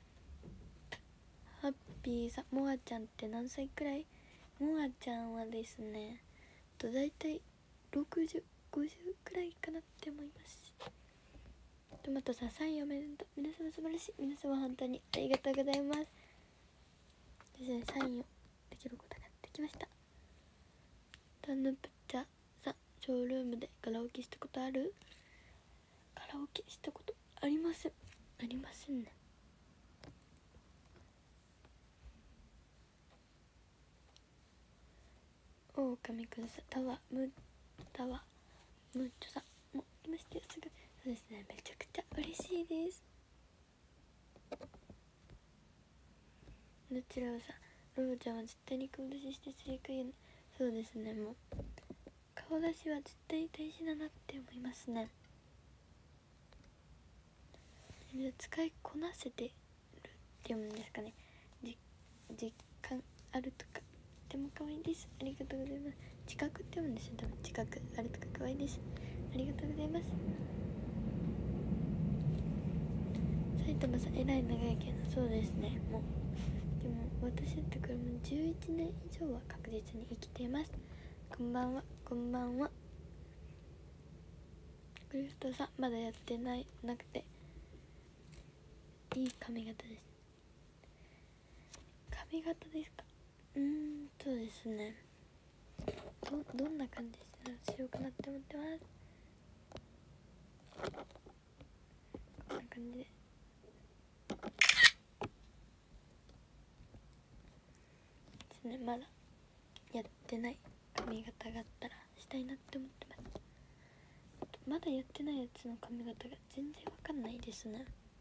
Speaker 1: ハッピーさん、モアちゃんって何歳くらい？モアちゃんはですね、とだいたいろくじゅう、ごじゅうくらいかなって思います。トマトさん、サインおめでとう。皆様素晴らしい。皆様本当にありがとうございます。ですね、サインをできることができました。タヌプチャさん、ショールームでカラオケしたことある？カラオケしたことありません。ありませんね。オオカミくんさん、タワムタワムッチョさんもいましたよ。すぐそうですね、めちゃくちゃ嬉しいです。どちらをさ、ローちゃんは絶対に顔出しして正解やね。そうですね、もう顔出しは絶対大事だなって思いますね。使いこなせてるって読むんですかね。じ実感あるとかとても可愛いです。ありがとうございます。近くって読むんですよ、多分。近くあるとか可愛いです。ありがとうございます。埼玉さん、えらい長いけど、そうですね、もうでも私だったからもうじゅういちねん以上は確実に生きています。こんばんは。こんばんは。クリフトさん、まだやってないなくていい髪型です。髪型ですか？うーん、そうですね、ど, どんな感じでしようかなって思ってます。こんな感じでですね。まだやってない髪型があったらしたいなって思ってます。まだやってないやつの髪型が全然わかんないですね。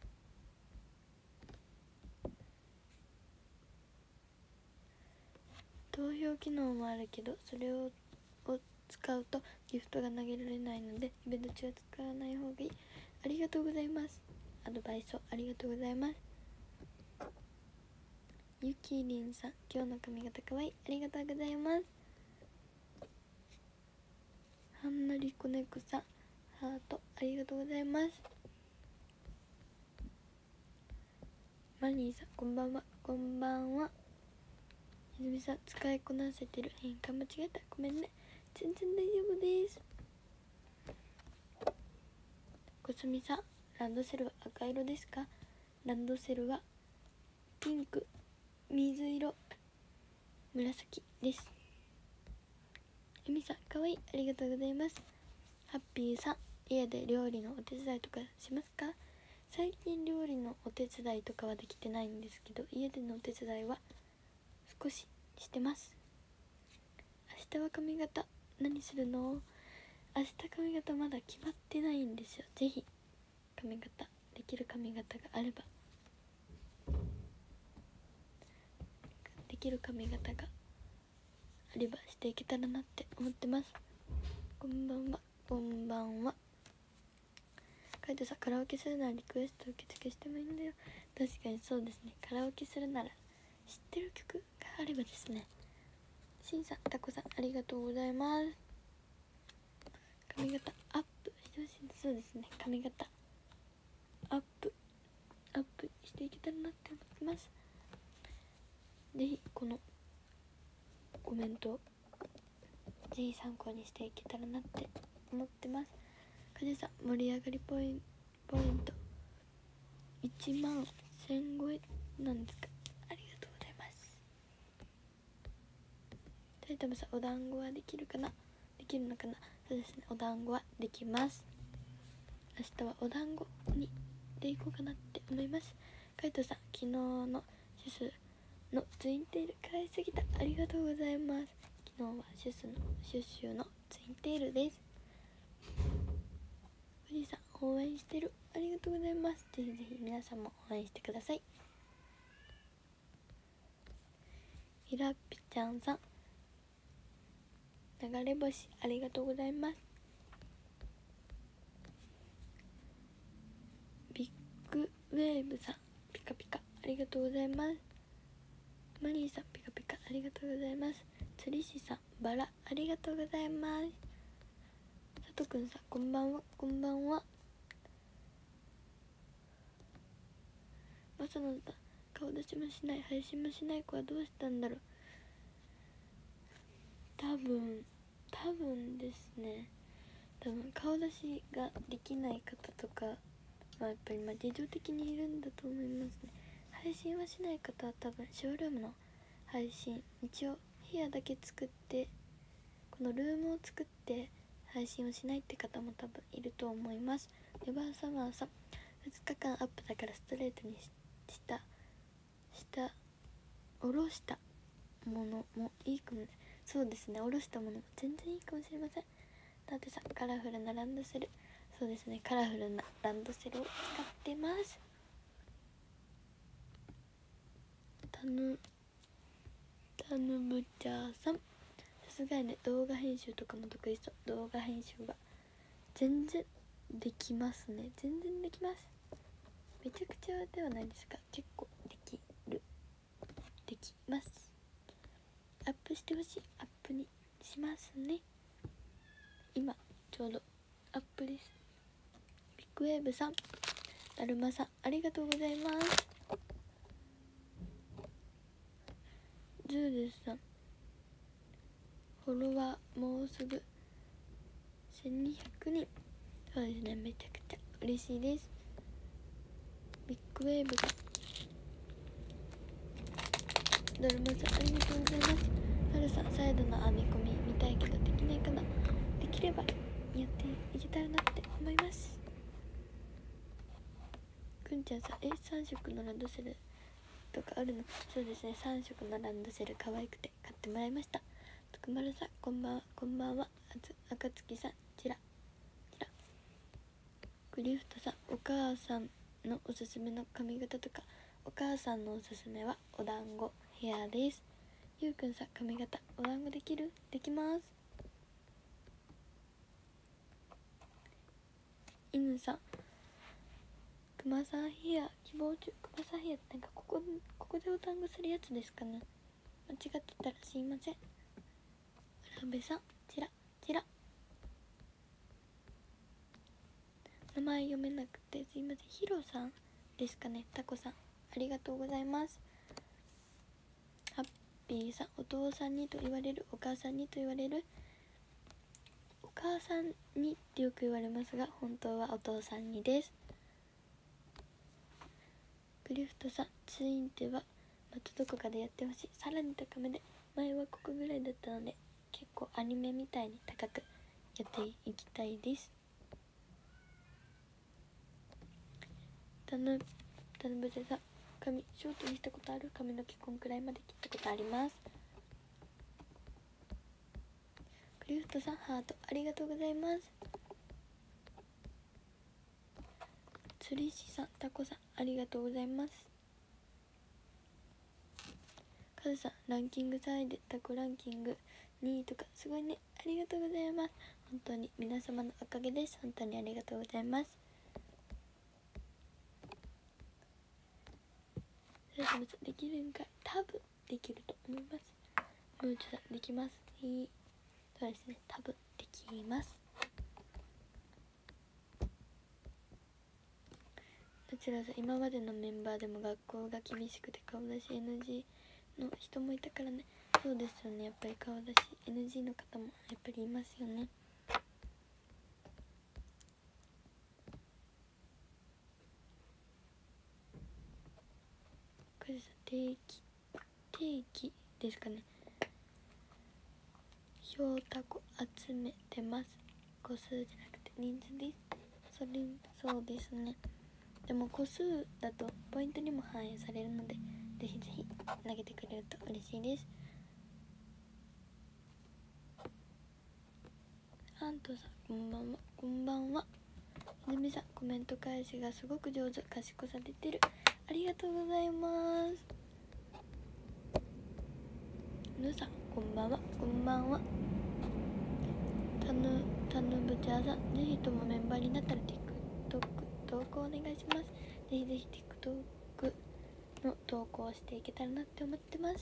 Speaker 1: 投票機能もあるけど、それをを使うとギフトが投げられないのでイベント中は使わない方がいい。ありがとうございます。アドバイスをありがとうございます。ゆきりんさん、今日の髪型かわいい。ありがとうございます。はんなりこねこさん、ハートありがとうございます。マニーさん、こんばんは。こんばんは。ひずみさん、使いこなせてる。変換間違えた、ごめんね。全然大丈夫です。こすみさん、ランドセルは赤色ですか？ランドセルはピンク、水色、紫です。えみさん、かわいい。ありがとうございます。ハッピーさん、家で料理のお手伝いとかしますか？最近料理のお手伝いとかはできてないんですけど、家でのお手伝いは少ししてます。明日は髪型何するの？明日髪型まだ決まってないんですよ。ぜひ髪型できる髪型があればできる髪型があればしていけたらなって思ってます。こんばんは。こんばんは。 カイトさん、カラオケするならリクエスト受付してもいいんだよ。確かにそうですね。カラオケするなら知ってる曲があればですね。しんさん、タコさん、ありがとうございます。髪型アップしてほしい。そうですね、髪型アップアップしていけたらなって思ってます。ぜひこのコメントをぜひ参考にしていけたらなって思ってます。カジさん、盛り上がりポインポイントいちまんせん超えなんですか。ありがとうございます。タイタムさん、お団子はできるかなできるのかな。そうですね、お団子はできます。明日はお団子にでいこうかなって思います。カイトさん、昨日のシュスのツインテール買いすぎた。ありがとうございます。昨日はシュスのシュッシュのツインテールです。富士山応援してる。ありがとうございます。ぜひぜひ皆さんも応援してください。ひらっぴちゃんさん、流れ星ありがとうございます。ビッグウェーブさん、ピカピカありがとうございます。マリーさん、ピカピカありがとうございます。釣り師さん、バラありがとうございます。さとくんさん、こんばんは。こんばんは。まさのだ、顔出しもしない配信もしない子はどうしたんだろう。多分多分ですね、多分顔出しができない方とかはやっぱりまあ事情的にいるんだと思いますね。配信はしない方は多分ショールームの配信、一応部屋だけ作ってこのルームを作って配信をしないって方も多分いると思います。レバーサマーさん、ふつかかんアップだからストレートにししたした下ろしたものもいいかもね。そうですね、下ろしたものも全然いいかもしれません。だってさ、カラフルなランドセル、そうですね、カラフルなランドセルを使ってます。たぬたぬぶちゃーさん、さすがにね、動画編集とかも得意そう。動画編集は全然できますね。全然できます。めちゃくちゃではないですが結構できるできます。アップしてほしい。アップにしますね。今ちょうどアップです。ビッグウェーブさん、だるまさん、ありがとうございます。ズールさん、フォロワーもうすぐせんにひゃくにん。そうですね、めちゃくちゃ嬉しいです。ビッグウェーブがだるまさん、ありがとうございます。はるさん、サイドの編み込み見たいけどできないかな。できればやっていけたらなって思います。くんちゃんさん、えさん色のランドセルとかあるの。そうですね、さん色のランドセル可愛くて買ってもらいました。徳丸さん、こんばんは。こんばんは。あかつきさん、ちらちら。クリフトさん、お母さんのおすすめの髪型とか。お母さんのおすすめはお団子ヘアです。ゆうくんさん、髪型お団子できる？できます。犬さん、くまさんヘア希望中。くまさんヘアってなんかここここでお団子するやつですかね。間違ってたらすいません。浦部さん、ちらちら。名前読めなくてすいません。ヒロさんですかね。タコさん、ありがとうございます。ハッピーさん、お父さんにと言われる、お母さんにと言われる。お母さんにってよく言われますが本当はお父さんにです。クリフトさん、ツインテはまたどこかでやってほしい。さらに高めで、前はここぐらいだったので結構アニメみたいに高くやっていきたいです。たぬたぬぶせさん、髪ショートにしたことある？髪の毛こんくらいまで切ったことあります。クリフトさん、ハートありがとうございます。釣り師さん、タコさん、ありがとうございます。カズさん、ランキングさんいでタコランキングにいとかすごいね。ありがとうございます。本当に皆様のおかげです。本当にありがとうございます。 どうします？できるんかい？多分できると思います。ムーチョさんできます。いい。そうですね、多分できます。どちらさん、今までのメンバーでも学校が厳しくて顔出し エヌジー の人もいたからね。そうですよね、やっぱり顔出し エヌジー の方もやっぱりいますよね。これさ、定期定期ですかね。票タコ集めてます。個数じゃなくて人数です。それそうですね。でも個数だとポイントにも反映されるので、ぜひぜひ投げてくれると嬉しいです。アントさん、こんばんは。こんばんは。泉さん、コメント返しがすごく上手。賢さ出てる。ありがとうございます。ぬさん、こんばんは。こんばんは。たぬたぬぶちゃさん、ぜひともメンバーになったら TikTok 投稿お願いします。ぜひぜひ TikTok の投稿していけたらなって思ってます。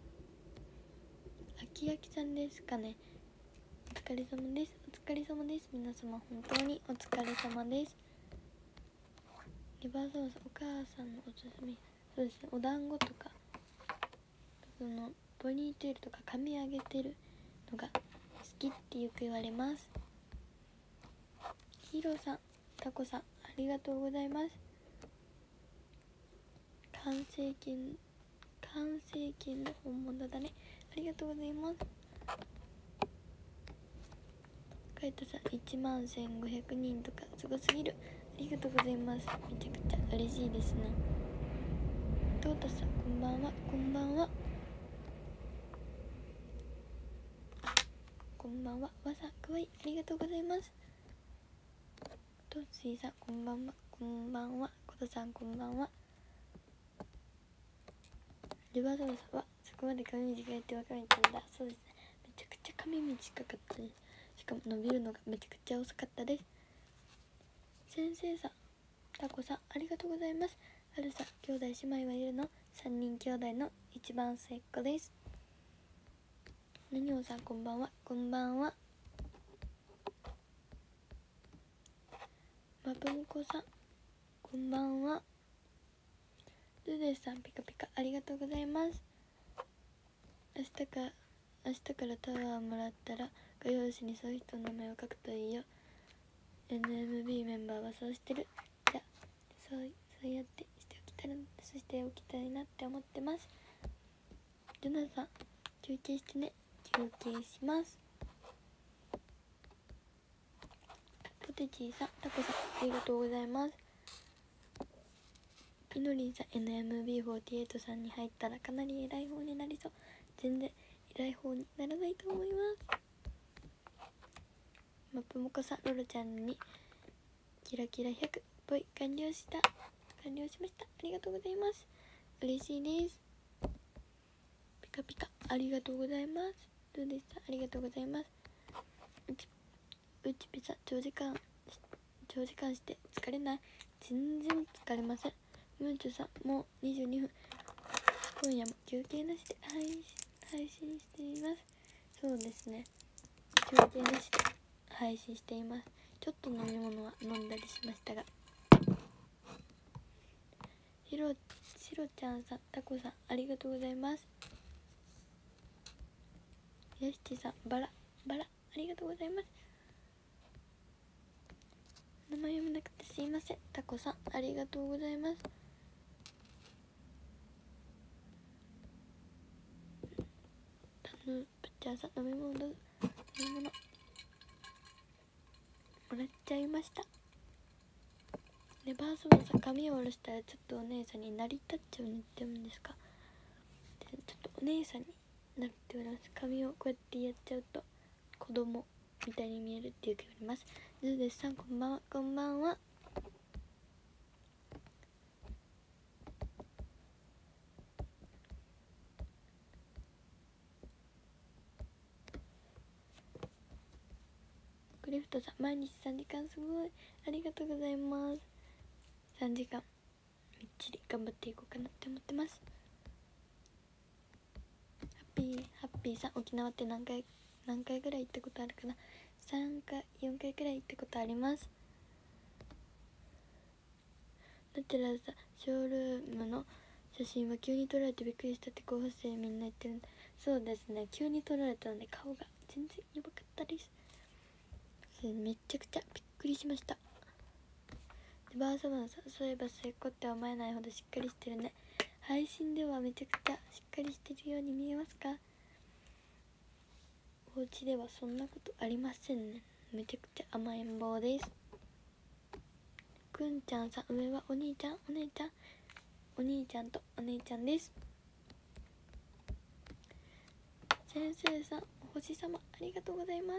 Speaker 1: あきやきさんですかね。お疲れ様です。お疲れ様です。皆様本当にお疲れ様です。リバーサウス、お母さんのおすすめ。そうですね、お団子とかそのポニーテールとか髪上げてるのが好きってよく言われます。ヒーローさん、タコさん、ありがとうございます。完成金完成金の本物だね。ありがとうございます。カイトさん、いちまんせんごひゃくにんとかすごすぎる。ありがとうございます。めちゃくちゃ嬉しいですね。トータさん、こんばんは。こんばんは。こんばんは。わさかわいい。ありがとうございます。トッシーさん、こんばんは。こんばんは。コトさん、こんばんは。リバーサルさんは、そこまで髪短いって分かれたんだ。そうですね。めちゃくちゃ髪短かったです。しかも伸びるのがめちゃくちゃ遅かったです。先生さん、タコさん、ありがとうございます。はるさん、兄弟姉妹はいるの？さんにん兄弟の一番末っ子です。なにおさん、こんばんは。こんばんは。まぶむこさん、こんばんは。ルデさん、ピカピカありがとうございます。明日か明日からタワーもらったら画用紙にそういう人の名前を書くといいよ。 エヌエムビー メンバーはそうしてる。じゃあそうそうやってしておきたらそしておきたいなって思ってます。ジョナさん、休憩してね。休憩します。ポテチーさん、タコさん、ありがとうございます。いのりんさん、 エヌエムビーフォーティーエイト さんに入ったらかなり偉い方になりそう。全然偉い方にならないと思います。マップモコさん、ロロちゃんにキラキラひゃくぽい完了した完了しました。ありがとうございます。嬉しいです。ピカピカありがとうございます。どうでした？ありがとうございます。うちうちピザ長時間長時間して疲れない？全然疲れません。ムーチョさん、もうにじゅうにふん。今夜も休憩なしで配信配信しています。そうですね、休憩なしで配信しています。ちょっと飲み物は飲んだりしましたが。ひろしろちゃんさん、タコさん、ありがとうございます。よしちさん、バラバラありがとうございます。名前読めなくてすいません。タコさん、ありがとうございます。タヌプチャーさん、飲み物どうぞ。飲み物もらっちゃいました。レバースボンさん、髪を下ろしたらちょっとお姉さんになりたっちゃうねって言うんですか？ちょっとお姉さんになるって言われます。髪をこうやってやっちゃうと子供みたいに見えるってよく言われます。ズーデスさん、こんばんは。こんばんは。クリフトさん、毎日さんじかんすごいありがとうございます。さんじかんみっちり頑張っていこうかなって思ってます。ハッピーハッピーさん、沖縄って何回何回ぐらい行ったことあるかな。さんかいよんかいくらい行ったことあります。だったらさ、ショールームの写真は急に撮られてびっくりしたって候補生みんな言ってるんだ。そうですね、急に撮られたので顔が全然やばかったです。めちゃくちゃびっくりしました。でバーサバンさん、そういえば末っ子って思えないほどしっかりしてるね。配信ではめちゃくちゃしっかりしてるように見えますか？お家ではそんなことありませんね。めちゃくちゃ甘えん坊です。くんちゃんさん、上はお兄ちゃんお姉ちゃんお兄ちゃんとお姉ちゃんです。先生さん、お星様ありがとうございます。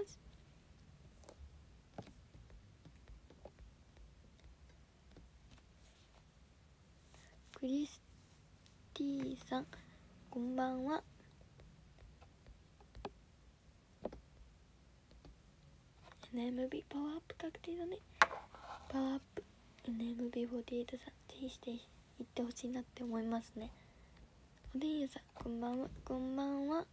Speaker 1: クリスティさん、こんばんは。エヌエムビー パワーアップ確定だね。パワーアップ エヌエムビーフォーティーエイト さん、ぜひしていってほしいなって思いますね。おでんやさん、こんばんは。こんばんは。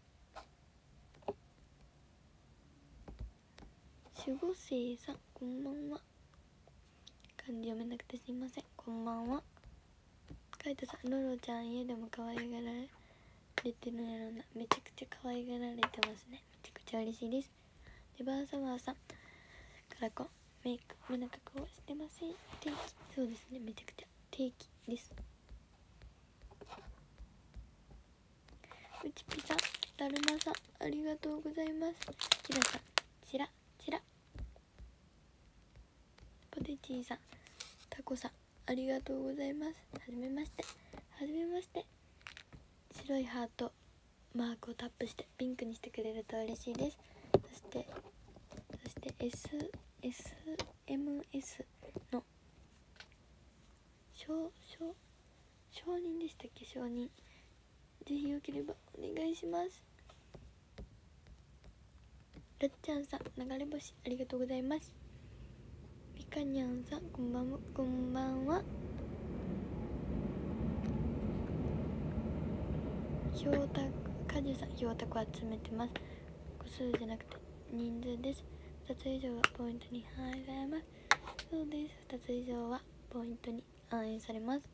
Speaker 1: 守護生さん、こんばんは。漢字読めなくてすいません。こんばんは。カイトさん、ロロちゃん家でも可愛がられてるんやろな。めちゃくちゃ可愛がられてますね。めちゃくちゃ嬉しいです。でバーサワーさん、カラコンメイク目の加工はしてません。定期、そうですね、めちゃくちゃ定期です。うちぴさん、だるまさん、ありがとうございます。キラさん、チラチラ。ポテチーさん、タコさん、ありがとうございます。はじめまして。はじめまして。白いハートマークをタップしてピンクにしてくれると嬉しいです。そしてそして エスエスエムエス の承承承認でしたっけ。承認ぜひよければお願いします。らっちゃんさん、流れ星ありがとうございます。みかにゃんさん、こんばんは。こんばんは。ひょうたく、かじゅさん、ひょうたく集めてます。個数じゃなくて人数です。ふたつ以上はポイントに反映されます。そうです、ふたつ以上はポイントに反映されます。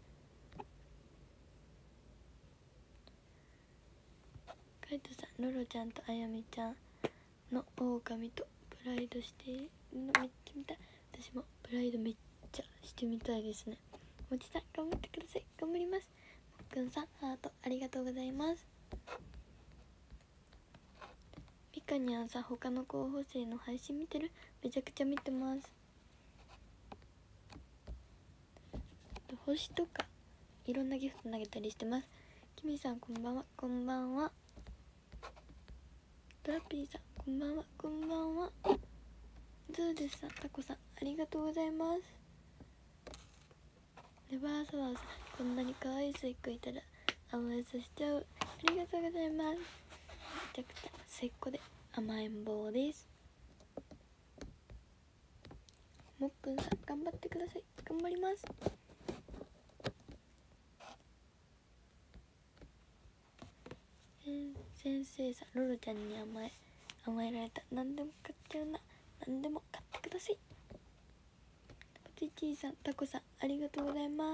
Speaker 1: カイトさん、ロロちゃんとあやみちゃんの狼とプライドしてるのめっちゃ見たい。私もプライドめっちゃしてみたいですね。おじさん頑張ってください。頑張ります。もっくんさん、ハートありがとうございます。みかにゃんさん、他の候補生の配信見てる？めちゃくちゃ見てます。星とかいろんなギフト投げたりしてます。きみさん、こんばんは。こんばんは。ドラピーさん、こんばんは。こんばんは。ズーデスさん、タコさん、ありがとうございます。レバーサワーさん、こんなに可愛い末っ子いたら甘えさせちゃう。ありがとうございます。めちゃくちゃ末っ子で甘えん坊です。もっくんさん、頑張ってください。頑張ります。先生さん、ロロちゃんに甘え甘えられた。何でも買っちゃうな。何でも買ってください。ポテチーさん、タコさん、ありがとうございます。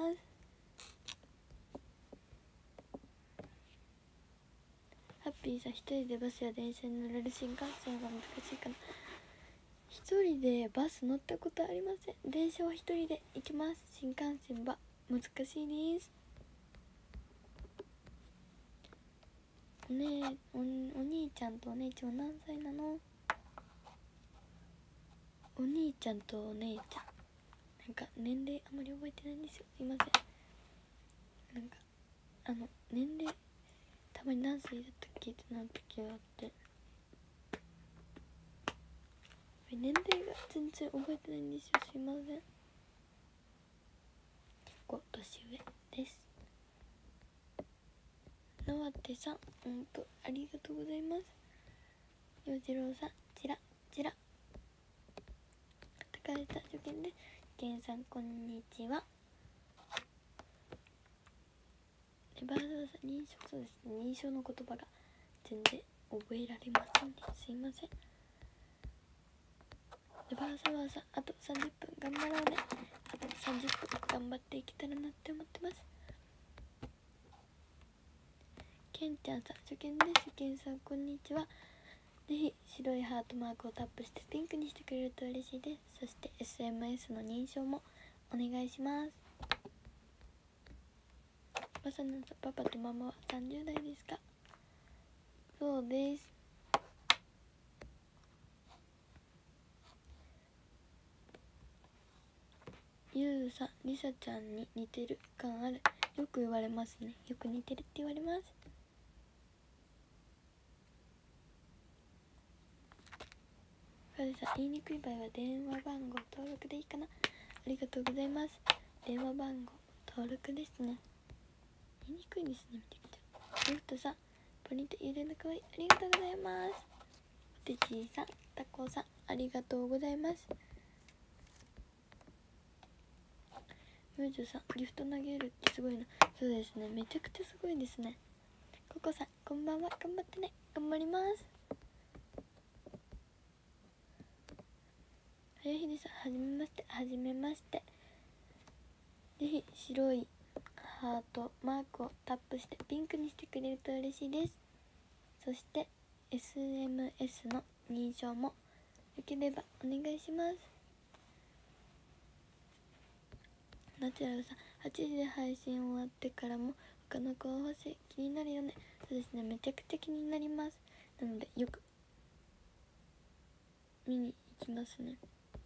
Speaker 1: ハッピーさん、一人でバスや電車に乗れる新幹線は難しいかな。一人でバス乗ったことありません。電車は一人で行きます。新幹線は難しいです。おねお、お兄ちゃんとお姉ちゃんは何歳なの？お兄ちゃんとお姉ちゃん、なんか年齢あまり覚えてないんですよ。すいません。なんかあの年齢たまに何歳だったっけってなる時があって、年齢が全然覚えてないんですよ。すいません。結構年上です。なわてさん、本当ありがとうございます。ようじろうさん、ちらちら。高橋さん、初見です。けんさん、こんにちは。 レバーサバさん認証、そうですね、認証の言葉が全然覚えられませんね、すいません。レバーサバさんあとさんじゅっぷん頑張ろうね。あとさんじゅっぷん頑張っていけたらなって思ってます。けんちゃんさん、初見です。けんさんこんにちは。ぜひ白いハートマークをタップしてピンクにしてくれると嬉しいです。そして エスエムエス の認証もお願いします。まさなさん、パパとママはさんじゅう代ですか？そうです。ゆうさん、りさちゃんに似てる感ある。よく言われますね。よく似てるって言われます。カズさん、言いにくい場合は電話番号登録でいいかな。ありがとうございます。電話番号登録ですね。言いにくいですね、めちゃくちゃ。ゆうとさん、ポニーテ入れるのかわいい。ありがとうございます。おてちーさん、たこさん、ありがとうございます。ムージュさん、ギフト投げるってすごいな。そうですね、めちゃくちゃすごいですね。ココさん、こんばんは。頑張ってね。頑張ります。はやひでさん、はじめまして。はじめまして。ぜひ白いハートマークをタップしてピンクにしてくれると嬉しいです。そして エスエムエス の認証もよければお願いします。ナチュラルさん、はちじで配信終わってからも他の候補生気になるよね。そうですね、めちゃくちゃ気になります。なのでよく見に行きますね。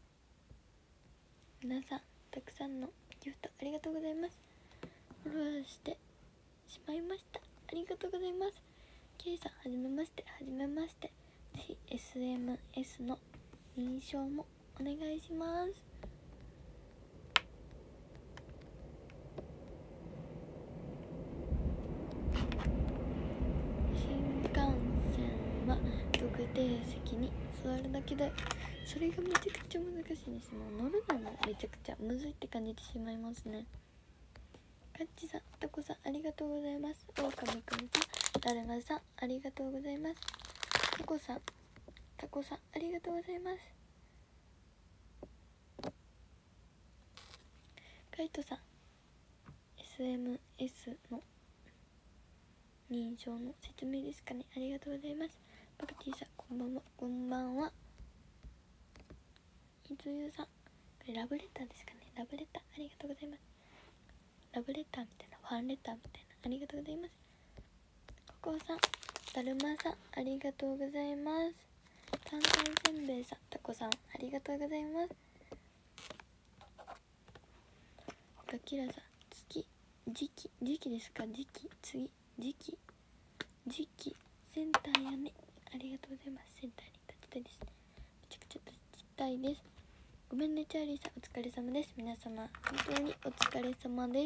Speaker 1: 皆さん、たくさんのギフトありがとうございます。フォローしてしまいました。ありがとうございます。ケイさん、はじめまして。はじめまして。ぜひ エスエムエス の認証もお願いします。新幹線は特定席に座るだけで、それがめちゃくちゃ難しいです。もう乗るのもめちゃくちゃむずいって感じてしまいますね。カッチさん、タコさん、ありがとうございます。オオカミくんさん、だるまさん、ありがとうございます。タコさん、タコさん、ありがとうございます。カイトさん、 エスエムエス の認証の説明ですかね。ありがとうございます。パクティさん、こんばんは。こんばんは。いつゆさん、これラブレターですかね。ラブレター、ありがとうございます。ラブレターみたいな、ファンレターみたいな、ありがとうございます。ココさん、だるまさん、ありがとうございます。担々せんべいさん、タコさん、ありがとうございます。ガキラさん、月、時期、時期ですか。時期、次、時期、時期、センターやね。ありがとうございます。センターに立ちたいですね。めちゃくちゃ立ちたいです。ごめんね、チャーリーさん、お疲れ様です。皆様、本当にお疲れ様です。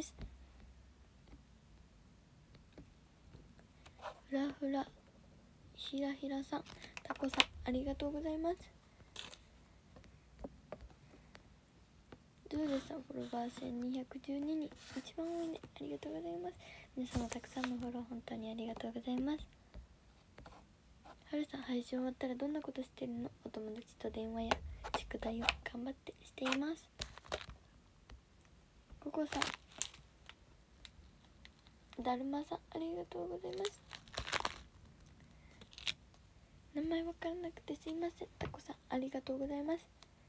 Speaker 1: ふらふら、ひらひらさん、タコさん、ありがとうございます。ドゥールさん、フォロワーせんにひゃくじゅうににん、一番多いね。ありがとうございます。皆様たくさんのフォロー本当にありがとうございます。はるさん、配信終わったらどんなことしてるの？お友達と電話や宿題を頑張ってしています。ココさん、だるまさん、ありがとうございます。名前わからなくてすいません。タコさん、ありがとうございます。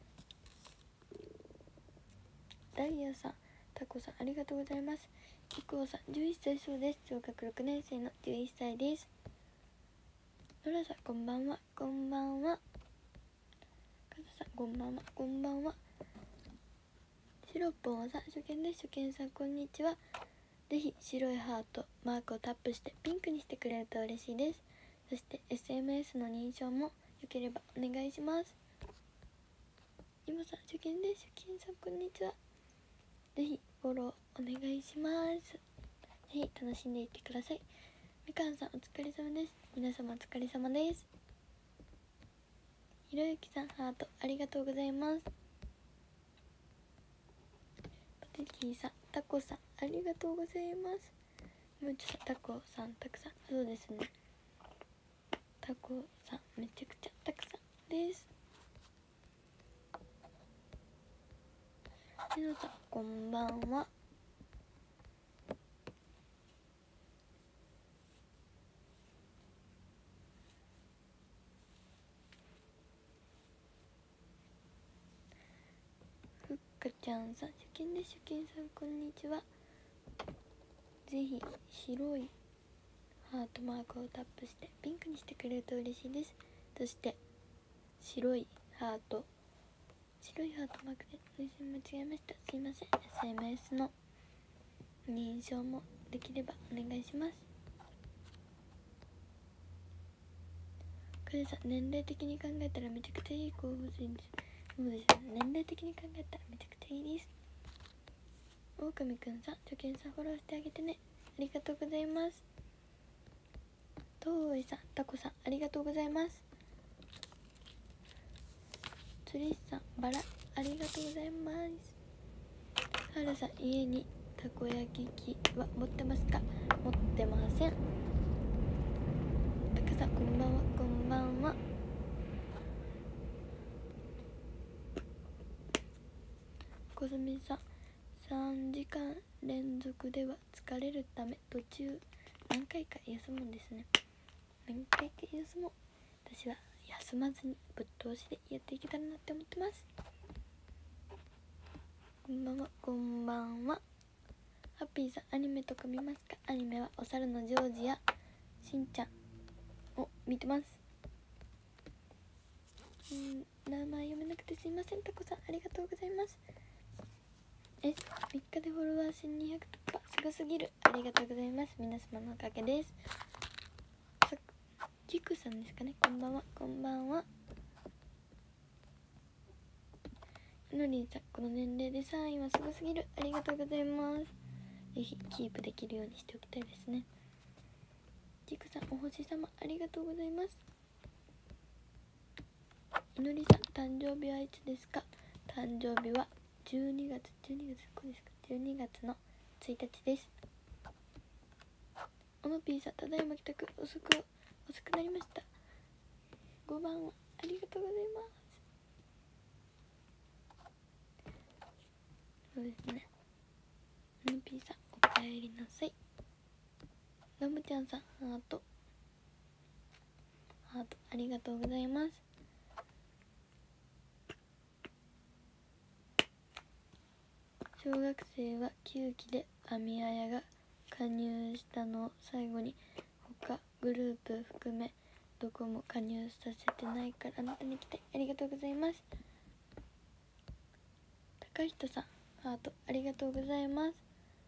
Speaker 1: ダイヤさん、タコさん、ありがとうございます。イクオさん、じゅういっさいそうです。小学ろくねん生のじゅういっさいです。ノラさん、こんばんは。こんばんは。カズさん、こんばんは。こんばんは。シロッポンさん、初見です。初見さん、こんにちは。ぜひ白いハートマークをタップしてピンクにしてくれると嬉しいです。そして エスエムエス の認証もよければお願いします。今さん、初見です。初見さん、こんにちは。ぜひフォローお願いします。ぜひ楽しんでいってください。みかんさん、お疲れ様です。皆様お疲れ様です。ひろゆきさん、ハートありがとうございます。ポテキーさん、タコさん、ありがとうございます。 むーちゃさん、タコさんたくさん、そうですね、タコさんめちゃくちゃたくさんです。皆さんこんばんは。ふっかちゃんさん、初見です。初見さんこんにちは。ぜひ白いハートマークをタップしてピンクにしてくれると嬉しいです。そして白いハート白いハートマークで間違えました、すいません。 エスエムエス の認証もできればお願いします。クレさん、年齢的に考えたらめちゃくちゃいい候補生です。そうですね、年齢的に考えたらめちゃくちゃいいです。オオカミくんさん、初見さんフォローしてあげてね、ありがとうございます。トーイさん、タコさんありがとうございます。ツリスさん、バラありがとうございます。はるさん、家にたこ焼き器は持ってますか？持ってません。たかさんこんばんは。こんばんは。こずみさん、さんじかん連続では疲れるため途中何回か休むんですね。何回か休もう。私は休まずにぶっ通しでやっていけたらなって思ってます。こんばんは。こんばんは。ハッピーさん、アニメとか見ますか？アニメはお猿のジョージやしんちゃんを見てます。うん名前読めなくてすいません。タコさんありがとうございます。えみっかでフォロワーせんにひゃく突破、すごすぎる。ありがとうございます。皆様のおかげです。キクさんですかね。こんばんは。こんばんは。のりんさん、この年齢でさんいはすごすぎる。ありがとうございます。ぜひキープできるようにしておきたいですね。キクさん、お星様ありがとうございます。いのりさん、誕生日はいつですか？誕生日はじゅうにがつじゅうにがつこうですかじゅうにがつのついたちです。おのぴーさん、ただいま帰宅、遅く遅くなりました。ごばんはありがとうございます。そうですね、おのぴーさんおかえりなさい。のむちゃんさん、ハートハートありがとうございます。小学生はきゅうきでアミヤヤが加入したのを最後に他グループ含めどこも加入させてないからあなたに来て。ありがとうございます。高人さん、ハートありがとうございます。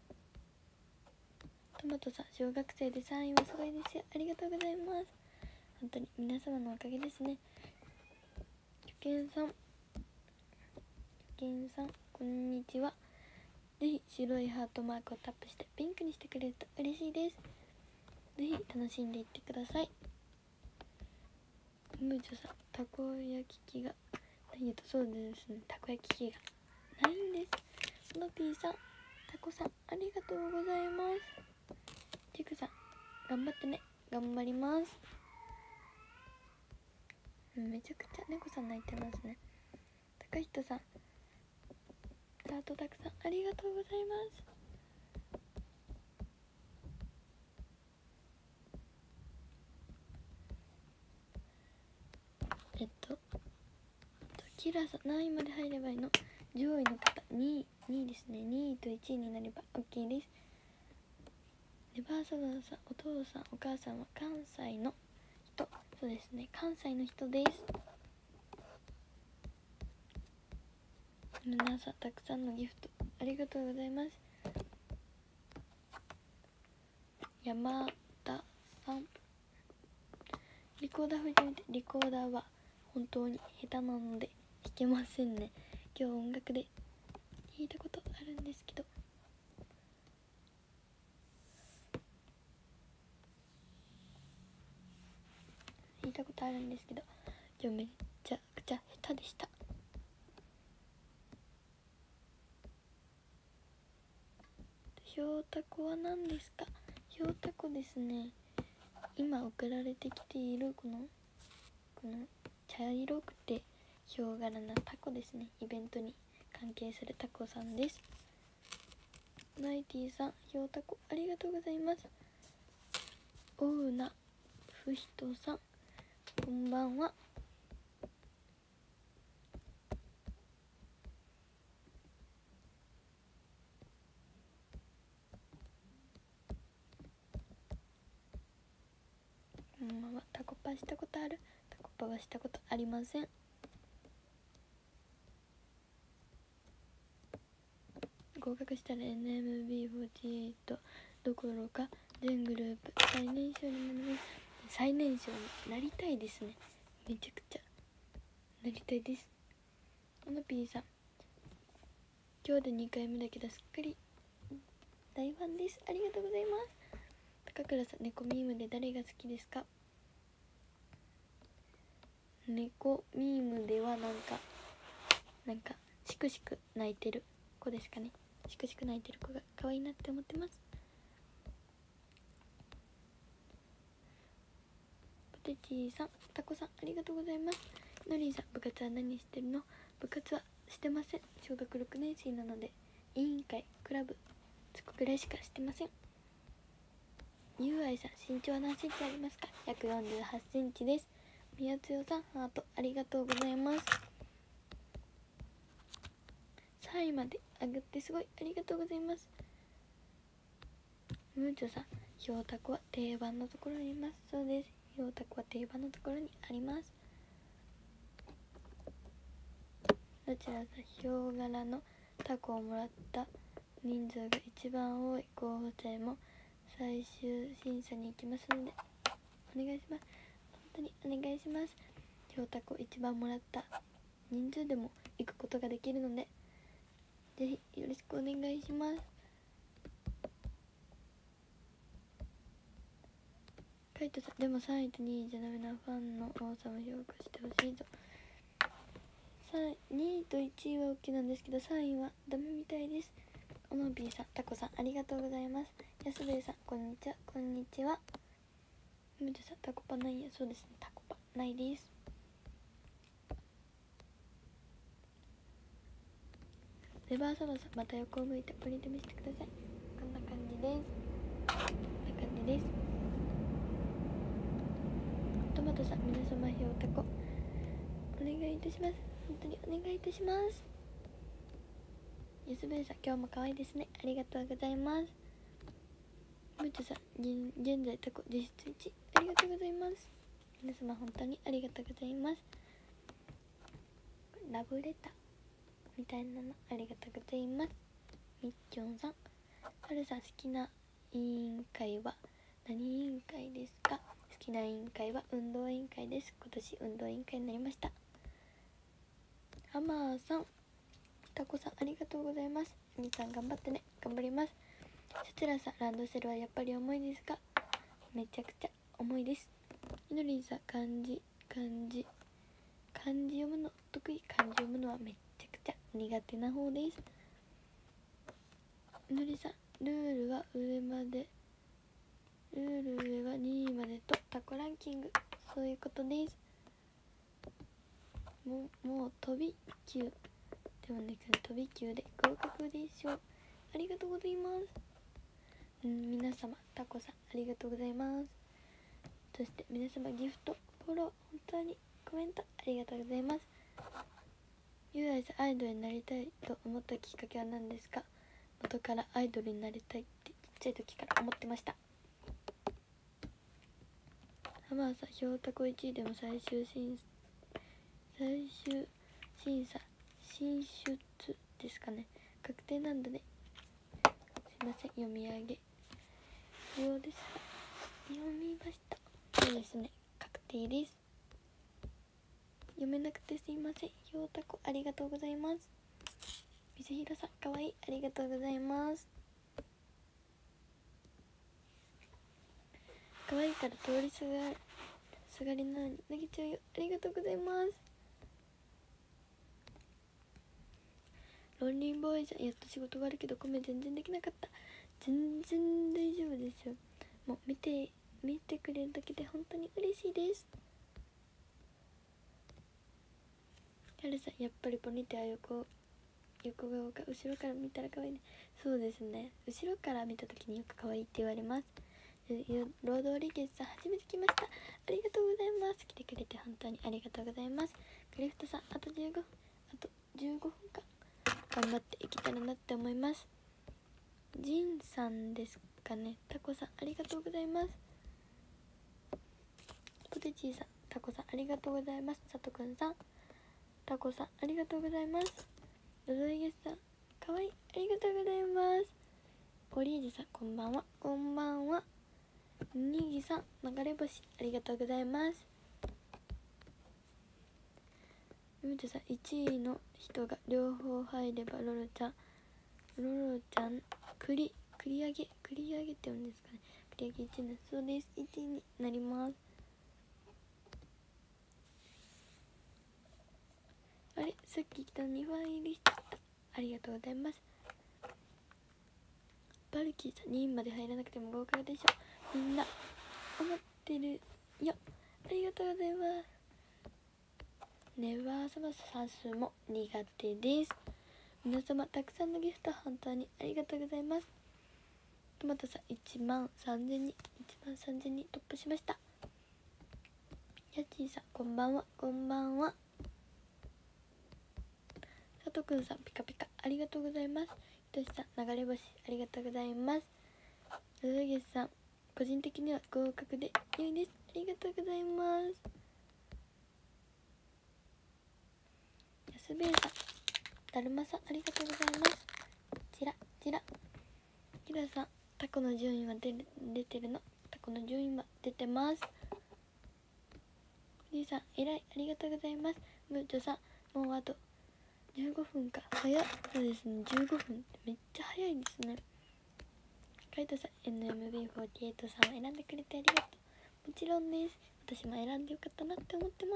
Speaker 1: トマトさん、小学生でさんいはすごいですよ。ありがとうございます。本当に皆様のおかげですね。受験さん受験さんこんにちは。ぜひ白いハートマークをタップしてピンクにしてくれると嬉しいです。ぜひ楽しんでいってください。ムーチョさん、たこ焼き器がないと、そうですね、たこ焼き器がないんです。スノピーさん、タコさんありがとうございます。チクさん頑張ってね。頑張ります。めちゃくちゃ猫さん泣いてますね。高人さん、ハートたくさんありがとうございます。えっとキラさん何位まで入ればいいの？上位の方にい、にいですね。にいといちいになれば OK です。レバーサダーさん、お父さんお母さんは関西の人。そうですね、関西の人です。皆さんたくさんのギフトありがとうございます。山田さん、リコーダー吹いてみて。リコーダーは本当に下手なので弾けませんね。今日音楽で弾いたことあるんですけど、弾いたことあるんですけど今日めっちゃくちゃ下手でした。ひょうたこは何ですか？ ひょうたこですね。今送られてきているこのこの茶色くてヒョウ柄なタコですね。イベントに関係するタコさんです。ナイティさん、ひょうたこありがとうございます。オウナフヒトさん、こんばんは。こんばんは。タコパしたことある？タコパはしたことありません。合格したら エヌエムビーフォーティーエイト どころか全グループ最年少になります。最年少になりたいですね。めちゃくちゃなりたいです。オノピーさん、今日でにかいめだけどすっかり大ファンです。ありがとうございます。高倉さん、猫ミームで誰が好きですか？猫ミームではなんかなんかしくしく泣いてる子ですかね。しくしく泣いてる子が可愛いなって思ってます。ポテチーさん、タコさんありがとうございます。のりんさん、部活は何してるの？部活はしてません。小学ろくねん生なので委員会、クラブ、そこくらいしかしてません。ゆうあいさん、身長は何センチありますか？ひゃくよんじゅうはちセンチです。みやつよさん、ハートありがとうございます。さんいまで上がってすごい、ありがとうございます。ムーチョさん、ひょうたこは定番のところにいます。そうです、ひょうたこは定番のところにあります。どちらかヒョウ柄のタコをもらった人数が一番多い候補生も最終審査に行きますのでお願いします。本当にお願いします。ひょうたこ一番もらった人数でも行くことができるのでぜひよろしくお願いします。カイトさん、でもさんいとにいじゃダメな、ファンの多さも評価してほしいぞ。にいといちいは OK なんですけどさんいはダメみたいです。オノビーさん、タコさんありがとうございます。やすべいさん、こんにちは。こんにちは。むじさん、タコパないや。そうですね、タコパないです。レバーサバさん、また横を向いてプリント見せてください。こんな感じです。こんな感じです。トマトさん、皆様ひょうたこお願いいたします。本当にお願いいたします。ゆすべいさん、今日も可愛いですね。ありがとうございます。むちさん、現在タコ実質いち、ありがとうございます。皆様本当にありがとうございます。ラブレターみたいなのありがとうございます。みっきょんさん、はるさん、好きな委員会は何委員会ですか？好きな委員会は運動委員会です。今年運動委員会になりました。ハマーさん、タコさんありがとうございます。みさん頑張ってね。頑張ります。シャツラさん、ランドセルはやっぱり重いですか？めちゃくちゃ重いです。いのりんさん、漢字漢字漢字読むの得意。漢字読むのはめちゃくちゃ苦手な方です。いのりさん、ルールは上までルール上はにいまでとタコランキング、そういうことです。もうもう飛び級でもね、飛び級で合格でしょう。ありがとうございます。ん皆様、タコさんありがとうございます。そして皆様、ギフトフォロー本当にコメントありがとうございます。ゆうあいさん、アイドルになりたいと思ったきっかけは何ですか？元からアイドルになりたいってちっちゃい時から思ってました。ハマーさん、ひょうたこいちいでも最終審最終審査進出ですかね。確定なんだね。すいません、読み上げようですが読みました。そうですね、確定です。読めなくてすいません。ひょうたこありがとうございます。水広さん、かわいい、ありがとうございます。かわいいから通りすがすがりなのに投げちゃうよ。ありがとうございます。ロンリンボーイさん、やっと仕事終わるけど米全然できなかった。全然大丈夫ですよ。 もう見て見てくれるだけで本当に嬉しいです。はるさん、やっぱりポニーテは横横顔か後ろから見たら可愛いね。そうですね、後ろから見た時によく可愛いって言われます。ロードリゲスさん、初めて来ました。ありがとうございます。来てくれて本当にありがとうございます。クリフトさん、あとじゅうごふんあとじゅうごふんか頑張っていけたらなって思います。ジンさんですかね。タコさん、ありがとうございます。ポテチーさん、タコさん、ありがとうございます。さとくんさん、タコさん、ありがとうございます。ロドリゲスさん、かわいい、ありがとうございます。オリージさん、こんばんは。こんばんは。にぎさん、流れ星、ありがとうございます。みむちさん、いちいの人が両方入ればロロちゃんロロちゃん繰り繰り上げ繰り上げって言うんですかね。繰り上げいちいです。そうです、いちいになります。あれ、さっき来たにファイルしちゃった。ありがとうございます。バルキーさん、にいまで入らなくても合格でしょ。みんな思ってるよ。ありがとうございます。ネバーサマ算数も苦手です。皆様たくさんのギフト本当にありがとうございます。トマトさん、いちまんさんぜんにんいちまんさんぜんにん突破しました。ヤッチーさん、こんばんは。こんばんは。佐藤くんさん、ピカピカありがとうございます。ひとしさん、流れ星ありがとうございます。ロドリゲスさん、個人的には合格で良いです。ありがとうございます。やすべえさん、だるまさん、ありがとうございます。ちらちらキラさん、タコの順位は出る出てるの。タコの順位は出てます。じいさん、えらい、ありがとうございます。ムーチョさん、もうあとじゅうごふんか。早っ。そうですね、じゅうごふんってめっちゃ早いですね。カイトさん、エヌエムビーフォーティーエイト さんを選んでくれてありがとう。もちろんです。私も選んでよかったなって思ってます。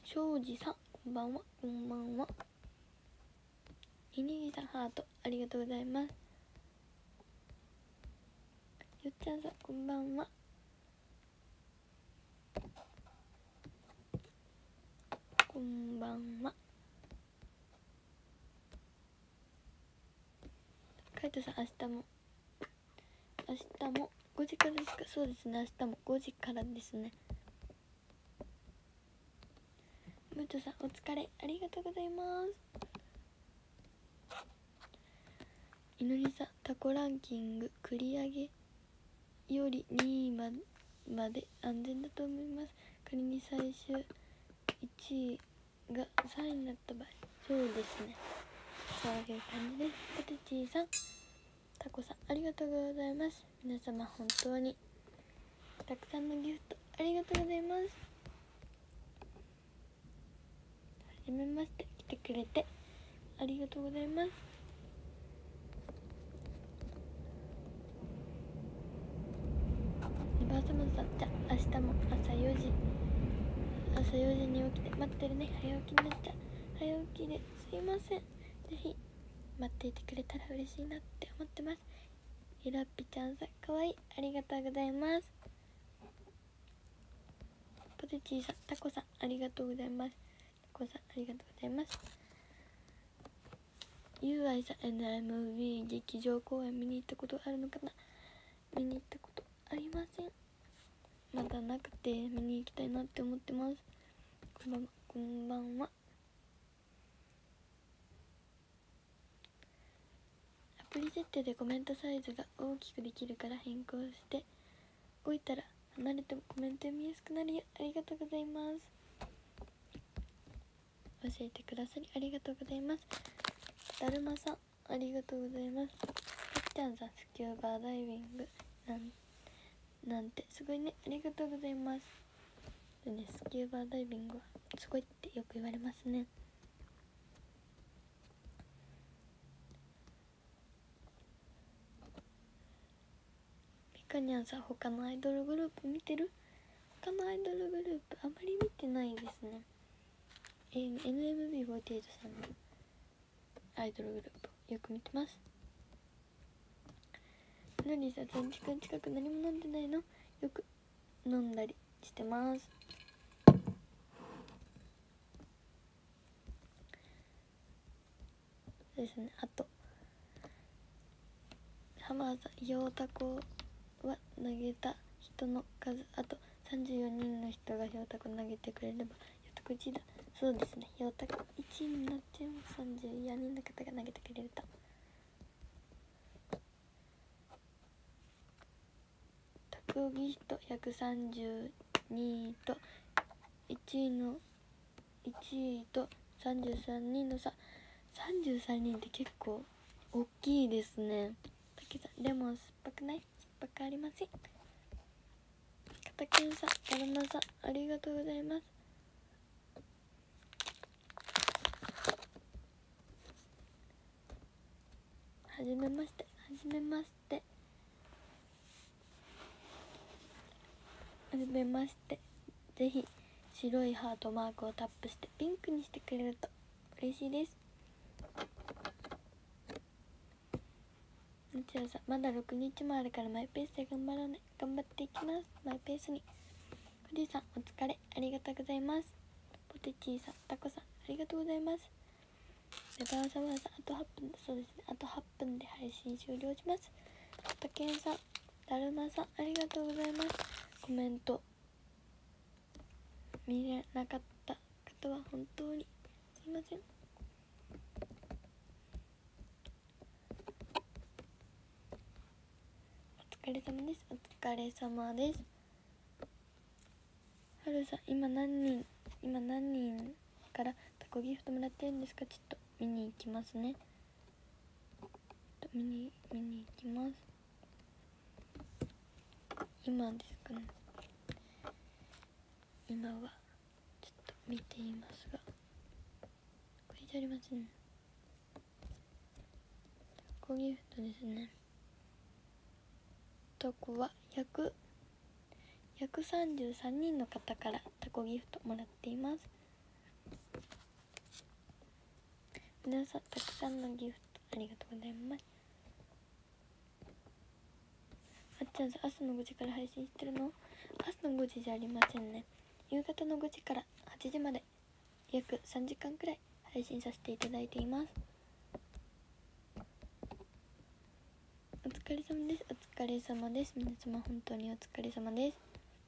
Speaker 1: 庄司さん、こんばんは。こんばんは。イニギさん、ハートありがとうございます。よっちゃんさん、こんばんは。こんばんは。カイトさん、明日も明日もごじからですか。そうですね、明日もごじからですね。ムートさん、お疲れありがとうございます。いのりさん、タコランキング繰り上げよりにいまで安全だと思います。仮に最終いちいがさんいになった場合、そうですね、そういう感じです。ポテチーさん、タコさん、ありがとうございます。皆様本当にたくさんのギフトありがとうございます。はじめまして、来てくれてありがとうございます。ネバーサムさん、じゃあ明日も朝よじ朝よじに起きて待ってるね。早起きになっちゃう。早起きですいません。ぜひ待っていてくれたら嬉しいなって思ってます。ひらっぴちゃんさん、かわいい、ありがとうございます。ポテチーさん、タコさん、ありがとうございます。タコさん、ありがとうございます。ゆうあいさん、 エヌエムビー 劇場公演見に行ったことあるのかな。見に行ったことありません。まだなくて見に行きたいなって思ってます。こんばんは。こんばんは。アプリ設定でコメントサイズが大きくできるから変更しておいたら離れてもコメント読みやすくなるよ。ありがとうございます。教えてくださりありがとうございます。だるまさん、ありがとうございます。たっちゃんさん、スキューバーダイビングなんなんてすごいね。ありがとうございます。でね、スキューバーダイビングはすごいってよく言われますね。みかにゃんさん、他のアイドルグループ見てる？他のアイドルグループあまり見てないですね。えー、エヌエムビーフォーティーエイト さんのアイドルグループよく見てます。 ルリーさんさんじかん近く何も飲んでないの？よく飲んだりしてます。そうですね。あと浜田さん、ヨータコは投げた人の数、あとさんじゅうよにんの人がヨータコ投げてくれればヨータコいちいだ。そうですね、ヨータコいちいになっちゃいます。さんじゅうよにんの方が投げてくれると。特技人ひゃくさんじゅうにいといちいのいちいとさんじゅうさんにんの差、さんじゅうさんにんって結構大きいですね。たけさん、レモン酸っぱくない？酸っぱくありません。かたけんさん、だるまさん、ありがとうございます。はじめまして、はじめまして、はじめまして。ぜひ白いハートマークをタップしてピンクにしてくれると嬉しいです。なちやさん、まだろくにちもあるからマイペースで頑張ろうね。頑張っていきます。マイペースに。富士さん、お疲れ、ありがとうございます。ポテチーさん、タコさん、ありがとうございます。レバーサワーさん、あとはっぷんだそうですね。あとはっぷんで配信終了します。たけんさん、だるまさん、ありがとうございます。コメント見れなかった方は本当にすいません。お疲れ様です。お疲れ様です。はるさん、今何人今何人からタコギフトもらってるんですか？ちょっと見に行きますね。見に見に行きます。今ですかね。今はちょっと見ていますが、これじゃありません。タコギフトですね。タコはひゃくひゃくさんじゅうさんにんの方からタコギフトもらっています。皆さんたくさんのギフトありがとうございます。あっちゃんさん、朝のごじから配信してるの？朝のごじじゃありませんね。夕方のごじからはちじまで約さんじかんくらい配信させていただいています。お疲れ様です。お疲れ様です。皆様本当にお疲れ様です。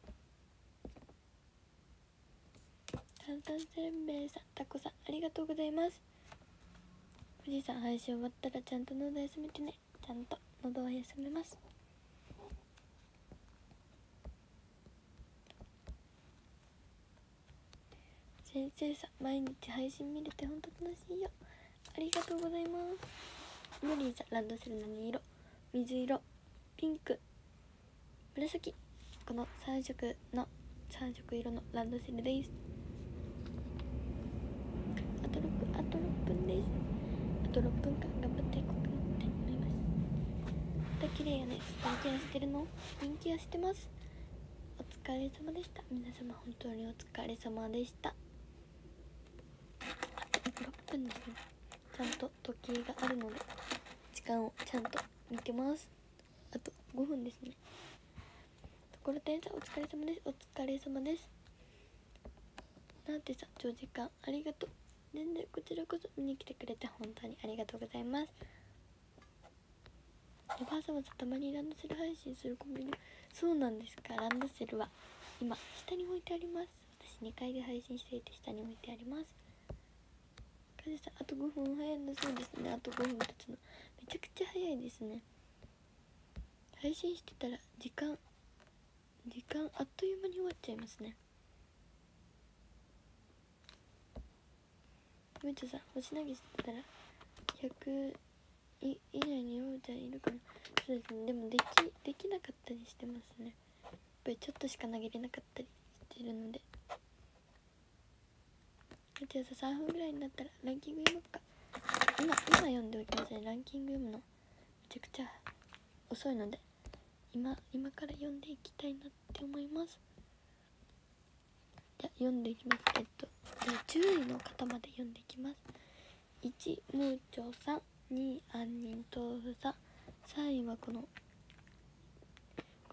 Speaker 1: 担々せんべいさん、タコさん、ありがとうございます。富士山配信終わったらちゃんと喉休めてね。ちゃんと喉を休めます。先生さん、毎日配信見れてほんと楽しいよ。ありがとうございます。ノリーさん、ランドセル何色？水色、ピンク、紫、このさん色のさん色色のランドセルです。あとろっぷん、あとろっぷんです。あとろっぷんかん頑張っていこうかなって思います。また綺麗やね。スキンケアしてるの？スキンケアしてます。お疲れ様でした。皆様本当にお疲れ様でした。あとろっぷんですね。ちゃんと時計があるので時間をちゃんと見てます。あとごふんですね。ところてんさん、お疲れ様です。お疲れ様です。なんてさん、長時間ありがとう。全然こちらこそ見に来てくれて本当にありがとうございます。おばあ様とたまにランドセル配信するコンビニ。そうなんですか。ランドセルは今下に置いてあります。私にかいで配信していて下に置いてあります。かずさん、あとごふん早いんだそうですね。あとごふん経つのめちゃくちゃ早いですね。配信してたら時間時間あっという間に終わっちゃいますね。むーちゃさん、星投げしてたらひゃくい以内にヨウちゃんいるかな。そうですね。でもできできなかったりしてますね。やっぱりちょっとしか投げれなかったりしてるので。むーちゃさん、さんぷんぐらいになったらランキング読もうか。今今読んでおきますね。ランキング読むのめちゃくちゃ遅いので今今から読んでいきたいなって思います。じゃ読んでいきます。えっとじゅういの方まで読んでいきます。いち、ムーチョさん、にい、杏仁豆腐さん、さんいはこの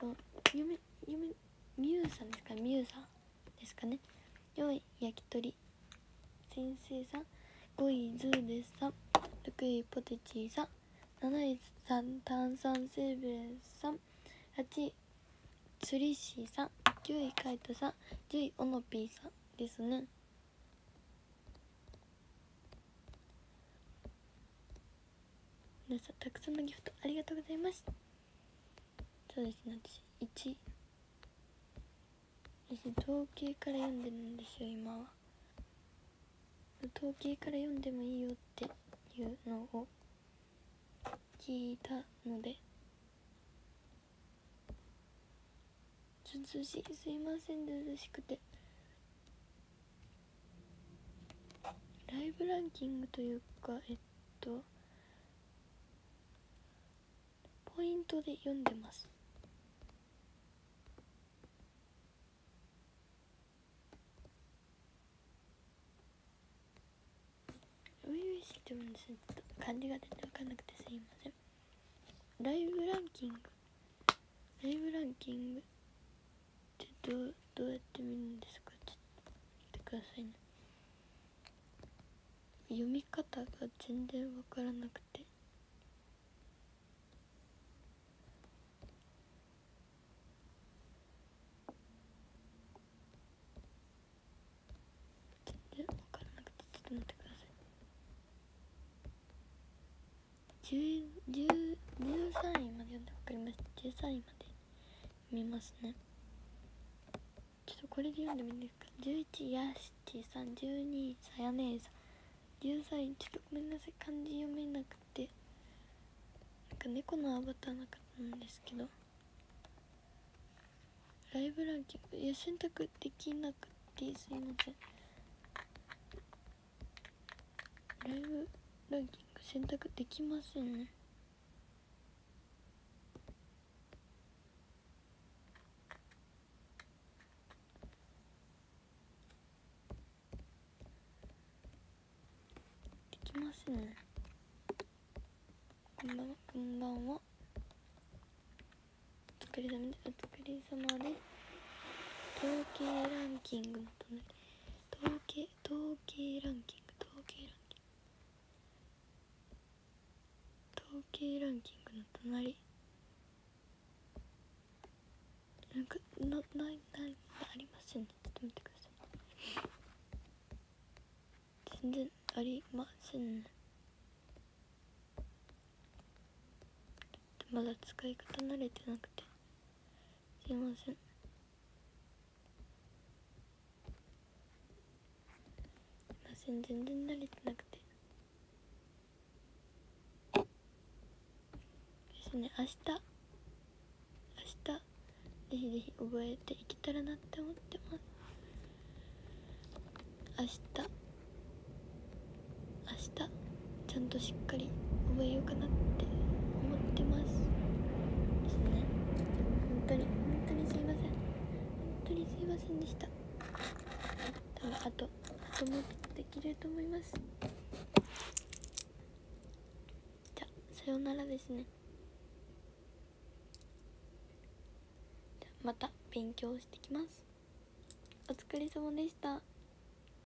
Speaker 1: このゆめゆめみゆさんですかみゆさんですかね。よんい焼き鳥先生さん、ごいズーデスさん、ろくいポテチーさん、なない炭酸セーブンさん、はちい釣り師さん、きゅういカイトさん、じゅういオノピーさんですね。皆さんたくさんのギフトありがとうございます。そうですね、私いち私統計から読んでるんですよ今は。統計から読んでもいいよっていうのを聞いたので、涼しい、すいません涼しくて。ライブランキングというかえっとポイントで読んでます。初々しいと思うんですよ。ちょっと漢字が出て分かんなくてすいません。ライブランキングライブランキングってどうどうやって見るんですか。ちょっと見てくださいね。読み方が全然分からなくて。全然分からなくてちょっと待ってください。じゅうさんいまで読んで分かりました。じゅうさんいまで見ますね。ちょっとこれで読んでもいいですか。じゅういちいヤシチさん、じゅうにいさやねえさん、じゅうさんいちょっとごめんなさい漢字読めなくて、なんか猫のアバターなかったんですけど、ライブランキングいや選択できなくてすいません。ライブランキング選択できませんね。できませんね。こんばんは、こんばんは。お疲れ様です。お疲れ様です。統計ランキングの隣、統計統計ランキング統計ランキング統計ランキングの隣、なんかなないないありませんね。ちょっと見てください。全然ありませんね。まだ使い方慣れてなくてすいません。すいません全然慣れてなくてですね。明日明日ぜひぜひ覚えていけたらなって思ってます。明日明日ちゃんとしっかり覚えようかなって思ってますですね。本当に本当にすいません。本当にすいませんでした。多分あとあともっとできると思います。じゃあさようならですね。じゃあまた勉強してきます。お疲れ様でした。